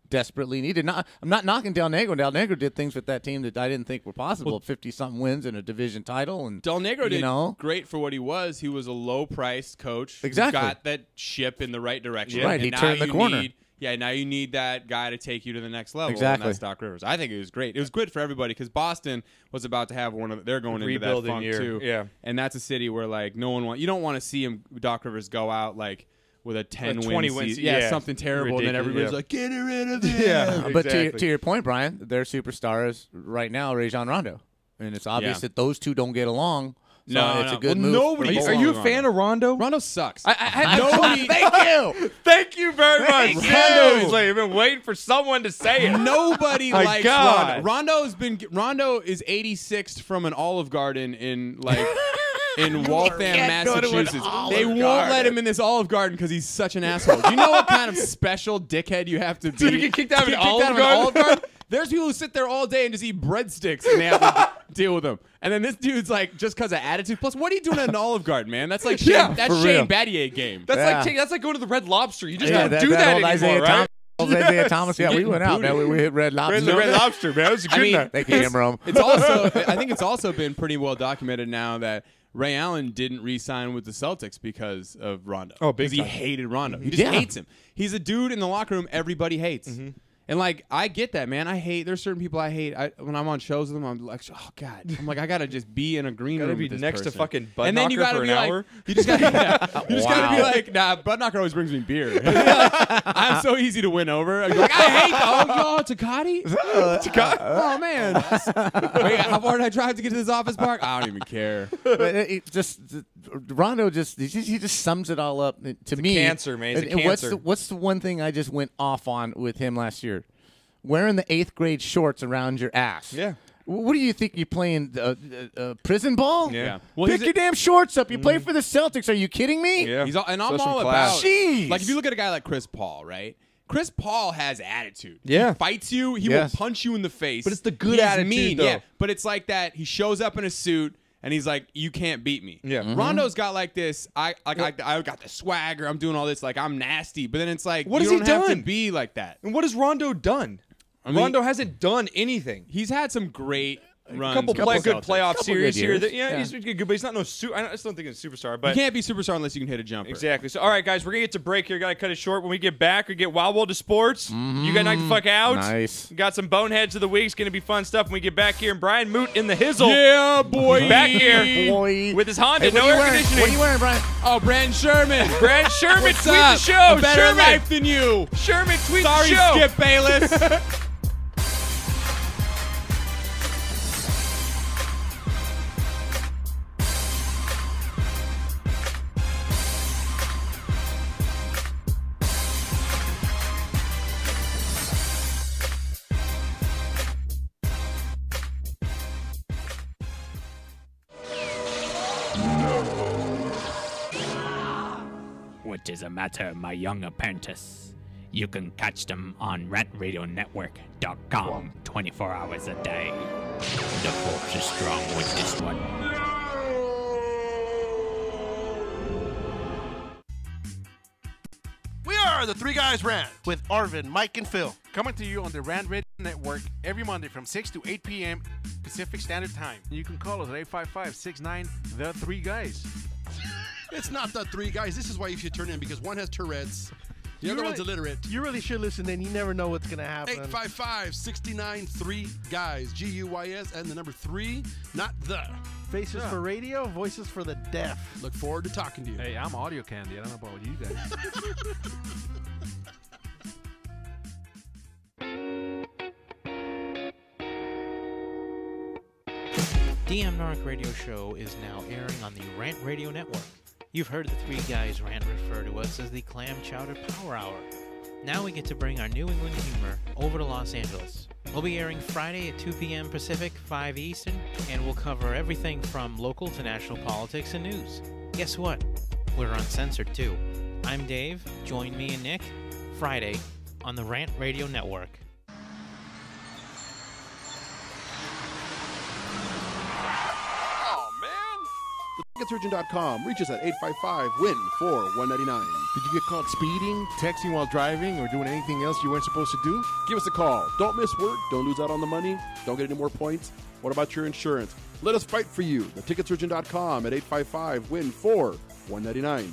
desperately needed. Not, I'm not knocking Del Negro. Del Negro did things with that team that I didn't think were possible. fifty-something wins and a division title. And Del Negro you did know, great for what he was. He was a low-priced coach. who Exactly. got that ship in the right direction. Right, And he now turned the you corner. Need, yeah, now you need that guy to take you to the next level. Exactly. And that's Doc Rivers. I think it was great. It was good for everybody because Boston was about to have one of. They're going into that Rebuilding funk year, too. yeah. And that's a city where like no one want. You don't want to see him, Doc Rivers, go out like. With a ten A win twenty win season. se- Yeah, yeah. something terrible. And then Ridiculous, everybody's yeah. like, get rid of him. Yeah. But to, your- Exactly. to your point, Brian, their superstar is right now Rajon Rondo. And it's obvious Yeah. that those two don't get along. So No, it's no. a good Well, move. nobody. for Are both. you a fan of Rondo? Rondo sucks. I, I, I Nobody- Thank you. Thank you very much. Thank you. Rondo. He's like, I've been waiting for someone to say it. Nobody My likes God. Rondo. Rondo's been Rondo is eighty-sixth from an Olive Garden in like in Waltham, can't go to an Massachusetts. Olive They won't Garden. let him in this Olive Garden because he's such an asshole. Do you know what kind of special dickhead you have to be? Dude, you get kicked out of to an get Olive out of Garden? Olive Garden? There's people who sit there all day and just eat breadsticks and they have to deal with them. And then this dude's like, just because of attitude. Plus, what are you doing at an Olive Garden, man? That's like Shane, Yeah, that's for Shane real. Battier game. That's Yeah. like take, that's like going to the Red Lobster. You just Yeah, don't do that, old anymore, Isaiah right? Thomas. Old Isaiah Thomas. Yeah, we Getting went out, man. We, we hit Red Lobster. Red, the Red Lobster, man. That was a good I mean, night. Thank you, Jim Rome. It's also, I think it's also been pretty well documented now that Ray Allen didn't re-sign with the Celtics because of Rondo. Oh, big because he time. hated Rondo. He just Yeah. hates him. He's a dude in the locker room everybody hates. Mm-hmm. And like, I get that, man. I hate. There's certain people I hate. I, when I'm on shows with them, I'm like, oh god. I'm like, I gotta just be in a green Gotta room. be with this next to person. fucking Bud And then you Knocker gotta for be an like, hour? you just gotta, yeah, you just gotta be Wow. like, nah. Bud Knocker always brings me beer. I'm so easy to win over. I'm like, I hate oh, yo, Tecate. Tecate. Oh man. Wait, how far did I drive to get to this office park? I don't even care. But it, it just Rondo just he, just he just sums it all up to me. cancer, man. He's a And- and what's cancer. the, what's the one thing I just went off on with him last year? Wearing the eighth grade shorts around your ass. Yeah. What do you think you're playing? Uh, uh, uh, prison ball? Yeah. Well, Pick he's a- your damn shorts up. You play for the Celtics. Are you kidding me? Yeah. He's all, and I'm Show some all class. about. Jeez. Like if you look at a guy like Chris Paul, right? Chris Paul has attitude. Yeah. He fights you. He Yes. will punch you in the face. But it's the good He's attitude, mean, though. Yeah. But it's like that. He shows up in a suit and he's like, "You can't beat me." Yeah. Mhm. Rondo's got like this. I like I, I got the swagger. I'm doing all this. Like I'm nasty. But then it's like, What you has don't he have to done? be like that. And what has Rondo done? I mean- Rondo hasn't done anything. He's had some great runs. A couple, with play, the good Celtics. playoff Couple series good here. years. That, yeah, Yeah. he's good, but he's not no. Su- I just don't think he's a superstar. But You can't be superstar unless you can hit a jumper. exactly. So, all right, guys, we're gonna get to break here. Got to cut it short. When we get back, we get Wild World of Sports. You got knocked the fuck out. Nice. Got some boneheads of the week. It's gonna be fun stuff when we get back here. And Brian Moot in the hizzle. Yeah, boy. Back here Boy. with his Honda. Hey, what no are you air wearing? conditioning. What are you wearing, Brian? Oh, Brandon Sherman. Brad Sherman, What's tweet up? the show. A better Sherman. life than you. Sherman, tweet Sorry, the show. Skip Bayless. What is the matter, my young apprentice? You can catch them on rant radio network dot com twenty-four hours a day. The force is strong with this one. We are the Three Guys Rant with Arvin, Mike, and Phil. Coming to you on the Rand Radio Network every Monday from six to eight p.m. Pacific Standard Time. You can call us at eight five five, six nine, the three guys. It's not the three guys. This is why you should turn in because one has Tourette's, the You other really- one's illiterate. You really should listen in. You never know what's going to happen. eight five five, six nine, three guys. G U Y S and the number three, not the. Faces Yeah. for radio, voices for the deaf. Look forward to talking to you. Hey, I'm audio candy. I don't know about you guys. D M Narc Radio Show is now airing on the Rant Radio Network. You've heard the three guys rant refer to us as the Clam Chowder Power Hour. Now we get to bring our New England humor over to Los Angeles. We'll be airing Friday at two p.m. Pacific, five Eastern, and we'll cover everything from local to national politics and news. Guess what? We're uncensored too. I'm Dave. Join me and Nick Friday on the Rant Radio Network. ticket surgeon dot com. Reach us at eight five five, W I N, four one nine nine. Did you get caught speeding, texting while driving, or doing anything else you weren't supposed to do? Give us a call. Don't miss work. Don't lose out on the money. Don't get any more points. What about your insurance? Let us fight for you. the ticket surgeon dot com at eight five five, W I N, four one nine nine.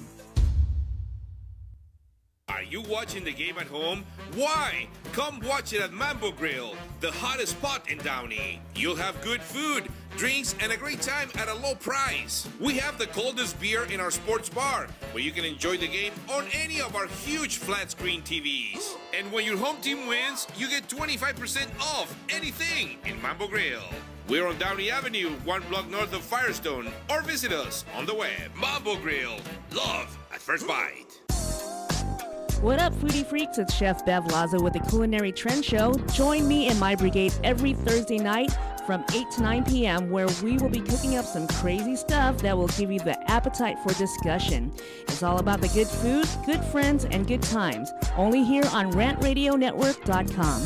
Are you watching the game at home? Why? Come watch it at Mambo Grill, the hottest spot in Downey. You'll have good food, drinks, and a great time at a low price. We have the coldest beer in our sports bar, where you can enjoy the game on any of our huge flat screen T Vs. And when your home team wins, you get twenty-five percent off anything in Mambo Grill. We're on Downey Avenue, one block north of Firestone, or visit us on the web. Mambo Grill. Love at first bite. What up, foodie freaks? It's Chef Bev Lazo with the Culinary Trend Show. Join me and my brigade every Thursday night from eight to nine p.m. where we will be cooking up some crazy stuff that will give you the appetite for discussion. It's all about the good food, good friends, and good times. Only here on rant radio network dot com.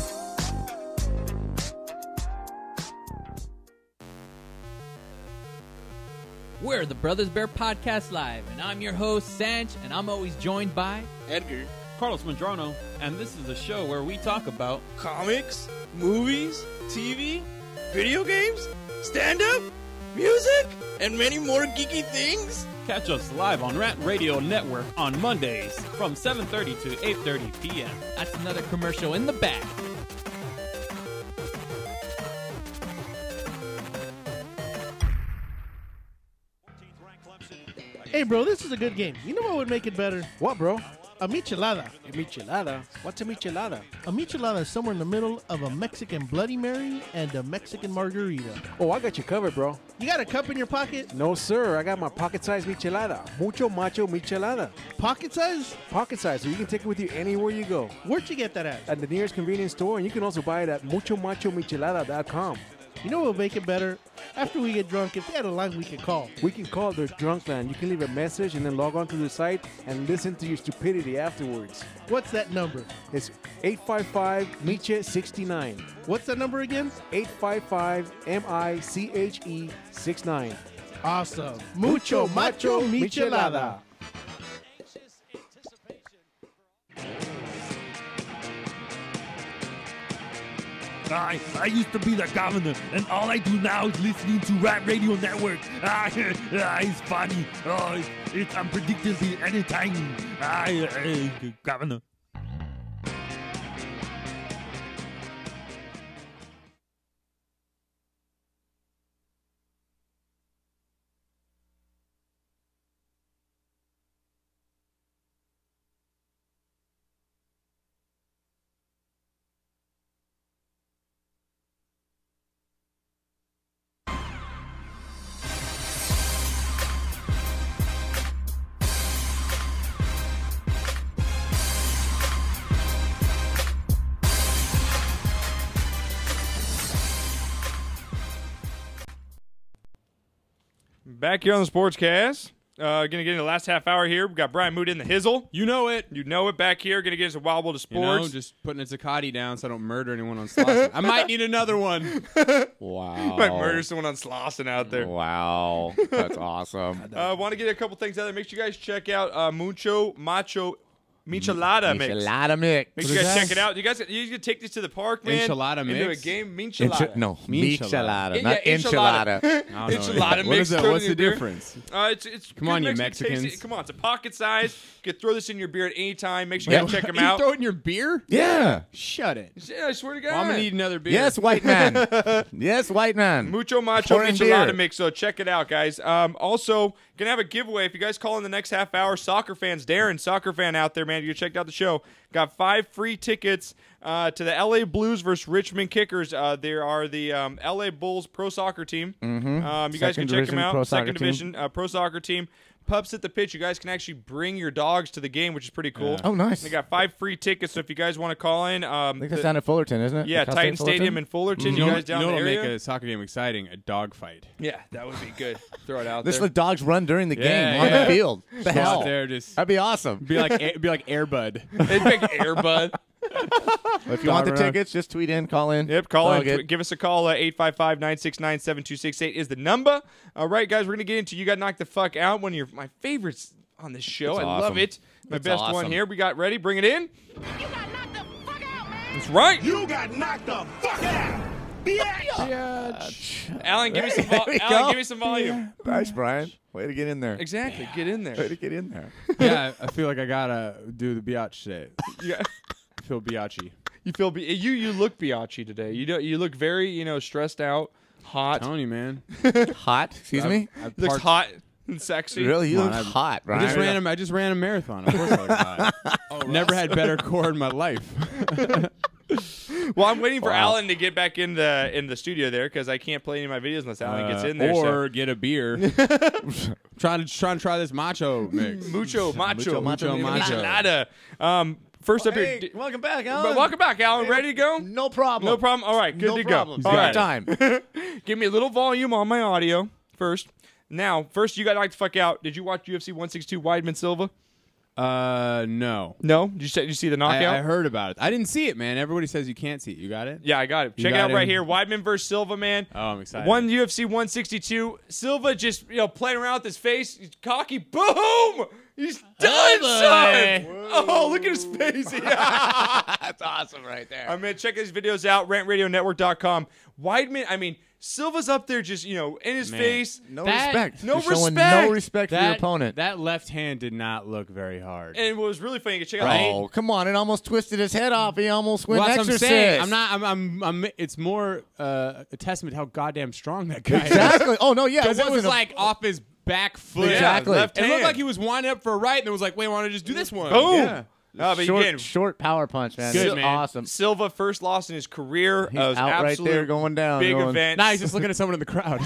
We're the Brothers Bear Podcast Live, and I'm your host, Sanch, and I'm always joined by Edgar, Carlos Medrano, and this is a show where we talk about comics, movies, T V, video games, stand-up, music, and many more geeky things. Catch us live on Rant Radio Network on Mondays from seven thirty to eight thirty p.m. That's another commercial in the back. Hey, bro, this is a good game. You know what would make it better? What, bro? A michelada. A michelada? What's a michelada? A michelada is somewhere in the middle of a Mexican Bloody Mary and a Mexican margarita. Oh, I got you covered, bro. You got a cup in your pocket? No, sir. I got my pocket-sized michelada. Mucho macho michelada. Pocket size? Pocket size, so you can take it with you anywhere you go. Where'd you get that at? At the nearest convenience store, and you can also buy it at mucho macho michelada dot com. You know what would make it better? After we get drunk, if they had a line we could call. We can call their drunk line. You can leave a message and then log on to the site and listen to your stupidity afterwards. What's that number? It's eight five five, M I C H E, sixty-nine. What's that number again? eight five five, M I C H E, sixty-nine. Awesome. Mucho macho michelada. I, I used to be the governor, and all I do now is listening to Rap Radio Network. Ah, ah, it's funny. Oh, it's, it's unpredictably entertaining. Ah, uh, governor. Back here on the Sportscast. Uh, gonna get in the last half hour here. We got Brian Mood in the hizzle. You know it. You know it back here. Gonna get into Wild World of You Sports. know, just putting a Zacati down so I don't murder anyone on Slauson. I might need another one. Wow. Might murder someone on Slauson out there. Wow. That's awesome. I uh, want to get a couple things out there. Make sure you guys check out uh, Mucho Macho Michelada Mix. Michelada Mix. Make sure you guys check it out. You guys, you guys take this to the park, man. Enchilada into mix? a game. Enchi- Michelada. no, Michelada. michelada, Yeah, not yeah, enchilada. enchilada. Enchilada What mix. is that? throw it What's in the your beer. difference? Uh, it's, it's Come good on, you Mexican taste. Mexicans. Come on, it's a pocket size. You can throw this in your beer at any time. Make sure you Yeah. guys check them You out. throw it in your beer? Yeah. Shut it. Yeah, I swear to God. Well, I'm gonna need another beer. Yes, white man. Yes, white man. Mucho Macho Pouring Michelada beer. Mix, so check it out, guys. Um, also, gonna have a giveaway. If you guys call in the next half hour, soccer fans, Darren, soccer fan out there, man, you checked out the show. Got five free tickets uh, to the L A Blues versus Richmond Kickers. Uh, there are the um, L A Bulls pro soccer team. Mhm. Um, you guys can Second check them division out. pro soccer Second team. division uh, pro soccer team. Pups at the pitch. You guys can actually bring your dogs to the game, which is pretty cool. Yeah. Oh, nice. They got five free tickets, so if you guys want to call in, um, I think that's the- down at Fullerton, isn't it? yeah, The Cal State Titan Stadium Fullerton? in Fullerton. You You know, guys down you know in the what'll area? make a soccer game exciting? A dog fight. Yeah, that would be good. Throw it out Let's there. let dogs run during the Yeah, game on yeah. the field. The Go hell? out there, just That'd be awesome. be like it'd be like Air Bud. It'd make Air Bud. If you want the tickets, just tweet in, call in. Yep, call All in. good. Tw- Give us a call. Uh, eight five five, nine six nine, seven two six eight is the number. All right, guys, we're going to get into You Got Knocked the Fuck Out, one of your my favorites on this show. That's I love awesome. it. My That's best one awesome. here. We got ready. Bring it in. That's right. You got knocked the fuck out. Alan, give me some There vol- we Alan, go. give me some volume. Nice, Brian. Way to get in there. Exactly. Get in there. Way to get in there. Yeah, I feel like I gotta do the biatch today. Yeah. I feel biatchy. You feel be- you you look biatchy today. You don't you look very, you know, stressed out, hot. Telling you, man. Hot? Excuse me? I Looks parked- hot and sexy. Really? You Come look on, I- hot, I Brian. just ran a, I just ran a marathon. Of course I look hot. Never had better core in my life. Well, I'm waiting for Wow. Alan to get back in the in the studio there because I can't play any of my videos unless Alan gets Uh, in there. so- Or get a beer. trying to trying to try this macho mix. Mucho, macho, Mucho, macho. Michelada. Um, first up here. Hey, d- welcome back, Alan. But welcome back, Alan. Ready to go? No problem. No problem. All right, good No to problem. go. He's All got right. time. Give me a little volume on my audio first. Now, first, You Got Knocked the Fuck Out. Did you watch U F C one sixty-two Weidman Silva? Uh, no. No. Did you say, did you see the knockout? I, I heard about it. I didn't see it, man. Everybody says you can't see it. You got it? Yeah, I got it. You Check it got out right him? here. Weidman versus Silva, man. Oh, I'm excited. One U F C one sixty-two. Silva just, you know, playing around with his face. He's cocky. Boom! He's done, son! Oh, look at his face. That's awesome right there. I mean, check his videos out, rant radio network dot com. Weidman, I mean, Silva's up there just, you know, in his Man. face. No That- respect. No You're showing respect. no respect for your That, opponent. that left hand did not look very hard. And what was really funny, you can check out Right? Oh, come on. It almost twisted his head off. He almost went Well, that's what I'm exorcist. saying. I'm not. I'm. I'm. I'm it's more uh, a testament to how goddamn strong that guy is. Exactly. Oh, no, yeah. Because it was wasn't a- like off his back foot. Exactly. left It looked hand. like he was winding up for a right, and it was like, wait, why don't I just do this one? Boom! Yeah. Oh, but short, again, short power punch, man. Good, It's man. awesome. Silva first loss in his career. He's uh, was out right absolute there going down. Big going, event. Nah, he's just looking at someone in the crowd.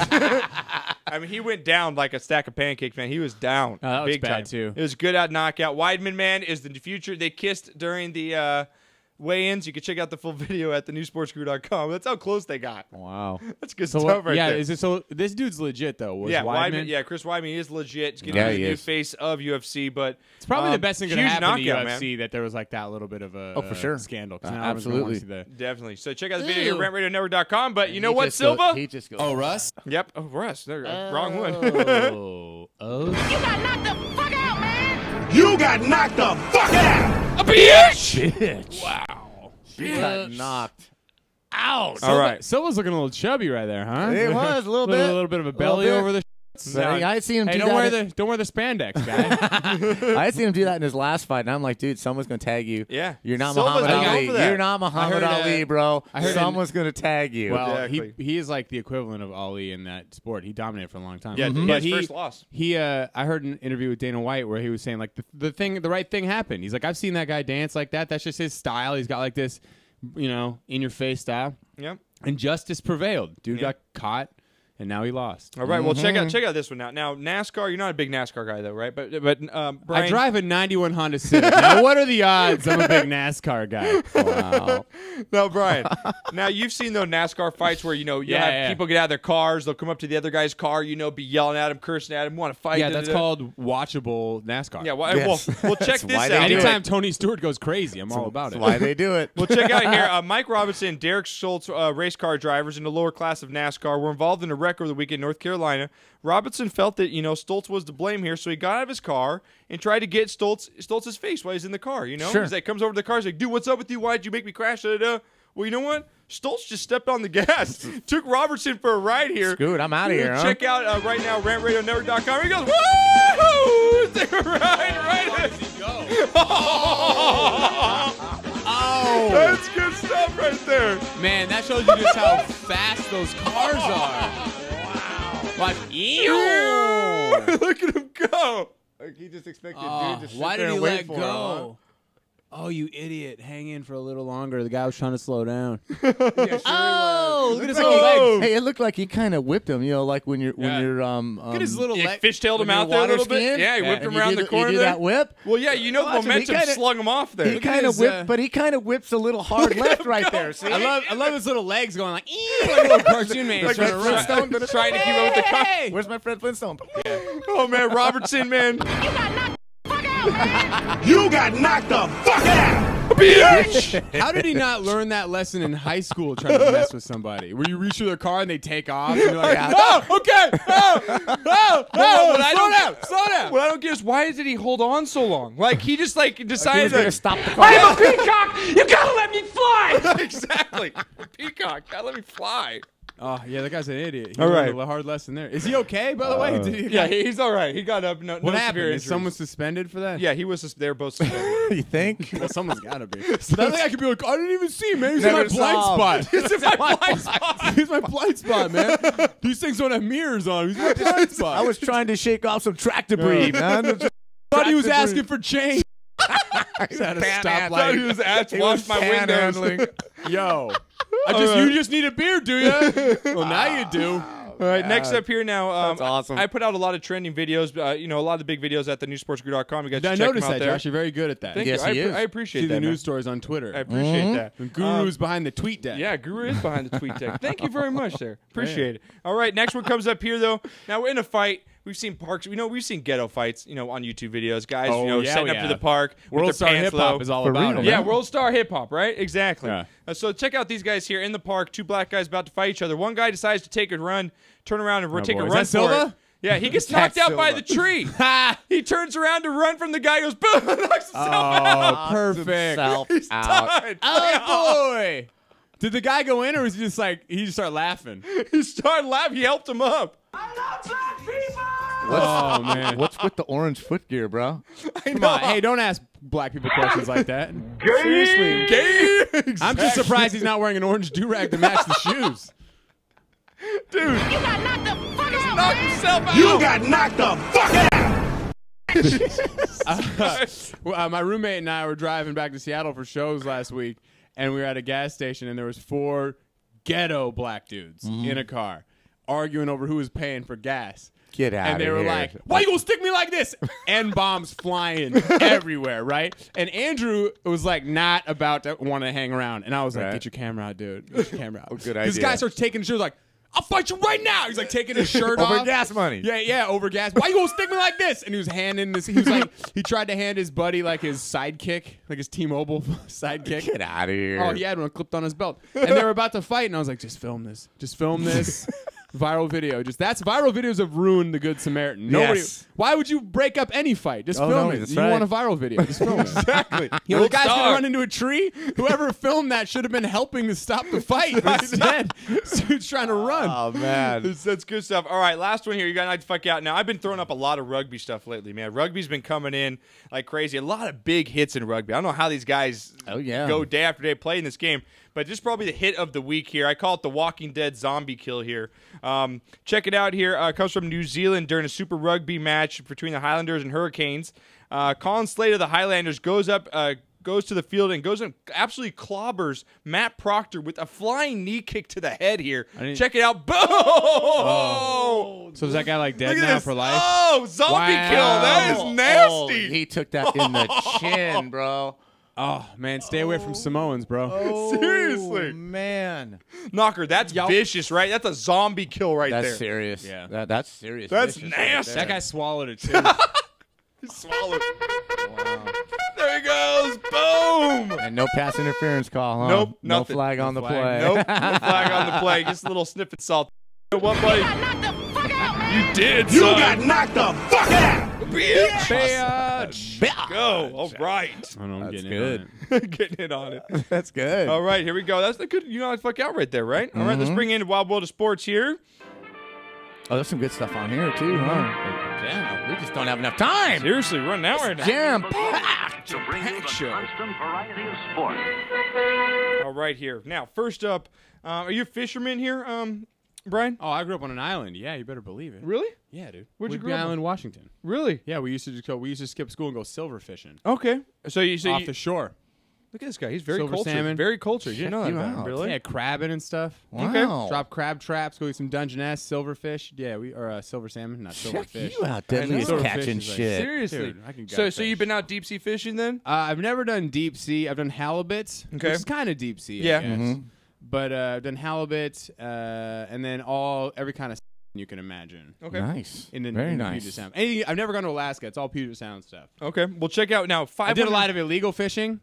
I mean, he went down like a stack of pancakes, man. He was down. Oh, that was big bad, time. too. It was good out knockout. Weidman, man, is the future. They kissed during the uh, weigh-ins. You can check out the full video at the new sports crew dot com. That's how close they got. Wow. That's good So stuff what, right yeah, there. is it so? This dude's legit though. Was yeah, Weidman? Yeah, Chris Weidman is legit. He's getting Yeah, the he new is. face of U F C, but It's probably um, the best thing that huge happened to knockout, U F C man. that there was like that little bit of a Oh, for sure. scandal. 'cause Uh, now everyone's gonna wanna absolutely. see the- Definitely. So check out the video here, Ew. rant radio network dot com. But you And know he what, just go- Silva? he just goes. Oh, Russ? Yep. Oh, Russ. There, uh, wrong one. Oh, oh. You got knocked the fuck out, man. You got knocked the fuck out. A bitch! Bitch. Wow. He got knocked. Out. All Silva- right. Silva's looking a little chubby right there, huh? It was a little little, bit. little bit of a Little belly bit. over the. But I I seen him Hey, do don't that. wear in- the don't wear the spandex, guy. I seen him do that in his last fight, and I'm like, dude, someone's gonna tag you. Yeah. You're not Silva's Muhammad known Ali. for that. You're not Muhammad heard, uh, Ali, bro. I heard Someone's gonna tag you. Well, Exactly. he he is like the equivalent of Ali in that sport. He dominated for a long time. Yeah, Mm-hmm. he but had his he first loss. he uh, I heard an interview with Dana White where he was saying like the, the thing, the right thing happened. He's like, I've seen that guy dance like that. That's just his style. He's got like this, you know, in your face style. Yep. And justice prevailed. Dude Yeah. got caught, and now he lost. All right. Well, check Mm-hmm. out check out this one now. Now NASCAR. You're not a big NASCAR guy though, right? But but um, Brian, I drive a ninety-one Honda Civic. Now, what are the odds I'm a big NASCAR guy? Wow. No, Brian. Now you've seen those NASCAR fights where you know you Yeah, have yeah. people get out of their cars, they'll come up to the other guy's car, you know, be yelling at him, cursing at him, want to fight. Yeah, da, that's da, da. called watchable NASCAR. Yeah. Well, Yes. well, well, check That's this why out. they do it. Anytime Tony Stewart goes crazy, I'm all about That's it. why they do it. Well, check out here. Uh, Mike Robinson, Derek Schultz, uh, race car drivers in the lower class of NASCAR, were involved in a wreck over the weekend in North Carolina. Robinson felt that you know Stoltz was to blame here, so he got out of his car and tried to get Stoltz Stoltz's face while he's in the car. You know, Sure. he's like comes over to the car, he's like, "Dude, what's up with you? Why'd you make me crash?" Da, da, da. Well, you know what? Stoltz just stepped on the gas, took Robertson for a ride here. Scoot, I'm outta here, huh? Check out uh, right now, rant radio network dot com. He goes, "Woo!" Take a ride, right? Where does he go? Oh, That's good stuff right there. man, that shows you just how fast those cars are. Wow. Like, ew. Look at him go. Like he just expected Oh, dude to sit why there did he and wait let for him, go? Oh, you idiot. Hang in for a little longer. The guy was trying to slow down. Oh, look at his like little he- legs. Hey, it looked like he kind of whipped him. You know, like when you're when Yeah. you're um. um Look at his little He leg. fishtailed him when out you're there a little water bit. skiing, Yeah, he and whipped you him around do the the- corner You do there. that whip. Well, yeah, you know the Watch him. He momentum kinda- slung him off there. He Look at kind of his, whipped, uh, but he kind of whips a little hard left right there. See, I love, I love his little legs going like, "Ee," like a little cartoon man Like trying to Fred run. Flintstone, but trying to keep up with the car. Hey! Where's my Fred Flintstone? Oh man, Robertson, man. You got knocked the fuck out. Bitch! How did he not learn that lesson in high school trying to mess with somebody? Where you reach through their car and they take off and you're like, oh, okay, oh, oh, oh, what I slow don't- down, slow down. What I don't get is why did he hold on so long? Like he just like decided gonna to stop the car. I am a peacock! You gotta let me fly! exactly. Peacock, gotta let me fly. Oh, yeah, that guy's an idiot. He All learned right. a hard lesson there. Is he okay, by the way? Did he, Yeah, he's all right. He got up. No, what no happened? severe Is injuries. someone suspended for that? Yeah, he was. Sus- they were both suspended. You think? Well, someone's got to be. But I think I could be like, I didn't even see him, man. He's in my Never blind saw him. spot. He's in my blind spot. He's my blind spot, man. These things don't have mirrors on. He's my blind spot. I was trying to shake off some track debris, man. thought he was Track asking for change. He's at a Panhandling. stoplight. He was at He wash was my windows. panhandling. Yo, I just you just need a beer, do you? Well, now you do. All right, next up here now. Um, That's awesome. I put out a lot of trending videos. Uh, you know, a lot of the big videos at the new sports grid dot com. You guys I should check noticed them out that, there. Josh. You're very good at that. Thank Yes, you. I, he appre- is. I appreciate See that. the man. news stories on Twitter. I appreciate that. And Guru's Um, behind the tweet deck. Yeah, Guru is behind the tweet deck. Thank you very much, there. Appreciate it. All right, next one comes up here though. Now we're in a fight. We've seen parks. You know, we've seen ghetto fights. You know, on YouTube videos, guys. Oh, you know, yeah, setting we up to have. the park. World with their Star pants Hip Hop low. is all For about real, it. Yeah, World Star Hip Hop, right? Exactly. Yeah. Uh, so check out these guys here in the park. Two black guys about to fight each other. One guy decides to take a run, turn around and Oh, take boy. a Is run that for Silva? it. Yeah, he gets That's knocked out by the Silva. tree. He turns around to run from the guy. Goes boom, knocks himself out. Oh, perfect. Himself He's out. done. Oh boy! Did the guy go in, or was he just like he just started laughing? He started laughing. He helped him up. Oh man! What's with the orange footgear, bro? Come on, hey, don't ask black people questions like that. Seriously, gay. I'm just surprised he's not wearing an orange do rag to match the shoes. Dude, you got knocked the fuck out. Knocked himself out. You got knocked the fuck out! uh, well, uh, my roommate and I were driving back to Seattle for shows last week, and we were at a gas station, and there was four ghetto black dudes in a car arguing over who was paying for gas. Get out And they of were here. like, why you gonna stick me like this? N bombs flying everywhere, right? And Andrew was like not about to want to hang around. And I was like, Right. get your camera out, dude. Get your camera out. Oh, good This idea. guy starts taking his shirt like, I'll fight you right now. He's like taking his shirt Over off. gas money. Yeah, yeah, over gas. Why you gonna stick me like this? And he was handing this. He was like, he tried to hand his buddy like his sidekick, like his T-Mobile sidekick. Get out of here. Oh, he had one clipped on his belt. And they were about to fight, and I was like, just film this. Just film this. Viral video. Just that's viral videos have ruined the Good Samaritan. Nobody. Yes. Why would you break up any fight? Just Oh, film no, it. that's You right. want a viral video? Just film it. Exactly. You know, the World guy's Star. gonna run into a tree. Whoever filmed that should have been helping to stop the fight. Instead, this dude's trying to run. Oh, man. That's, that's good stuff. All right, last one here. You got to knock the fuck out. Now, I've been throwing up a lot of rugby stuff lately, man. Rugby's been coming in like crazy. A lot of big hits in rugby. I don't know how these guys Oh, yeah. go day after day playing this game, but this is probably the hit of the week here. I call it the Walking Dead zombie kill here. Um, check it out here. Uh, it comes from New Zealand during a Super Rugby match between the Highlanders and Hurricanes. Uh, Colin Slade of the Highlanders goes up, uh, goes to the field and goes and absolutely clobbers Matt Proctor with a flying knee kick to the head here. didn't- Check it out. Boom! Oh. So is that guy like dead Look at now this. for life? Oh, zombie Wow. kill. That is nasty. Oh, he took that in the chin, bro. Oh man, stay away from Samoans, bro. Seriously. Man. Knocker, that's Yup. vicious, right? That's a zombie kill right That's there. serious. Yeah. That, that's serious. That's vicious right nasty. there. That guy swallowed it too. He swallowed. There he goes. Boom. And no pass interference call, huh? Nope, No nothing. flag on No the flag. play. Nope. No flag on the play. Just a little snippet salt. You know what, buddy? You did, You son. got knocked the fuck out! Bitch. Bitch. Go. All right. I know, I'm That's getting good. in on it. Getting it on it. That's good. All right, here we go. That's the good. You know, I fuck out right there, right? All right, let's bring in Wild World of Sports here. Oh, there's some good stuff on here, too, huh? Damn, we just don't have enough time. Seriously, run now right now. Jam packed. To bring you the constant variety of sport. All right, here. Now, first up, uh, are you a fisherman here, um, Brian? Oh, I grew up on an island. Yeah, you better believe it. Really? Yeah, dude. Where'd you Whidbey grow up? Island, Washington. Really? Yeah, we used to just go. We used to skip school and go silver fishing Okay. So you, so off you, the shore. look at this guy. He's very Silver cultured. salmon. Very cultured. You didn't know that you about him, out. really? Yeah, crabbing and stuff. Wow. Drop crab traps. Go eat some Dungeness, silverfish. Yeah, we or uh, silver salmon, not Check silverfish. you out, Deadly is Silverfish catching is like- shit. Seriously. Dude, I can so, gut so fish. you've been out deep sea fishing then? Uh, I've never done deep sea. I've done halibuts, Okay. which is kind of deep sea. I Yeah. guess. Mhm. But uh, I've done halibut, uh, and then all every kind of you can imagine. Okay. Nice. In the, Very in the nice. Puget Sound. Anything, I've never gone to Alaska. It's all Puget Sound stuff. Okay. Well, check out now. Five. I did a lot of illegal fishing.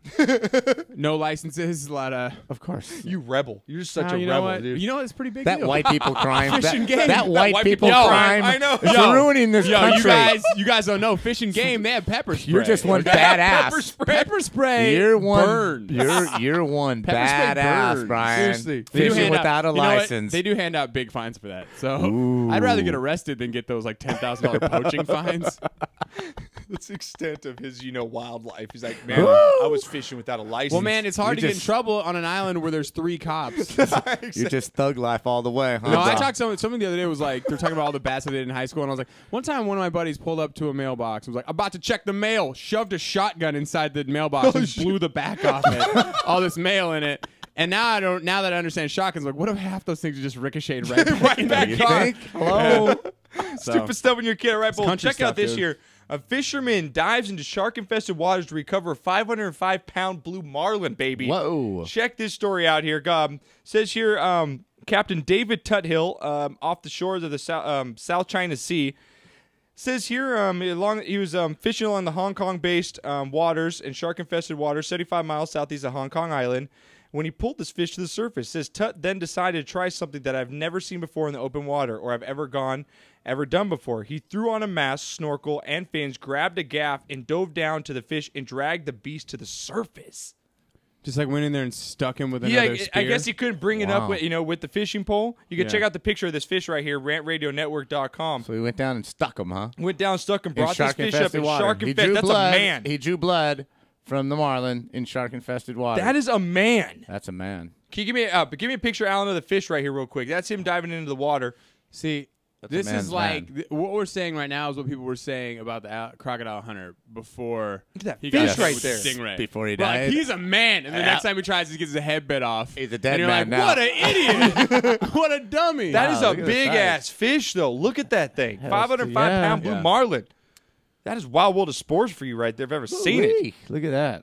No licenses. A lot of. Of course. You rebel. You're just such Oh, a you know rebel, what? dude. You know what? It's a pretty big That deal. white people crime. Fish that, and game. that white white people people crime. crime. I know. It's Yo, ruining this Yo, country. you guys, you guys don't know. Fish and game, they have pepper spray. You're just one Okay? badass. Pepper spray. Pepper spray. You're one. Burns. You're you're one Pepper spray badass, burns. Brian. Seriously. They do Fishing hand out- without a you know what? license. They do hand out big fines for that. So Ooh. I'd rather get arrested than get those like ten thousand dollar poaching fines. That's the extent of his, you know, wildlife. He's like, man, I was fishing without a license. Well, man, it's hard You're to get in just- trouble on an island where there's three cops. You're just thug life all the way, huh? No, I bro? talked to someone, someone the other day was like, they're talking about all the bats that they did in high school, and I was like, one time one of my buddies pulled up to a mailbox and was like, about to check the mail, shoved a shotgun inside the mailbox and blew the back off it. All this mail in it. And now I don't. Now that I understand shotguns, like, what if half those things are just ricocheted right back, Right in back the on. car? Hello. So- Stupid stuff when you're a kid. All right, It's well, country check out stuff, this dude. here. A fisherman dives into shark-infested waters to recover a five hundred five pound blue marlin, baby. Whoa. Check this story out here. Um, says here, um, Captain David Tuthill, um, off the shores of the South, um, South China Sea, says here um, along, he was um, fishing along the Hong Kong-based um, waters and shark-infested waters, seventy-five miles southeast of Hong Kong Island. When he pulled this fish to the surface, says Tut then decided to try something that I've never seen before in the open water or I've ever gone, ever done before. He threw on a mask, snorkel, and fins, grabbed a gaff, and dove down to the fish and dragged the beast to the surface. Just like went in there and stuck him with Yeah, another I- spear. I guess he couldn't bring it up Wow. with you know with the fishing pole. You can Yeah. check out the picture of this fish right here, rant radio network dot com. So he went down and stuck him, huh? Went down, stuck, and In brought this fish up shark-infested in water. shark He infested. drew That's blood. a man. He drew blood from the marlin in shark-infested water. That is a man. That's a man. Can you give me a, uh, give me a picture, Alan, of the fish right here, real quick? That's him diving into the water. See, That's a this man's is like man. th- what we're saying right now is what people were saying about the al- crocodile hunter before Look at that he fish got right with there. the stingray. Before he Like, died. he's a man, and the Yeah. next time he tries, he gets his head bit off. He's a dead and you're man like, now. what an idiot! What a dummy! That is Wow, a look at the big size. ass fish, though. Look at that thing. Hell, five hundred five yeah. pound blue Yeah. marlin. That is wild world of sports for you right there, if I've ever seen it. Ooh-wee. Look at that.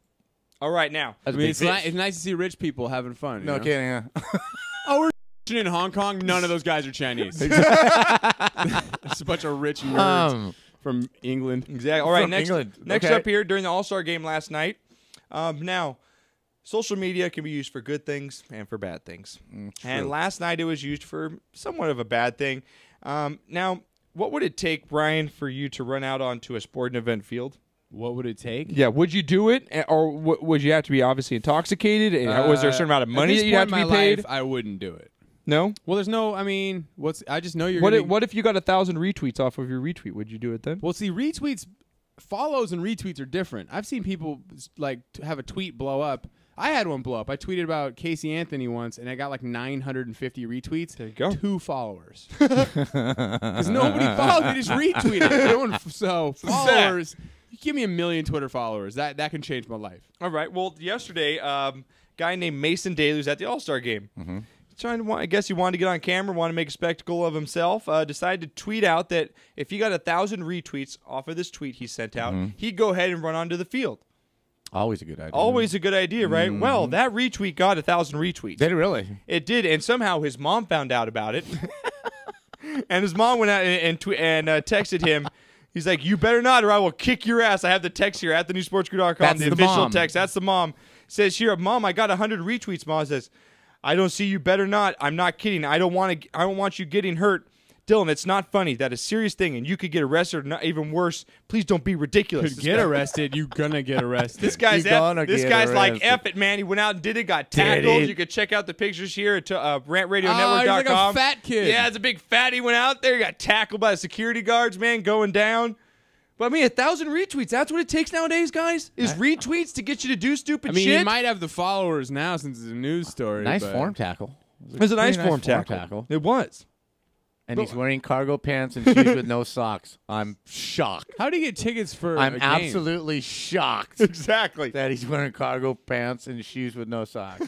All right, now. I That's a mean, big it's, ni- fish. it's nice to see rich people having fun. you No know? kidding, huh? Oh, we're in Hong Kong. None of those guys are Chinese. It's a bunch of rich nerds Um, from England. Exactly. All right, From next, England. next Okay. up here during the All-Star game last night. Um, now, social media can be used for good things and for bad things. And last night it was used for somewhat of a bad thing. Um, now, what would it take, Brian, for you to run out onto a sporting event field? What would it take? Yeah, would you do it, A- or w- would you have to be obviously intoxicated? And was there a certain amount of Uh, at money this that you have point to in be my paid? life, I wouldn't do it. No. Well, there's no. I mean, what's? I just know you're. What gonna, if, what if you got a thousand retweets off of your retweet? Would you do it then? Well, see, retweets, follows, and retweets are different. I've seen people like t- have a tweet blow up. I had one blow up. I tweeted about Casey Anthony once, and I got like nine hundred fifty retweets. There you go. Two followers. Because nobody followed. They just retweeted. No one, so followers. You give me a million Twitter followers. That that can change my life. All right. Well, yesterday, um, guy named Mason Daly was at the All-Star game. Mm-hmm. Trying to, wa- I guess he wanted to get on camera, wanted to make a spectacle of himself. Uh, decided to tweet out that if he got a thousand retweets off of this tweet he sent out, Mhm. he'd go ahead and run onto the field. Always a good idea. Always a good idea, right? Mhm. Well, that retweet got a thousand retweets. Did it really? It did, and somehow his mom found out about it, and his mom went out and and, tw- and uh, texted him. He's like, "You better not, or I will kick your ass." I have the text here at the new sports crew dot com. That's the the official mom. text. That's the mom. Says here, "Mom, I got a hundred retweets." Mom says, "I don't see you. Better not. I'm not kidding. I don't want to. I don't want you getting hurt." Dylan, it's not funny. That is a serious thing, and you could get arrested, or not even worse. Please don't be ridiculous. Could This get guy- arrested. You gonna get arrested. This guy's You're F, gonna this get guy's like arrested. F it, man. He went out and did it, got Did tackled. it? You could check out the pictures here at uh, rant radio Oh, network he's dot like com. a fat kid. Yeah, it's a big fat. He went out there, he got tackled by the security guards, man, going down. But I mean, a thousand retweets, that's what it takes nowadays, guys, is retweets to get you to do stupid I mean, shit. you might have the followers now since it's a news story. Nice but form tackle. it was a nice Pretty form tackle. It was. And he's wearing cargo pants and shoes with no socks. I'm shocked. How do you get tickets for? I'm a game? absolutely shocked Exactly. that he's wearing cargo pants and shoes with no socks.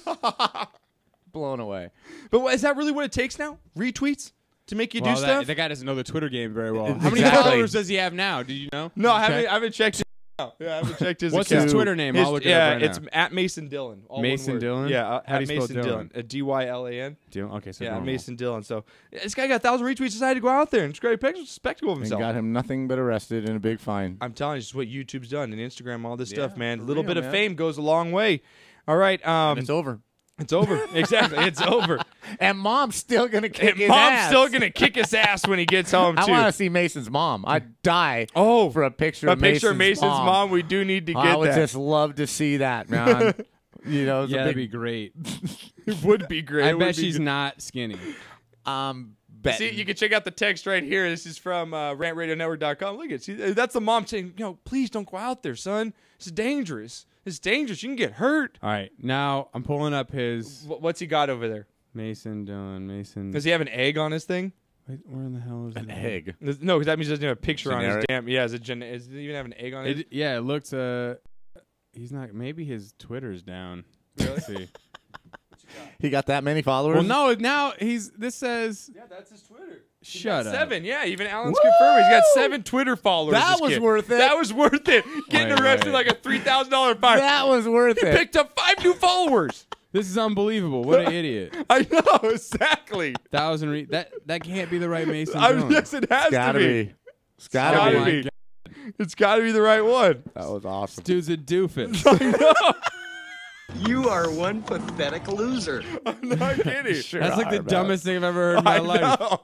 Blown away. But what, is that really what it takes now? Retweets to make you Well, do that, stuff? that guy doesn't know the Twitter game very well. How many Exactly. followers does he have now? Did you know? no, I Okay. haven't, I haven't checked it. Yeah, I haven't checked his What's account. his Twitter name? His- I'll look it yeah, up right it's now. at Mason Dillon. all one Mason word. Dillon? Yeah, uh, How do at you spell Mason Dillon? Dillon. D Y L A N. Dillon? Okay, so yeah, normal. Mason Dillon. So this guy got a thousand retweets. Decided to go out there and just create a spectacle of And himself. got him nothing but arrested and a big fine. I'm telling you, it's what YouTube's done and Instagram, all this Yeah, stuff, man. A for little real, bit of man. fame goes a long way. All right, um, it's over. It's over. Exactly, it's over. And mom's still gonna kick And his mom's ass. still gonna kick his ass when he gets home too. I want to see Mason's mom. I'd die. Oh, for a picture a of picture Mason's of Mason's mom. We do need to get I would that. just love to see that, man. You know, it's Yeah, a that'd big, be great. It would be great. I It would bet be she's good. not skinny. Um, See, you can check out the text right here. This is from uh, rant radio network dot com. Look at it. See, that's the mom saying, you know, please don't go out there, son. It's dangerous. It's dangerous. You can get hurt. All right, now I'm pulling up his Wh- What's he got over there? Mason Dillon. Mason. Does he have an egg on his thing? Wait, where in the hell is an it? egg. No, because that means he doesn't have a picture on his Generic? damn. Yeah, is it, gen- is, does it even have an egg on it? It, yeah, it looks. Uh, he's not. Maybe his Twitter's down. Let's see. He got that many followers? Well, no. Now he's. This says. Yeah, that's his Twitter. He's Shut got up. Seven, yeah. Even Alan's confirmed. He's got seven Twitter followers. That this was kid. worth it. That was worth it. Getting Wait, arrested wait. like a three thousand dollar fine. That was worth he it. picked up five new followers. This is unbelievable. What an idiot. I know exactly. Thousand. Re- that that can't be the right Mason I, Dillon. yes, it has It's gotta to be. be. It's gotta, gotta be. be. It's got to be the right one. That was awesome. Dude's a doofus. I know. You are one pathetic loser. I'm not kidding. Sure That's like the are, man. dumbest thing I've ever heard in my I life. know.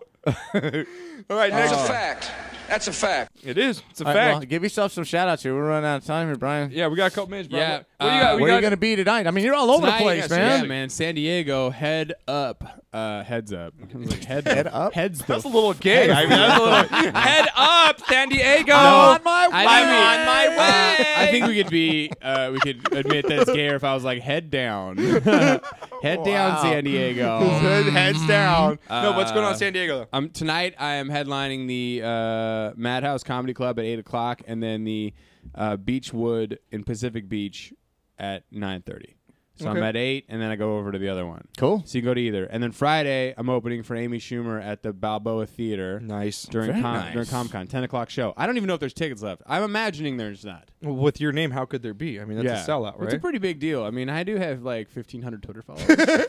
All right, next. That's a fact. That's a fact. It is. It's a All right, fact. well, give yourself some shout outs here. We're running out of time here, Brian. Yeah, we got a couple minutes, bro. Yeah, What, what do you uh, got? We Where are got you going to be tonight? I mean, you're all over Tonight, the place, yes, man. Yeah, man. San Diego, head up. Uh, heads up. I was like, head, Head up? Heads the That's a little gay. I mean, that's a little head up, San Diego. I'm on my way. I mean, on my uh, way. I think we could be. Uh, we could admit that it's gayer if I was like head down, head down, Wow. San Diego. Head- Heads down. no, what's going on in Uh, San Diego, though? Um, tonight I am headlining the uh, Madhouse Comedy Club at eight o'clock, and then the uh, Beechwood in Pacific Beach at nine thirty. So I'm Okay. at eight, and then I go over to the other one. Cool. So you can go to either. And then Friday, I'm opening for Amy Schumer at the Balboa Theater. Nice. During Very com- nice. during ComCon, ten o'clock show. I don't even know if there's tickets left. I'm imagining there's not. Well, with your name, how could there be? I mean, that's yeah. a sellout, right? It's a pretty big deal. I mean, I do have like fifteen hundred Twitter followers.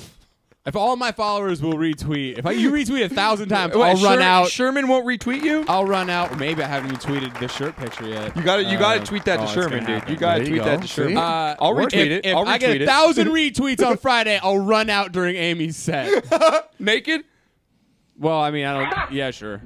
If all my followers will retweet, if I, you retweet a thousand times, Wait, I'll run Sher- out. Sherman won't retweet you? I'll run out. Maybe I haven't even tweeted the shirt picture yet. You got to you got to Uh, tweet that oh, to it's Sherman, gonna dude. happen. You got to There you tweet go. that to Sherman. See? Uh, I'll retweet if, it. If I'll I get retweet a it. thousand retweets on Friday, I'll run out during Amy's set. Naked? Well, I mean, I don't. Yeah, sure.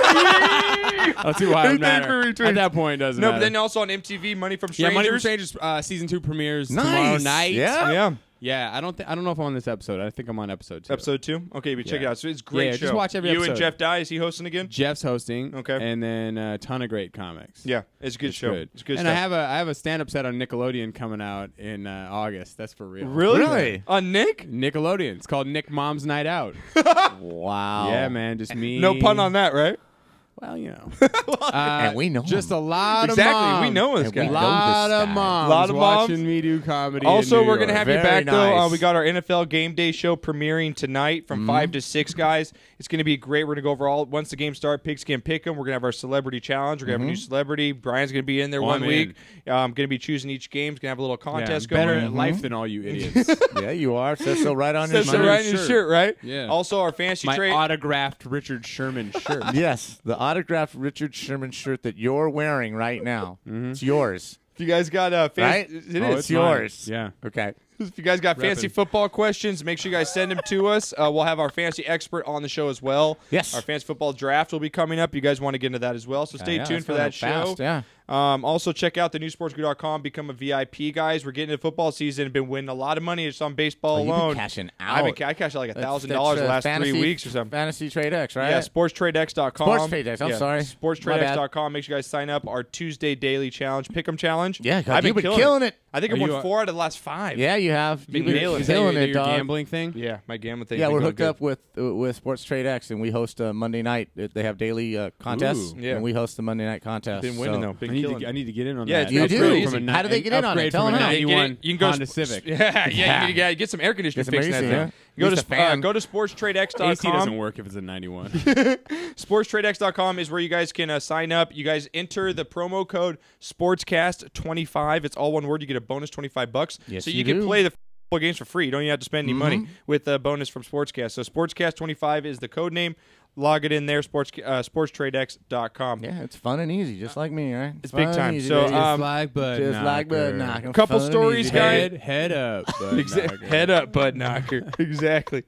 I don't see why it would Thank you for matter. retweeting. At that point, it doesn't No, matter. but then also on M T V, Money from yeah, Strangers. Money from Strangers uh, season two premieres Nice. tomorrow night. Yeah? Yeah. Yeah, I don't. Th- I don't know if I'm on this episode. I think I'm on episode two. Episode two? Okay, but check Yeah. it out. So it's a great Yeah, show. just watch every You episode. and Jeff Dye, is he hosting again? Jeff's hosting. Okay. And then a ton of great comics. Yeah, it's a good It's show. good. It's good and stuff. I have a I have a stand up set on Nickelodeon coming out in uh, August. That's for real. Really? Really? On Nick? Nickelodeon. It's called Nick Mom's Night Out. Wow. Yeah, man. Just me. No pun on that, right? Well, you know. uh, And we know just him. a lot Exactly, of moms. we know this And guy. we A know lot this of guy. moms. Lot of moms. watching me do comedy. Also, in New we're going to York. have you Very back, though. Uh, nice. we got our N F L Game Day show premiering tonight from five to six, guys. It's going to be great. We're going to go over all. Once the game starts, Pigskin Pick'em. We're going to have our Celebrity Challenge. We're going to have a new celebrity. Brian's going to be in there Oh, one I'm week. I'm um, going to be choosing each game. Going to have a little Yeah, I'm contest better going. at life than all you idiots. Yeah, you are. Says so right on Says your so shirt. right in your shirt, right? Yeah. Also, our fantasy My trade. autographed Richard Sherman shirt. Yes, the autographed Richard Sherman shirt that you're wearing right now. It's yours. If you guys got uh, Right? fantasy, it Oh, is. It's yours. Yeah. Okay. If you guys got fancy Reppin'. football questions, make sure you guys send them to us. Uh, we'll have our fantasy expert on the show as well. Yes. Our fantasy football draft will be coming up. You guys want to get into that as well, so stay Yeah, yeah, tuned it's for coming that up show. fast, yeah. Um, also, check out the new sports grid dot com. Become a V I P, guys. We're getting into football season. Been winning a lot of money just on baseball Oh, you've been alone. cashing I've been, out. ca- I cashed out like a That's- thousand that's, dollars the uh, last fantasy, three weeks or something. Fantasy Trade X, right? Yeah, sports trade x dot com. Sports Trade X, I'm yeah, sorry. sports trade x dot com. Make sure you guys sign up. Our Tuesday daily challenge, Pick'em challenge. Yeah, God, I've you've been been killing, killing it. it. I think I Are won you a- four out of the last five. Yeah, you have. Been You've been nailing it. Is that killing your, it, your dog. gambling thing? Yeah, my gambling thing. Yeah, we're hooked up with uh, with Sports Trade X, and we host a Monday night. They have daily uh, contests, Ooh. Yeah. and we host the Monday night contest. Been winning so. though. Been I need, killing to, it. I need to get in on Yeah, that. you Upgrade do. From a, How do they get in on it? upgrade Tell from a them how. You can get- ninety-one you can go Honda sp- Civic. Yeah, yeah, Yeah. You need to get, get some air conditioning Get some fixed in AC, that thing. Go least to a fan. uh, go to sports trade x dot com. A C doesn't work if it's a ninety-one. sports trade x dot com is where you guys can uh, sign up. You guys enter the promo code sportscast twenty-five. It's all one word. You get a bonus twenty-five bucks. Yes, so you, you can do. play the f- games for free. You don't even have to spend any Mhm. money with a bonus from Sportscast. So sportscast twenty-five is the code name. Log it in there, sports uh, sports trade x dot com. Yeah, it's fun and easy, just like me, right? It's fun big and time. easy, So, baby. um, like Bud just Knocker. like Bud Knocker. A couple Fun and stories, easy, guys. baby. Head, head up, Bud Exa- Knocker. Head up, Bud Knocker. Exactly.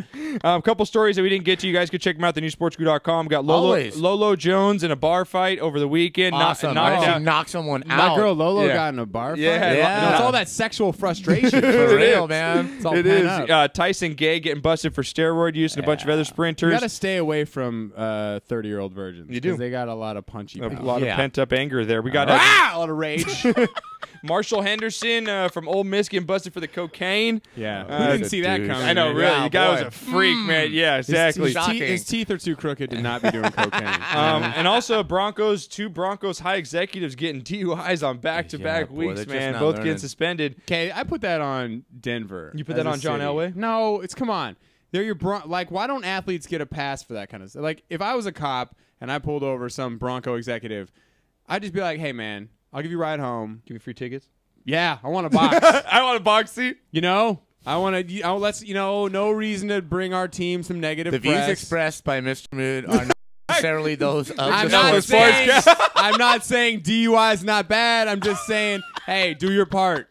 A um, couple stories that we didn't get to. You guys could check them out at the new sports guru dot com. Got Lolo, Always. Lolo Jones in a bar fight over the weekend. Awesome. Knock, knocked Actually out. knock someone My out. girl Lolo Yeah. got in a bar fight. Yeah. Yeah. No, it's all that sexual frustration. For It real, is. man. It's all It pent is. up. Uh, Tyson Gay getting busted for steroid use and a bunch of other You sprinters. got to stay away from uh, thirty-year-old virgins. You do. 'cause They got a lot of punchy. a power. lot Yeah. of pent up anger there. We got uh, Ah, a lot of rage. Marshall Henderson uh, from Ole Miss getting busted for the cocaine. yeah, Uh, we didn't see that dude. coming. I know, man. really. Wow, the guy was boy. a freak, man. Yeah, His- exactly. His, teeth, Shocking. his teeth are too crooked to not be doing cocaine. Um, and also Broncos, two Broncos high executives getting D U Is on back-to-back Yeah, boy, weeks, they're just man. not Both learning. getting suspended. Okay, I put that on Denver. You put as that a on John city. Elway? No, it's come on. They're your Bron- like. Why don't athletes get a pass for that kind of stuff? Like, if I was a cop and I pulled over some Bronco executive, I'd just be like, "Hey, man, I'll give you a ride home. Give me free tickets. Yeah, I want a box. I want a box seat. You know, I want to. I let's. You know, no reason to bring our team some negative The views press. expressed by Mister Mood are not necessarily those of I'm the not sports saying. podcast. I'm not saying D U I is not bad. I'm just saying, hey, do your part.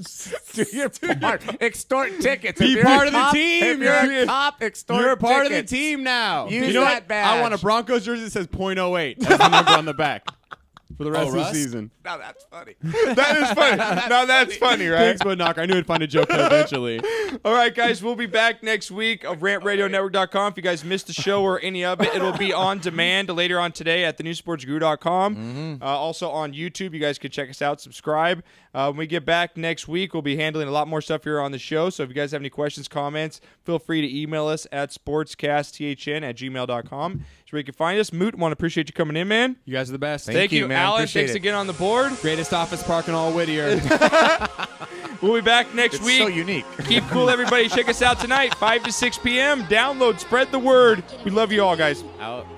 Do your part. Extort tickets. Be If you're part a of the cop- team. If you're You're- a cop, extort You're a part tickets. of the team now. Use you know that what? badge. I want a Broncos jersey that says point oh eight. That's the number on the back for the rest Oh, of the Russ? season. Now that's funny. That is funny. Now that's funny, right? Thanks, Bud Knocker. I knew I'd find a joke there eventually. All right, guys, we'll be back next week of rant radio network dot com. If you guys missed the show or any of it, it'll be on demand later on today at the new sports guru dot com. Mm-hmm. Uh, also on YouTube, you guys can check us out, subscribe. Uh, when we get back next week, we'll be handling a lot more stuff here on the show. So if you guys have any questions, comments, feel free to email us at sportscasttn at gmail dot com. So where you can find us. Moot, want to appreciate you coming in, man. You guys are the best. Thank, you, man. Alan. Appreciate Thanks it. again on the board. Greatest office park in all Whittier. We'll be back next It's week. so unique. Keep cool, everybody. Check us out tonight, five to six p.m. Download, spread the word. We love you all, guys. Out.